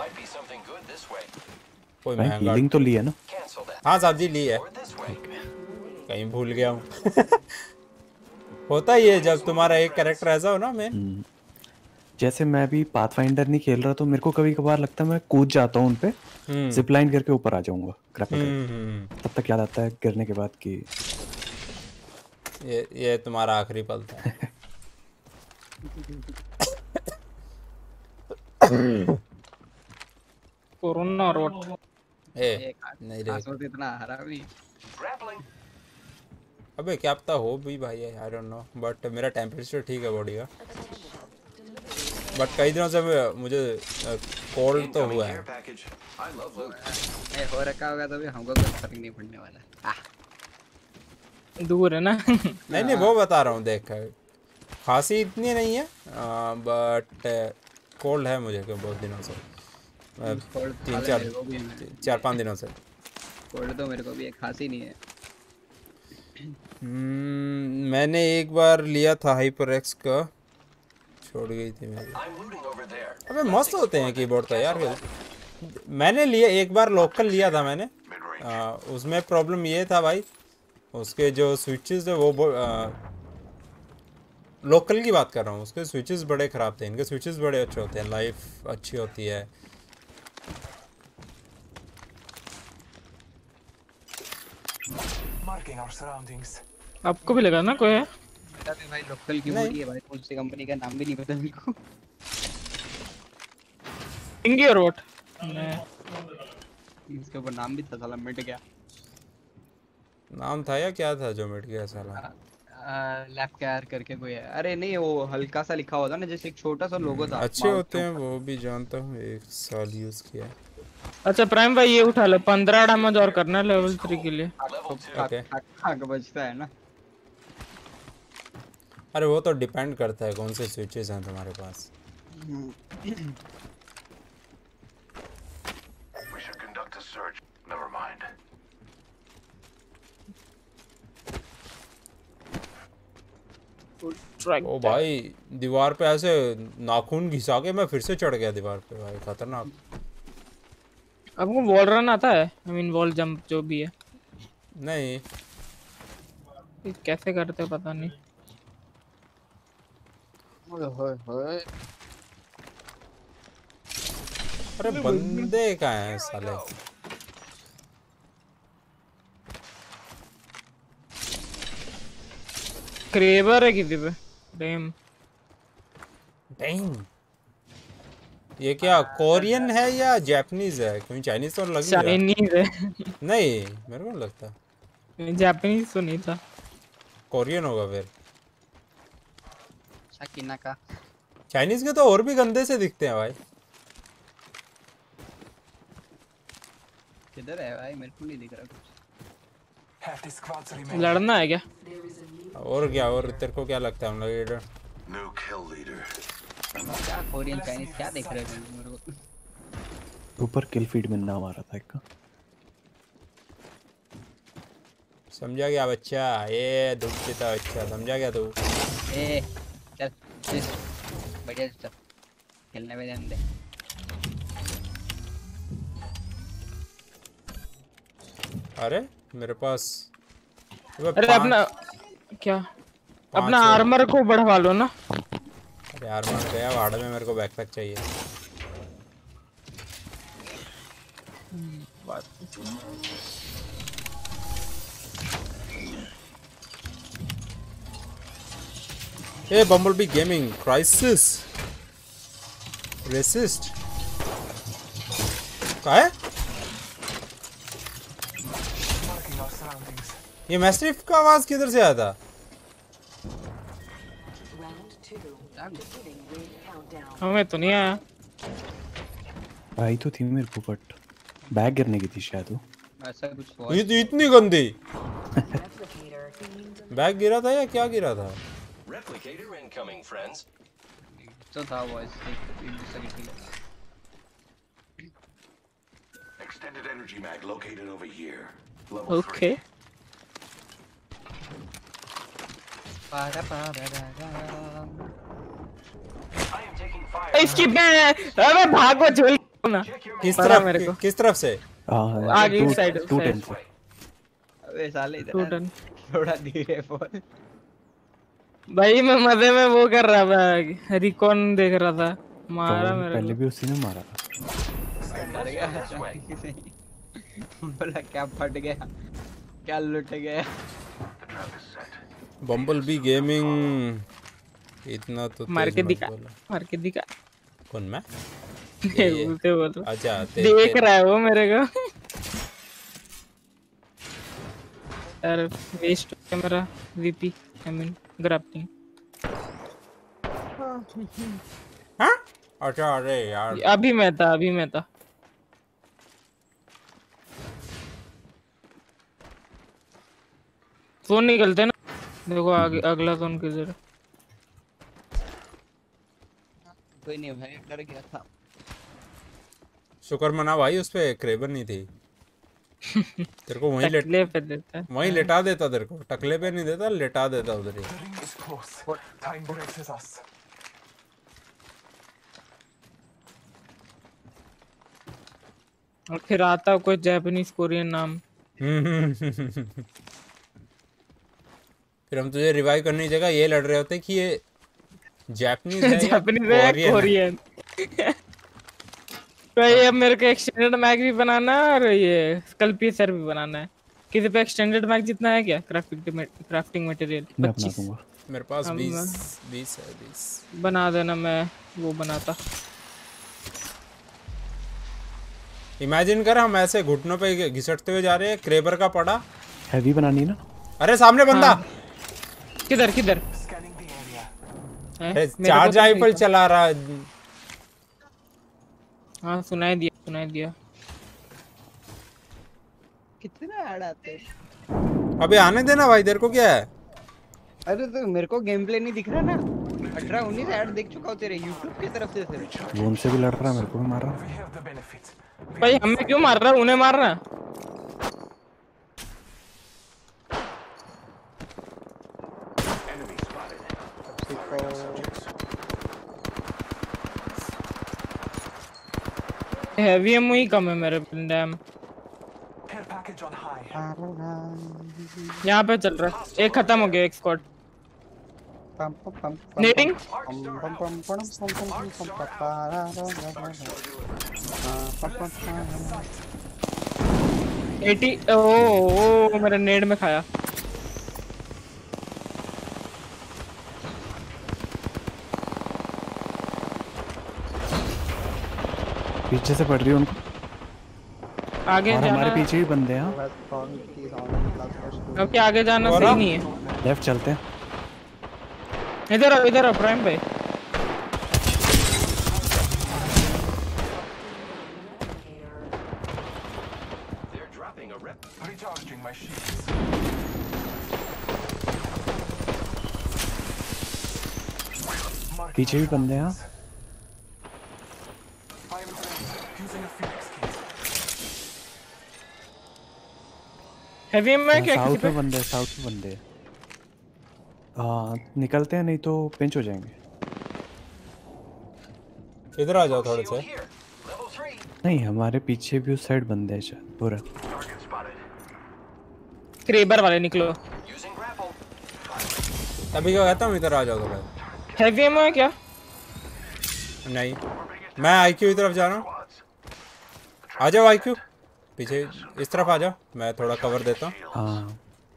Speaker 1: कोई महंगा
Speaker 2: हीलिंग तो ली है ना?
Speaker 1: हाँ साहब जी ली है कहीं भूल गया हूँ होता ही है जब तुम्हारा एक कैरेक्टर ऐसा हो ना। मैं
Speaker 2: जैसे मैं भी पाथफाइंडर नहीं खेल रहा तो मेरे को कभी कभार लगता है मैं कूद जाता हूँ उन पे जिप लाइन करके ऊपर आ जाऊंगा ग्रैपल तब तक याद आता है गिरने के बाद कि
Speaker 1: ये ये तुम्हारा आखिरी पल था।
Speaker 5: कोरोना और व्हाट
Speaker 1: ए नहीं रे
Speaker 3: आंसू इतना हरा भी।
Speaker 1: अबे क्या पता हो भी भाई आई डोंट नो बट मेरा टेम्परेचर ठीक है बॉडी का बट कई दिनों से मुझे कोल्ड तो हुआ है।
Speaker 3: ए हो रखा होगा तो भी हमको कुछ फर्क नहीं पड़ने वाला।
Speaker 5: दूर है ना।
Speaker 1: नहीं नहीं वो बता रहा हूँ देख खांसी इतनी नहीं है बट कोल्ड है मुझे बहुत दिनों से तीन चार चार पाँच दिनों से।
Speaker 3: कोल्ड तो मेरे को भी एक खांसी नहीं है।
Speaker 1: hmm, मैंने एक बार लिया था हाइपरएक्स का छोड़ गई थी मेरी। अबे मस्त होते हैं कीबोर्ड तो यार। मैंने लिया एक बार लोकल लिया था मैंने आ, उसमें प्रॉब्लम ये था भाई उसके जो स्विचेस है वो आ, लोकल की बात कर रहा हूँ उसके स्विचेस बड़े ख़राब थे। इनके स्विचेस बड़े अच्छे होते हैं लाइफ अच्छी होती है।
Speaker 5: आपको भी लगा ना कोई है?
Speaker 3: मेरा भी भाई लोकल की बॉडी है भाई, कौन सी कंपनी का नाम भी नहीं पता मेरे को।
Speaker 5: इंगी और व्हाट?
Speaker 3: इसके ऊपर नाम भी था साला, मिट गया।
Speaker 1: नाम था या क्या था जो मिट गया साला?
Speaker 3: लैप कैर करके कोई है। अरे नहीं, वो हल्का सा लिखा हुआ था ना, जैसे एक छोटा सा लोगो था।
Speaker 1: अच्छे होते हैं वो भी, जानता हूँ, एक साल यूज किया।
Speaker 5: अच्छा प्राइम भाई ये उठा लो, पंद्रह डैमेज और करना है लेवल थ्री के लिए।
Speaker 3: ओके आगे बचता है ना।
Speaker 1: अरे वो तो डिपेंड करता है कौन से स्विचेस हैं तुम्हारे पास। ओ भाई दीवार पे ऐसे नाखून घिसा के मैं फिर से चढ़ गया दीवार पे भाई, खतरनाक।
Speaker 5: आपको वॉल रन आता है? आई मीन वॉल जंप जो भी है।
Speaker 1: नहीं
Speaker 5: ये कैसे करते हो पता नहीं।
Speaker 3: ओए होए होए,
Speaker 1: अरे बंदे कहाँ हैं साले?
Speaker 5: क्रेवर है किसी पे? डैम
Speaker 1: डैम, ये क्या कोरियन है या जापानीज है? क्योंकि चाइनीज तो लग नहीं रहा।
Speaker 5: चाइनीज है।
Speaker 1: नहीं मेरे को नहीं लगता।
Speaker 5: जापानीज तो नहीं था,
Speaker 1: कोरियन होगा फिर।
Speaker 3: शकीना का
Speaker 1: चाइनीज के तो और भी गंदे से दिखते हैं भाई।
Speaker 3: किधर है भाई? मेरे को नहीं दिख रहा कुछ।
Speaker 5: लड़ना है क्या?
Speaker 1: और क्या, और तेरे को क्या लगता है हम लोग लीडर?
Speaker 3: क्या कोरियन चाइनीज क्या देख रहे हो मेरे को?
Speaker 2: ऊपर किल फीड में नाम आ रहा था एक का।
Speaker 1: समझा गया बच्चा, ये धूप पीता बच्चा, समझा गया तू?
Speaker 3: ए चल चल बढ़िया चल, खेलने में ध्यान दे।
Speaker 1: अरे मेरे पास
Speaker 5: अरे अपना क्या, अपना आर्मर को बढ़वा लो ना।
Speaker 1: अरे आर्मर गया वाड़ में, मेरे को बैकपैक चाहिए। A bumblebee gaming crisis resist क्या है ये? मैस्टिफ का आवाज किधर से आया था?
Speaker 5: हमें तो नहीं आया।
Speaker 2: आई तो थी मेरे को, बट बैग गिरने की थी शायद वो।
Speaker 3: ऐसा कुछ हुआ।
Speaker 1: ये तो इतनी गंदी बैग गिरा था या क्या गिरा था?
Speaker 7: Replicator incoming, friends.
Speaker 3: तो था वॉइस एक दूसरे की।
Speaker 9: Extended energy mag located over here.
Speaker 5: Okay
Speaker 3: पारा पारा
Speaker 5: इसकी मैं, अबे भागो झोल ना।
Speaker 1: किस तरफ मेरे को? किस तरफ से?
Speaker 5: आगे की साइड
Speaker 2: टू टेन से।
Speaker 3: अबे साले
Speaker 5: इधर
Speaker 3: थोड़ा धीरे बोल
Speaker 5: भाई। मैं मजे में वो कर रहा था, रिकॉन देख रहा था, मारा मेरे
Speaker 2: पहले भी उसी ने मारा था।
Speaker 3: डर गया बोला क्या फट गया, क्या लुट गया।
Speaker 1: बम्बलबी गेमिंग इतना तो
Speaker 5: मार के
Speaker 1: तेज मत
Speaker 5: दिखा,
Speaker 1: बोलो।
Speaker 5: मार के दिखा।
Speaker 1: कौन मैं?
Speaker 5: बोलते बोलो।
Speaker 1: अच्छा
Speaker 5: देख रहा है वो मेरे को। यार west camera VP I mean grafting.
Speaker 1: हाँ अच्छा अरे यार
Speaker 5: अभी मैं था अभी मैं था फोन निकलते ना। देखो आगे अगला जोन किधर?
Speaker 3: कोई नहीं भाई, डर गया था।
Speaker 1: शुक्र मना भाई उस पे क्रेबर नहीं थी। तेरे को वहीं लेट
Speaker 5: टकले पे देता है,
Speaker 1: वहीं लेटा देता, तेरे को टकले पे नहीं देता, लेटा देता उधर ही।
Speaker 5: और फिर आता कोई जापानीज कोरियन नाम।
Speaker 1: फिर हम तुझे रिवाइव करने की जगह ये लड़ रहे होते कि ये जापानीज है
Speaker 5: जापानीज है कोरियन। तो ये अब मेरे को एक्सटेंडेड मैग भी बनाना है और ये स्कल पीसर भी बनाना है। किसी पे एक्सटेंडेड मैग जितना है क्या? क्राफ्टिंग क्राफ्टिंग मटेरियल
Speaker 2: मैं बना दूंगा।
Speaker 1: मेरे पास
Speaker 5: हम-
Speaker 1: बीस बीस है बीस।
Speaker 5: बना देना, मैं वो बनाता।
Speaker 1: इमेजिन कर हम ऐसे घुटनों पे घिसटते हुए जा रहे हैं, क्रेबर का पड़ा।
Speaker 2: हैवी बनानी ना।
Speaker 1: अरे सामने बंदा।
Speaker 5: हाँ। किधर किधर?
Speaker 1: अरे चार्ज राइफल चला रहा है।
Speaker 5: हाँ सुनाई दिया सुनाई दिया।
Speaker 3: कितने ऐड आते हैं?
Speaker 1: अबे आने देना भाई, तेरे को क्या है?
Speaker 3: अरे तो मेरे को गेम प्ले नहीं दिख रहा ना। अठारह उन्नीस ऐड देख चुका हूँ तेरे यूट्यूब की तरफ से सिर्फ।
Speaker 2: वो उनसे भी लड़ रहा है, मेरे को भी मार रहा है।
Speaker 5: भाई हमें क्यों मार रहा है, उन्हें मार रहा है। हैवी एमओ ही कम है मेरे डैम। यहाँ पे चल रहा है, एक खत्म हो गया, एक स्क्वाड। नेटिंग एटी। ओ, ओ मेरा नेट में खाया।
Speaker 2: पीछे से पड़ रही है उनको।
Speaker 5: आगे
Speaker 2: और
Speaker 5: जाना,
Speaker 2: हमारे पीछे ही बंदे हैं।
Speaker 5: अब क्या आगे जाना सही नहीं है।
Speaker 2: लेफ्ट चलते हैं।
Speaker 5: इधर आओ इधर आओ प्राइम भाई।
Speaker 2: पीछे भी बंदे हैं।
Speaker 5: हैवी में क्या
Speaker 2: साउथ में बंदे, साउथ में बंदे। हाँ निकलते हैं, नहीं तो पिंच हो जाएंगे।
Speaker 1: इधर आ जाओ थोड़े से।
Speaker 2: नहीं हमारे पीछे भी उस साइड बंदे हैं शायद पूरा।
Speaker 5: क्रेबर वाले निकलो।
Speaker 1: अभी क्या कहता हूँ, इधर आ जाओ थोड़ा।
Speaker 5: हैवी एमओ है क्या?
Speaker 1: नहीं, मैं आईक्यू की तरफ जा रहा हूँ। आ जाओ आईक्यू, पीछे इस तरफ आ जाओ, मैं थोड़ा कवर देता हूँ।
Speaker 2: हाँ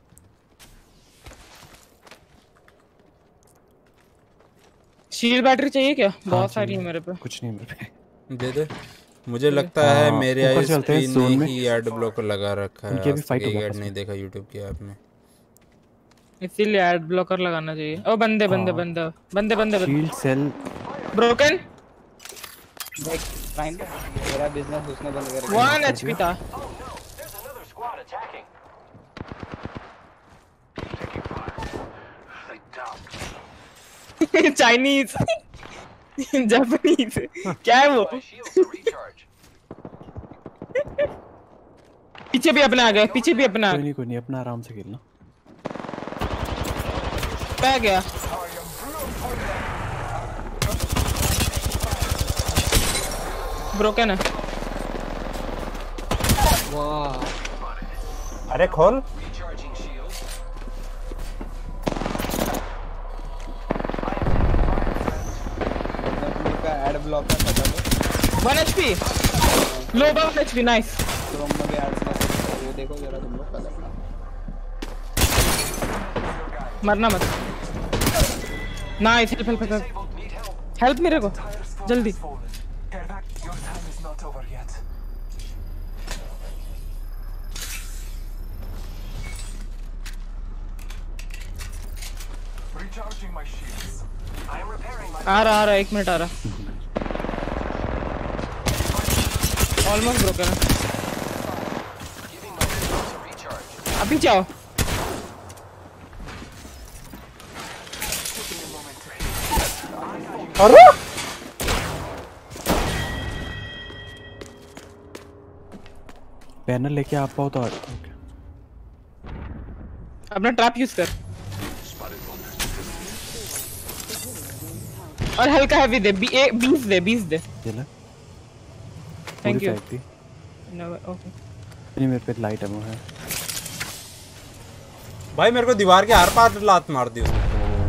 Speaker 5: शील्ड बैटरी चाहिए क्या?
Speaker 2: हाँ,
Speaker 5: बहुत सारी है मेरे पे।
Speaker 2: कुछ नहीं मेरे पे।
Speaker 1: दे दे। मुझे लगता है मेरे
Speaker 2: ऊपर चलते हैं
Speaker 1: आईएसपी
Speaker 2: zone
Speaker 1: ने
Speaker 2: में।
Speaker 1: ही एड ब्लॉकर लगा रखा है।
Speaker 2: उनकी अभी
Speaker 1: आज तक
Speaker 2: fight
Speaker 1: एक
Speaker 2: होगा
Speaker 1: ऐड
Speaker 2: आपस
Speaker 1: नहीं
Speaker 2: में।
Speaker 1: देखा यूट्यूब के ऐप में।
Speaker 5: इसीलिए एड ब्लॉकर लगाना चाहिए। ओ बंदे बंदे
Speaker 2: हाँ।
Speaker 5: बंदे बंदे बंदे
Speaker 2: शील्ड सेल
Speaker 5: ब्रोकन।
Speaker 3: देख प्राइम, मेरा बिजनेस उसने बंद कर दिया।
Speaker 5: वन एचपी था। चाइनीज जापानीज क्या है वो? पीछे भी अपने आ गए, पीछे भी अपने आ
Speaker 2: कोई
Speaker 5: गए।
Speaker 2: नहीं कोई नहीं, अपना आराम से खेलना।
Speaker 5: पै गया। ब्रोकन है।
Speaker 3: वाह
Speaker 1: अरे खोल।
Speaker 3: ऐड ब्लॉक का था
Speaker 5: वन एचपी लो, वन एचपी नाइस।
Speaker 3: क्रोम में भी ऐड ब्लॉक है, ये देखो जरा तुम लोग कलर ना।
Speaker 5: मरना मत। Nice, help help help help मेरे को जल्दी। आ रहा आ रहा एक मिनट आ रहा। ऑलमोस्ट ब्रोकन है। अभी जाओ।
Speaker 1: अरे
Speaker 2: पैनल लेके आप पाओ तो आ जाओ।
Speaker 5: अपना ट्रैप यूज कर और हल्का हैवी दे। बी, ए, बीस दे बीस दे।
Speaker 2: ये ले
Speaker 5: थैंक
Speaker 2: पूरी
Speaker 5: यू।
Speaker 2: पैक थी।
Speaker 5: ओके
Speaker 2: नहीं मेरे पे लाइट एमो है।
Speaker 1: भाई मेरे को दीवार के आर पार लात मार दी उसने।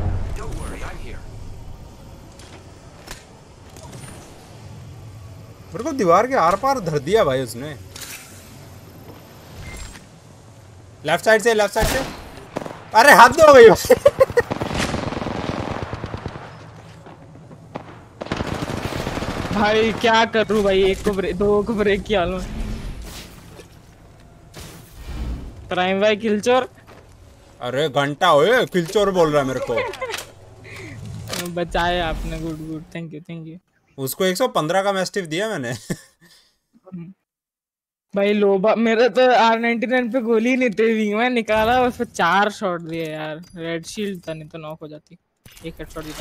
Speaker 1: मेरे को दीवार के आर पार धर दिया भाई उसने। लेफ्ट साइड से, लेफ्ट साइड से। अरे हद हो गई भाई।
Speaker 5: भाई क्या करूं भाई, एक को ब्रेक, दो को ब्रेक किया लो। प्राइम भाई किलचोर।
Speaker 1: अरे घंटा ओए किलचोर बोल रहा है मेरे को।
Speaker 5: बचाए आपने, good good, thank you thank you.
Speaker 1: उसको एक सौ पंद्रह का मैस्टिफ दिया मैंने।
Speaker 5: भाई लोबा मेरा तो आर नाइंटी नाइन पे गोली नहीं थी, विंगमैन निकाला उस पे चार शॉट दिए यार, रेड शील्ड था नहीं तो नॉक हो जाती। एक हेडशॉट दिया।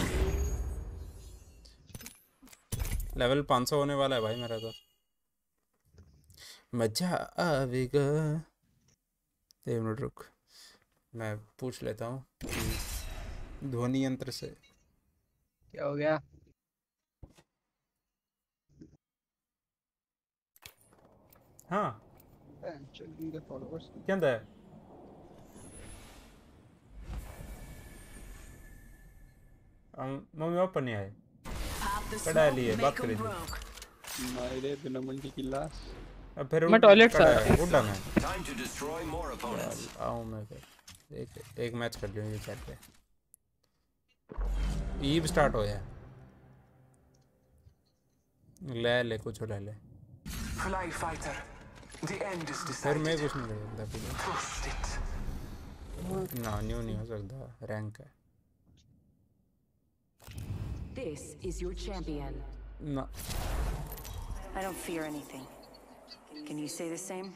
Speaker 1: लेवल पाँच सौ होने वाला है भाई मेरा तो। मजा आवेगा। एक मिनट रुक, मैं पूछ लेता हूँ ध्वनि यंत्र से।
Speaker 3: क्या हो गया?
Speaker 1: हाँ क्या है? मम्मी पापा नहीं आए, कड़ा लिए बात करी थी।
Speaker 3: मेरे बिना मंडी की लाश।
Speaker 1: अब फिर
Speaker 5: मैं टॉयलेट से
Speaker 1: उड़ा मैं आऊँ मैं फिर एक एक मैच कर लूँ ये चैट पे। ईव स्टार्ट हो गया, ले ले कुछ ले ले। फिर मैं कुछ नहीं कर सकता, ना न्यू नहीं हो सकता, रैंक है
Speaker 8: This is your champion.
Speaker 1: ना।
Speaker 8: I don't fear anything. Can you say the same?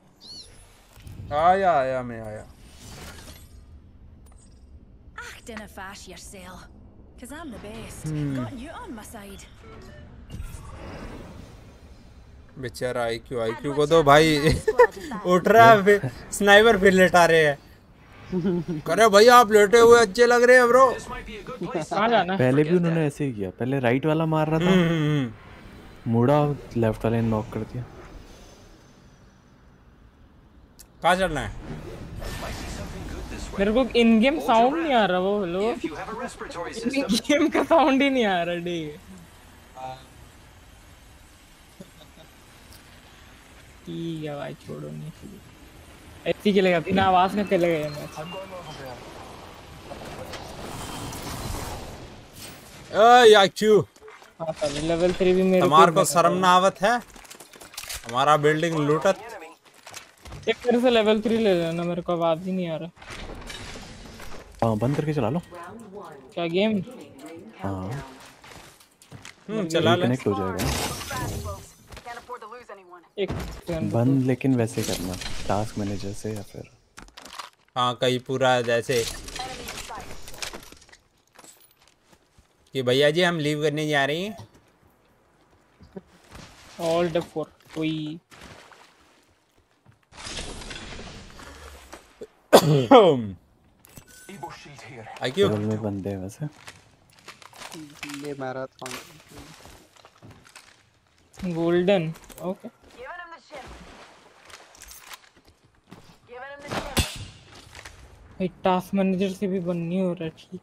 Speaker 1: आया आया मैं आया।
Speaker 4: Act in a fash yourself, cause I'm the best. Got you on my side.
Speaker 1: बेचारा आईक्यू आईक्यू को तो भाई उठ रहा है, फिर स्नाइपर फिर लेटा रहे हैं। करे भैया आप लेटे हुए अच्छे लग रहे हैं ब्रो।
Speaker 5: कहाँ जाना?
Speaker 2: पहले भी उन्होंने ऐसे ही किया, पहले राइट वाला मार रहा था, मुड़ा लेफ्ट वाले ने नॉक कर दिया।
Speaker 1: कहाँ चलना है?
Speaker 5: मेरे को इन गेम साउंड नहीं आ रहा, वो हेलो इन गेम का साउंड ही नहीं आ रहा डे। ठीक है भाई छोड़ो, नहीं ऐसी खेलेगा बिना आवाज में खेलेगा ये मैच।
Speaker 1: ओए आईक्यू
Speaker 5: हां सर लेवल थ्री भी मेरे
Speaker 1: हमार को शर्म ना आवत है, हमारा बिल्डिंग लूटत।
Speaker 5: एक मेरे से लेवल थ्री ले लेना, मेरे को आवाज ही नहीं आ रहा।
Speaker 2: हां बंद करके चला लो।
Speaker 5: क्या गेम?
Speaker 2: हां
Speaker 1: हम्म चला ले,
Speaker 2: कनेक्ट हो जाएगा।
Speaker 5: एक
Speaker 2: बंद लेकिन वैसे करना टास्क मैनेजर से या फिर
Speaker 1: हाँ कहीं पूरा जैसे कि भैया जी हम लीव करने जा रहे हैं।
Speaker 5: ऑल्ट फोर कोई
Speaker 1: आईक्यू
Speaker 2: में बंदे हैं वैसे।
Speaker 3: ये मैराथन
Speaker 5: गोल्डन ओके। भाई टास्क मैनेजर से भी बननी हो रहा है, ठीक।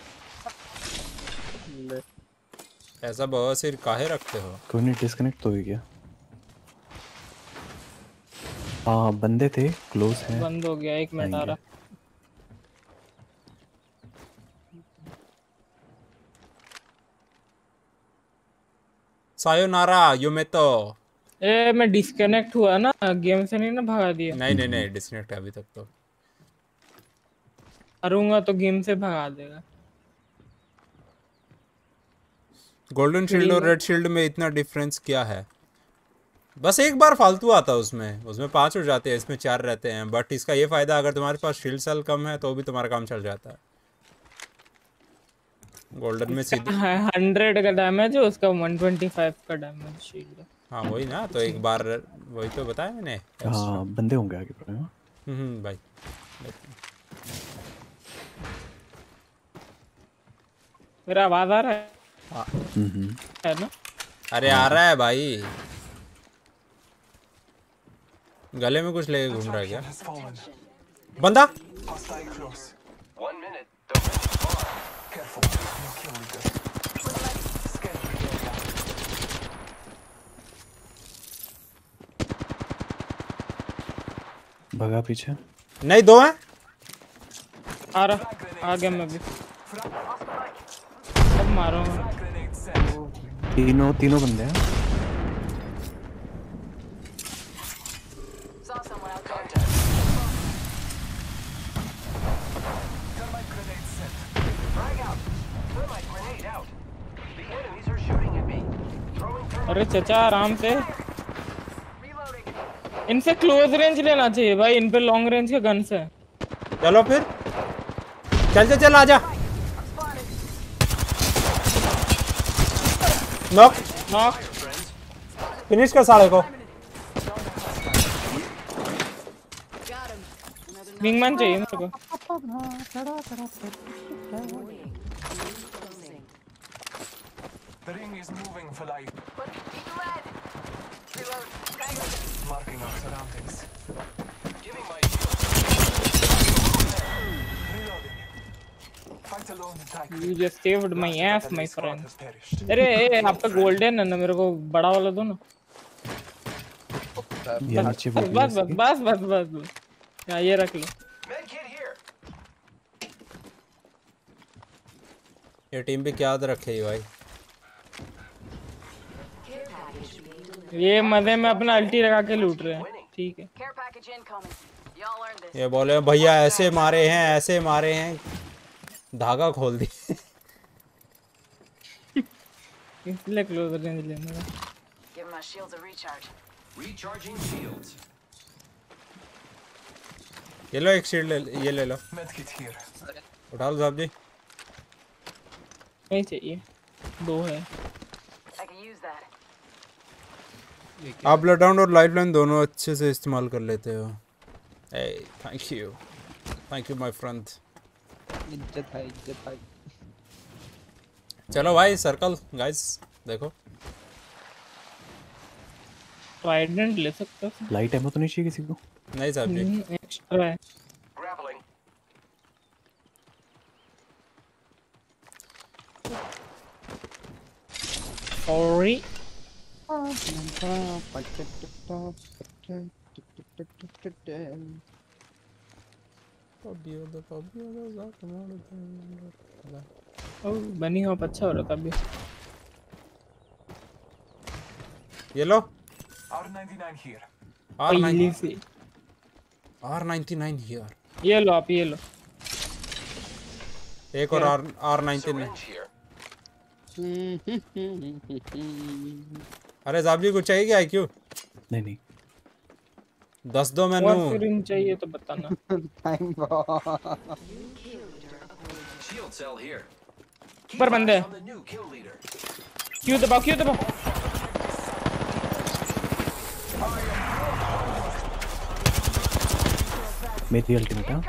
Speaker 1: ऐसा बहुत सिर काहे रखते हो?
Speaker 2: कोई नहीं डिस्कनेक्ट तो ही गया। हाँ बंदे थे क्लोज हैं।
Speaker 5: बंद हो गया, एक मिनट आ रहा।
Speaker 1: सायोनारा योमेतो।
Speaker 5: ए मैं डिस्कनेक्ट हुआ ना गेम से, नहीं ना भगा दिया?
Speaker 1: नहीं नहीं नहीं डिस्कनेक्ट है अभी तक तो।
Speaker 5: करूंगा तो गेम से भगा देगा।
Speaker 1: गोल्डन शील्ड और रेड शील्ड में इतना डिफरेंस क्या है? बस एक बार फालतू आता है उसमें, उसमें पांच हो जाते हैं, इसमें चार रहते हैं। बट इसका ये फायदा अगर तुम्हारे पास शील्ड सेल कम है तो भी तुम्हारा काम चल जाता है। गोल्डन में सीधी
Speaker 5: हंड्रेड का डैमेज है, उसका वन ट्वेंटी फाइव का डैमेज शील्ड।
Speaker 1: हाँ वही ना, तो एक बार वही तो बताया मैंने।
Speaker 2: हाँ बंदे होंगे आगे पर।
Speaker 1: हम्म भाई
Speaker 5: मेरा आवाज आ रहा है?
Speaker 1: हाँ
Speaker 5: है ना?
Speaker 1: अरे आ रहा है भाई। गले में कुछ लेके घूम रहा है क्या बंदा?
Speaker 2: भगा पीछे।
Speaker 1: नहीं दो हैं।
Speaker 5: आ रहा, आ गया मैं भी। अब मारूंगा।
Speaker 2: तीनों तीनों बंदे हैं।
Speaker 6: Saw someone out there.
Speaker 7: Thermite grenade set. Frag out. Thermite grenade out. The enemies are shooting at me. Throwing thermite.
Speaker 5: अरे चचा आराम से,
Speaker 6: Reloading.
Speaker 5: इनसे क्लोज रेंज लेना चाहिए भाई, इन पे लॉन्ग रेंज के गन्स है।
Speaker 1: चलो फिर चल चल चल आजा। नॉक
Speaker 5: नॉक
Speaker 1: फिनिश कर साले को।
Speaker 5: विंगमैन चाहिए मेरे को।
Speaker 7: The ring is moving for life.
Speaker 6: But keep red. Reload. Tango.
Speaker 7: Marking our surroundings. Giving my reloading. Fight alone and die.
Speaker 5: You just saved my ass, my
Speaker 7: Squad
Speaker 5: friend.
Speaker 7: has perished.
Speaker 5: अरे ए, आप पे गोल्डन है ना, मेरे को बड़ा वाला दो ना।
Speaker 2: ये नीचे वो
Speaker 5: बस बस बस बस बस बस यहाँ ये रख लो।
Speaker 7: Medkit here.
Speaker 1: ये टीम भी क्या याद रखे भाई।
Speaker 5: ये मजे में अपना अल्टी लगा के लूट रहे हैं, ठीक है।
Speaker 6: Care package incoming. Y'all earned this.
Speaker 1: ये बोले भैया ऐसे मारे हैं ऐसे मारे हैं, धागा खोल दी।
Speaker 5: इसलिए क्लोज रेंज लेना है।
Speaker 6: Give my shields a recharge.
Speaker 7: Recharging shields.
Speaker 1: ये लो एक शील्ड ले, ये ले लो।
Speaker 7: Medkit here.
Speaker 1: उठा लो साहब जी।
Speaker 5: नहीं चाहिए, दो है।
Speaker 6: I can use that.
Speaker 1: आप ब्लडहाउंड और लाइफलाइन दोनों अच्छे से इस्तेमाल कर लेते हो। ए thank you thank you my friend.
Speaker 3: इज्जत है, इज्जत भाई।
Speaker 1: चलो भाई सर्कल गाइस देखो।
Speaker 5: ट्राइडेंट ले सकते हो।
Speaker 2: लाइट एमो तो नहीं चाहिए किसी को?
Speaker 1: नहीं साहब जी।
Speaker 5: एक्स्ट्रा है।
Speaker 7: Grappling.
Speaker 5: सॉरी। ओ बनी हो अच्छा हो रहा था अभी।
Speaker 1: ये लो
Speaker 7: R ninety-nine here.
Speaker 1: आर
Speaker 5: पहले से
Speaker 1: आर नाइन्टी नाइन हियर।
Speaker 5: ये लो आप, ये लो।
Speaker 1: एक और R R ninety nine.
Speaker 7: Syringe here.
Speaker 1: अरे साहब जी कुछ चाहिए क्या आई क्यू?
Speaker 2: नहीं नहीं
Speaker 1: दस दो
Speaker 5: और
Speaker 1: मैनू।
Speaker 5: सिरिंज चाहिए तो बताना।
Speaker 7: Shield cell here.
Speaker 5: ऊपर बंदे हैं।
Speaker 7: On the new kill leader.
Speaker 5: क्यों दबाओ क्यों दबाओ।
Speaker 2: मेरी अल्टीमेट है।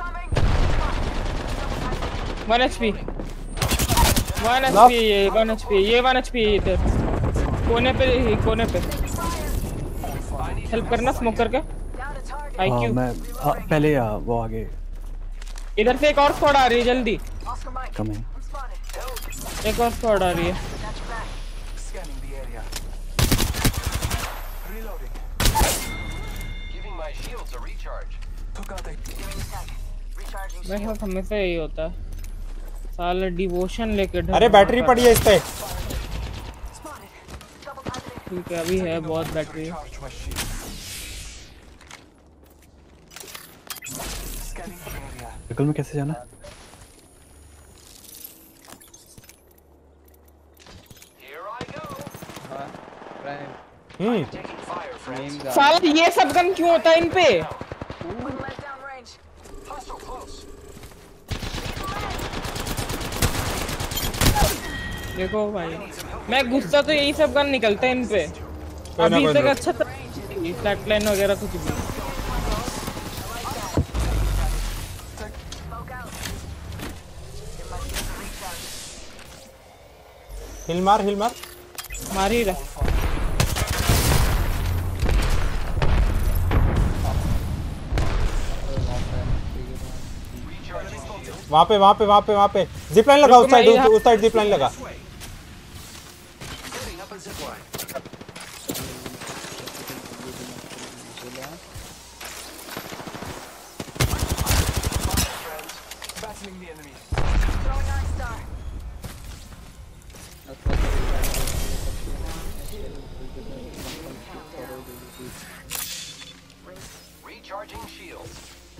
Speaker 5: वन एचपी वन एचपी ये वन एचपी ये वन एचपी इधर कोने पे कोने पे हेल्प करना स्मोक करके। आई
Speaker 2: हाँ
Speaker 5: क्यू
Speaker 2: मैं हाँ, पहले आ, वो आगे
Speaker 5: इधर से एक और स्क्वाड आ रही है, जल्दी
Speaker 2: कमिंग।
Speaker 5: एक और स्क्वाड आ रही है।
Speaker 7: Scanning the area. Reloading. Giving my shields a recharge. Took out a
Speaker 6: Recharging
Speaker 5: मेरे साथ हमेशा यही होता है, साले डिवोशन लेके ढल
Speaker 1: अरे बैटरी पड़ी है इस पे।
Speaker 5: ठीक है अभी है बहुत battery.
Speaker 7: charge my shield. Scanning the area.
Speaker 2: Circle में कैसे जाना?
Speaker 7: Here I go.
Speaker 1: Hmm
Speaker 7: Taking fire, friends.
Speaker 5: साले ये सब गन क्यों होता है इन पे?
Speaker 6: One left downrange.
Speaker 7: Hostile close.
Speaker 5: देखो भाई मैं गुस्सा तो यही सब गन निकलता है इन पे।
Speaker 1: कोई ना,
Speaker 5: अभी
Speaker 1: कोई
Speaker 5: तक
Speaker 1: ना।
Speaker 5: अच्छा था फ्लैटलाइन वगैरह कुछ भी।
Speaker 6: Smoke out. Give my shields a recharge.
Speaker 1: हिल मार हिल मार।
Speaker 5: मार ही रहा।
Speaker 1: वहाँ पे वहाँ पे वहाँ पे वहाँ पे जिप लाइन लगा, उस साइड उस साइड जिप लाइन लगा।
Speaker 7: Setting up a zip line. Battling the enemy.
Speaker 6: Throwing Iron Star.
Speaker 7: Recharging shields.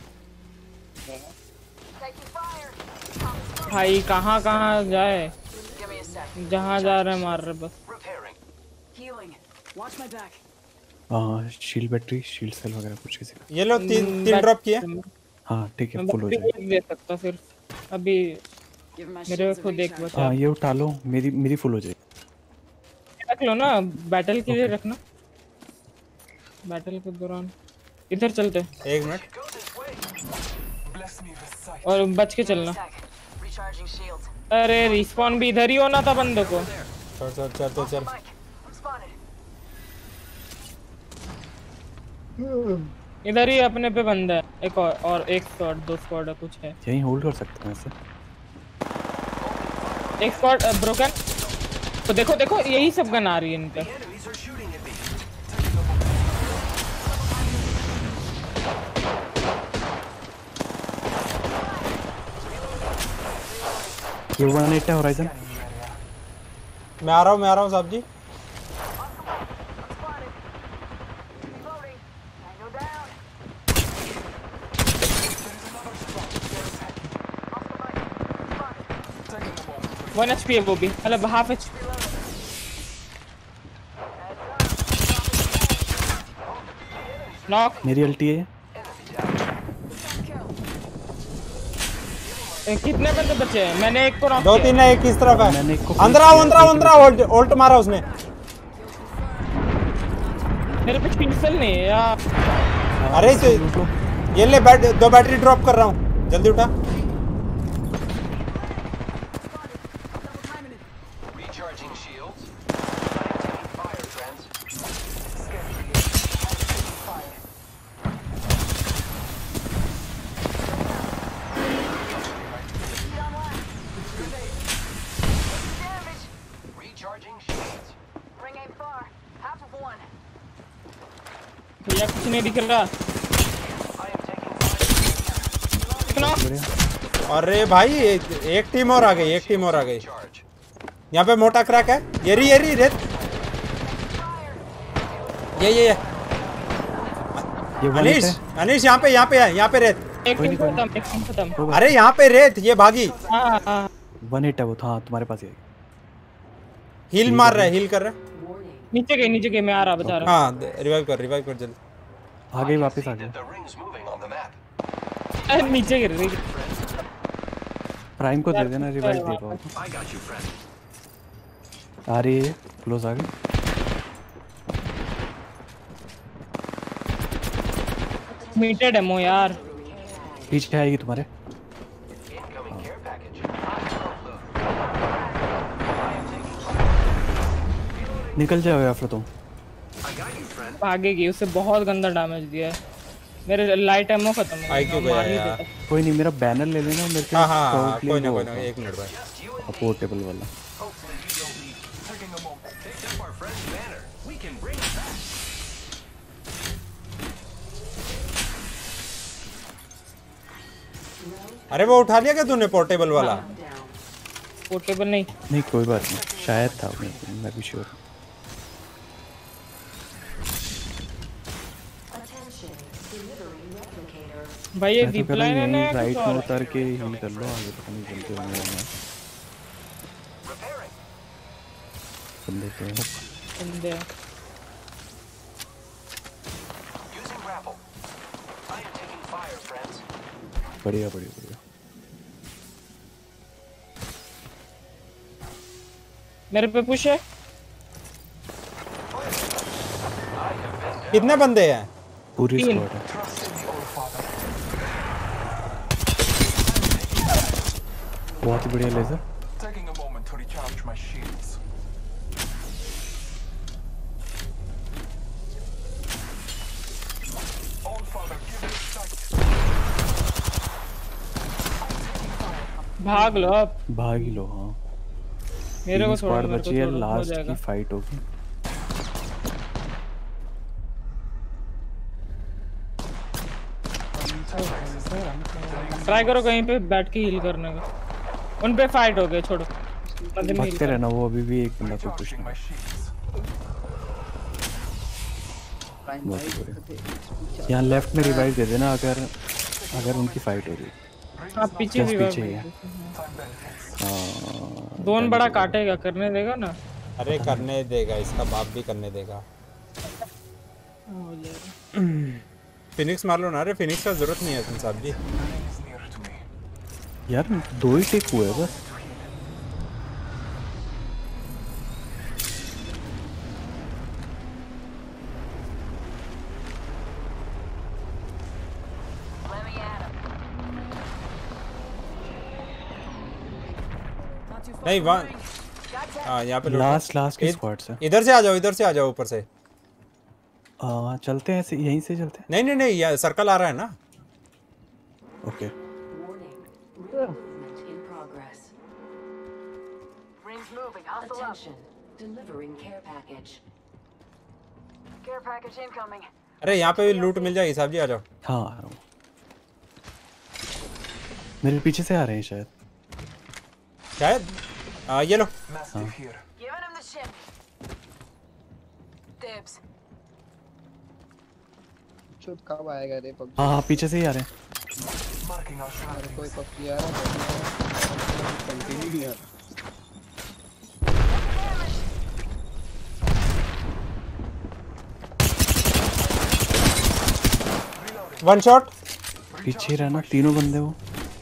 Speaker 6: Taking fire.
Speaker 5: भाई कहाँ कहाँ जाए,
Speaker 6: Give me a sec.
Speaker 5: जहाँ जा रहे मार रहे बस।
Speaker 7: Repairing.
Speaker 8: Healing. Watch my back.
Speaker 2: हाँ शील्ड बैटरी शील्ड सेल वगैरह कुछ किसी का।
Speaker 1: ये लो तीन तीन ड्रॉप किए।
Speaker 2: हाँ ठीक है
Speaker 5: मैं
Speaker 2: फुल हो
Speaker 5: बैटरी
Speaker 2: जाए।
Speaker 5: एक दे सकता फिर अभी
Speaker 8: Give my
Speaker 5: मेरे
Speaker 8: shields a
Speaker 5: को देख
Speaker 8: recharge.
Speaker 5: बचा।
Speaker 2: हाँ ये उठा लो, मेरी मेरी फुल हो जाए।
Speaker 5: रख लो ना बैटल के लिए रखना, बैटल के दौरान इधर चलते
Speaker 1: एक minute.
Speaker 7: Bless me with sight.
Speaker 5: और बच के चलना।
Speaker 6: Sec. Recharging shields.
Speaker 5: अरे रिस्पॉन भी इधर ही होना था बंदों को।
Speaker 1: चल चल चल तो चल।
Speaker 6: Mike, I'm spotted.
Speaker 5: इधर ही अपने पे बंदा है, एक और, और एक स्क्वाड दो स्क्वाड है कुछ है।
Speaker 2: यहीं होल्ड कर सकते हैं ऐसे।
Speaker 5: एक स्क्वाड ब्रोकन। तो देखो देखो यही सब गन आ रही है इन पे।
Speaker 7: Enemies are shooting at me.
Speaker 2: ये वन एट है होराइजन।
Speaker 1: मैं आ रहा हूँ मैं आ रहा हूँ साहब जी।
Speaker 6: Reloading. Tango down.
Speaker 5: One H P है वो भी, मतलब हाफ एच। नॉक।
Speaker 2: मेरी अल्टी है।
Speaker 5: कितने बंदे बचे हैं? मैंने एक को नॉक
Speaker 1: दो
Speaker 5: किया।
Speaker 1: तीन है, एक किस तरफ
Speaker 2: मैंने
Speaker 1: है।
Speaker 2: एक को
Speaker 1: अंदर आओ अंदर आओ अंदर आओ। ओल्ट ओल्ट मारा उसने।
Speaker 5: मेरे पे पिक्सल नहीं है यार।
Speaker 1: अरे इसे ये ले बैट दो बैटरी ड्रॉप कर रहा हूँ, जल्दी उठा।
Speaker 7: Recharging shields. I'm taking fire, friends. Recharging shields.
Speaker 6: Ring ain't far. Half of one.
Speaker 5: भैया कुछ नहीं दिख रहा।
Speaker 7: I am taking fire.
Speaker 5: Knock.
Speaker 1: अरे भाई एक, एक टीम और आ गई, एक टीम और आ गई।
Speaker 7: Charge.
Speaker 1: यहाँ पे मोटा क्रैक है। ये रही ये रही रेत। ये ये ये
Speaker 2: ये वन एट
Speaker 1: अनीश
Speaker 2: है।
Speaker 1: अनीश यहाँ पे यहाँ पे है, यहाँ पे रेत।
Speaker 5: एक टीम खत्म, एक टीम खत्म।
Speaker 1: अरे यहाँ पे रेत, ये भागी।
Speaker 5: हाँ हाँ।
Speaker 2: वन एट है वो। हाँ तुम्हारे पास ही है।
Speaker 1: हील मार रहा है, हील कर रहा है।
Speaker 5: नीचे गए नीचे गए, मैं आ रहा बता रहा
Speaker 1: हाँ रिवाइव कर रिवाइव कर जल्दी।
Speaker 2: आ गई वापस आ गई।
Speaker 7: The ring's moving on the map.
Speaker 5: हूँ। अरे नीचे गिर रही।
Speaker 2: प्राइम को दे देना, रिवाइव दे पाओ।
Speaker 7: I got you, friend.
Speaker 2: आ रही है, क्लोज आ गई।
Speaker 5: मीटर डेमो यार।
Speaker 2: पीछे आएगी तुम्हारे।
Speaker 7: Incoming care package.
Speaker 2: निकल जाओ या फिर तुम।
Speaker 7: I got you, friend.
Speaker 5: भागेगी, उसे बहुत गंदा डैमेज दिया है। मेरे लाइट एमो खत्म हो
Speaker 1: आई क्यों
Speaker 5: मैं मार
Speaker 1: गया
Speaker 5: नहीं
Speaker 1: यार?
Speaker 5: देता।
Speaker 2: कोई नहीं, मेरा बैनर ले लेना मेरे को।
Speaker 1: हाँ हाँ हाँ, कोई ना कोई ना, एक मिनट भाई।
Speaker 2: पोर्टेबल वाला।
Speaker 7: Hopefully you don't need taking a moment. Picked up our friend's banner. We can bring it back.
Speaker 1: अरे वो उठा लिया क्या तूने पोर्टेबल वाला?
Speaker 5: पोर्टेबल नहीं।
Speaker 2: नहीं कोई बात नहीं, शायद था मैं मैं भी श्योर।
Speaker 5: भाई ये
Speaker 2: मैं तो
Speaker 5: डीप
Speaker 2: कह रहा
Speaker 5: लाइन है
Speaker 2: हूँ
Speaker 5: ना
Speaker 2: यहीं
Speaker 5: कुछ
Speaker 2: राइट में
Speaker 5: और?
Speaker 2: उतर के हील कर लो, आगे पता नहीं चलते होंगे वरना। बंदे तो हैं।
Speaker 5: बंदे।
Speaker 7: Using grapple. I am taking fire, friends.
Speaker 2: बढ़िया बढ़िया बढ़िया।
Speaker 5: मेरे पे पुश है।
Speaker 1: कितने बंदे हैं?
Speaker 2: पूरी
Speaker 5: तीन।
Speaker 2: स्क्वाड है। बहुत ही बढ़िया laser.
Speaker 7: Taking a moment to recharge my shields. All father, give me sight.
Speaker 5: भाग लो अब।
Speaker 2: भाग ही लो। हाँ
Speaker 5: मेरे को थोड़ा
Speaker 2: स्क्वाड
Speaker 5: मेरे को
Speaker 2: बची है,
Speaker 5: थोड़ा हो
Speaker 2: लास्ट की
Speaker 5: जाएगा।
Speaker 2: फाइट होगी।
Speaker 5: ट्राई करो कहीं पे बैठ के हील करने का। उन पे फाइट हो गए, छोड़ो। बंदे में heal
Speaker 2: भागते रहना, वो अभी भी एक बंदा को पुश
Speaker 7: Recharging
Speaker 2: नहीं।
Speaker 7: my shields.
Speaker 3: प्राइम
Speaker 2: बहुत
Speaker 3: भाई
Speaker 2: ही बढ़िया।
Speaker 3: थे।
Speaker 2: यहाँ लेफ्ट में रिवाइव दे देना अगर अगर उनकी फाइट हो रही है।
Speaker 5: हाँ पीछे
Speaker 2: जस्ट
Speaker 5: भी
Speaker 2: पीछे ही है।
Speaker 5: दोन बड़ा काटेगा, करने देगा ना।
Speaker 1: अरे करने देगा, इसका बाप भी करने देगा।
Speaker 5: हो जाएगा।
Speaker 1: फिनिक्स मार लो ना। अरे फिनिक्स का जरूरत नहीं है तुम साहब जी।
Speaker 2: यार दो ही टेक हुए बस।
Speaker 6: Let me at him.
Speaker 1: नहीं वन हाँ यहाँ पे
Speaker 2: लास्ट लास्ट के स्क्वाड्स है।
Speaker 1: इधर से आ जाओ, इधर से आ जाओ ऊपर से।
Speaker 2: आ, चलते हैं ऐसे, यहीं से चलते हैं।
Speaker 1: नहीं नहीं नहीं ये सर्कल आ रहा है ना।
Speaker 2: Okay
Speaker 10: In progress.
Speaker 6: Rings moving. Hustle up.
Speaker 10: Attention. Delivering care package.
Speaker 6: Care package incoming.
Speaker 1: अरे यहाँ पे भी लूट मिल जाएगी साहब जी, आ जाओ।
Speaker 2: हाँ आ रहा हूँ। मेरे पीछे से आ रहे हैं शायद।
Speaker 1: शायद आ, ये लो।
Speaker 2: हाँ।
Speaker 6: Giving him the ship. Dibs.
Speaker 3: चुप कब आएगा रे पबजी?
Speaker 2: हाँ हाँ पीछे से ही आ रहे हैं।
Speaker 3: अरे कोई पबजी आ रहा है कंटिन्यू नहीं आ रहा।
Speaker 1: One shot.
Speaker 2: पीछे रहना, तीनों बंदे हो।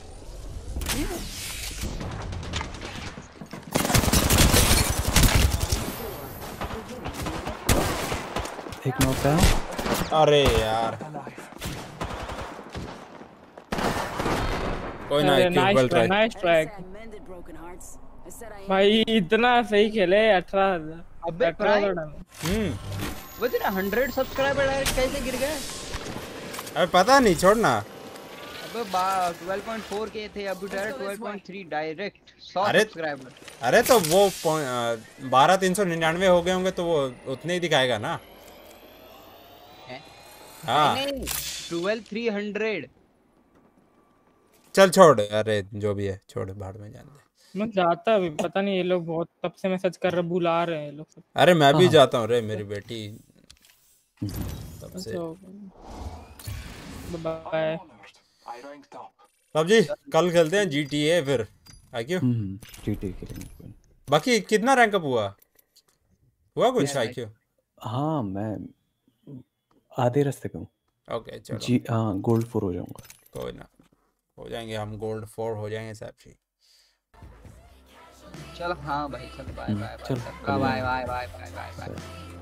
Speaker 2: एक नॉक है।
Speaker 1: अरे यार कोई ना, एक
Speaker 5: नाइस
Speaker 1: बल
Speaker 5: try,
Speaker 1: try.
Speaker 5: Nice try
Speaker 8: Mended broken hearts. I said I
Speaker 5: भाई। इतना सही खेले। अठारह हजार
Speaker 3: अबे
Speaker 5: अठारह हजार
Speaker 3: प्राइम
Speaker 5: डाले।
Speaker 1: हम्म
Speaker 3: वो तेरा हंड्रेड सब्सक्राइबर डायरेक्ट कैसे गिर गए?
Speaker 1: अबे पता नहीं, छोड़ना।
Speaker 3: अबे ट्वेल्व पॉइंट फोर के थे, अभी direct twelve point three direct सौ
Speaker 1: अरे
Speaker 3: सब्सक्राइबर।
Speaker 1: अरे तो वो बारह तीन सौ निन्यानवे हो गए होंगे तो वो उतने ही दिखाएगा ना। हाँ
Speaker 3: नहीं ट्वेल्व थ्री हंड्रेड।
Speaker 1: चल छोड़, अरे जो भी है छोड़, भाड़ में जान दे।
Speaker 5: मैं जाता अभी, पता नहीं ये लोग बहुत तब से मैसेज कर रहे, बुला रहे हैं ये लोग सब।
Speaker 1: अरे मैं भी
Speaker 2: हाँ।
Speaker 1: जाता हूँ रे, मेरी बेटी तब से।
Speaker 5: बाय
Speaker 1: अब जी कल खेलते हैं जीटीए फिर। आई क्यू
Speaker 2: हम्म जीटीए खेलेंगे।
Speaker 1: बाकी कितना रैंक अप हुआ हुआ कुछ आई क्यू?
Speaker 2: हाँ मैं आधे रास्ते पे हूँ।
Speaker 1: ओके चलो
Speaker 2: जी हाँ गोल्ड फोर हो जाऊंगा।
Speaker 1: कोई ना, हो जाएंगे हम, गोल्ड फोर हो जाएंगे साहब जी।
Speaker 3: चलो हाँ भाई चलो बाय बाय
Speaker 2: चल,
Speaker 3: bye bye bye bye bye bye bye.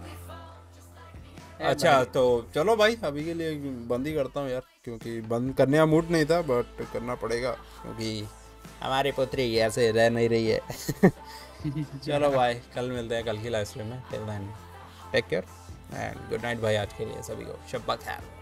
Speaker 1: अच्छा तो चलो भाई, अभी के लिए बंद ही करता हूँ यार, क्योंकि बंद करने का मूड नहीं था, बट करना पड़ेगा क्योंकि हमारी पुत्री ऐसे रह नहीं रही है। चलो भाई, कल मिलते हैं कल की लाइव स्ट्रीम में। Till then take care and good night भाई आज के लिए सभी को। शब्बा खैर।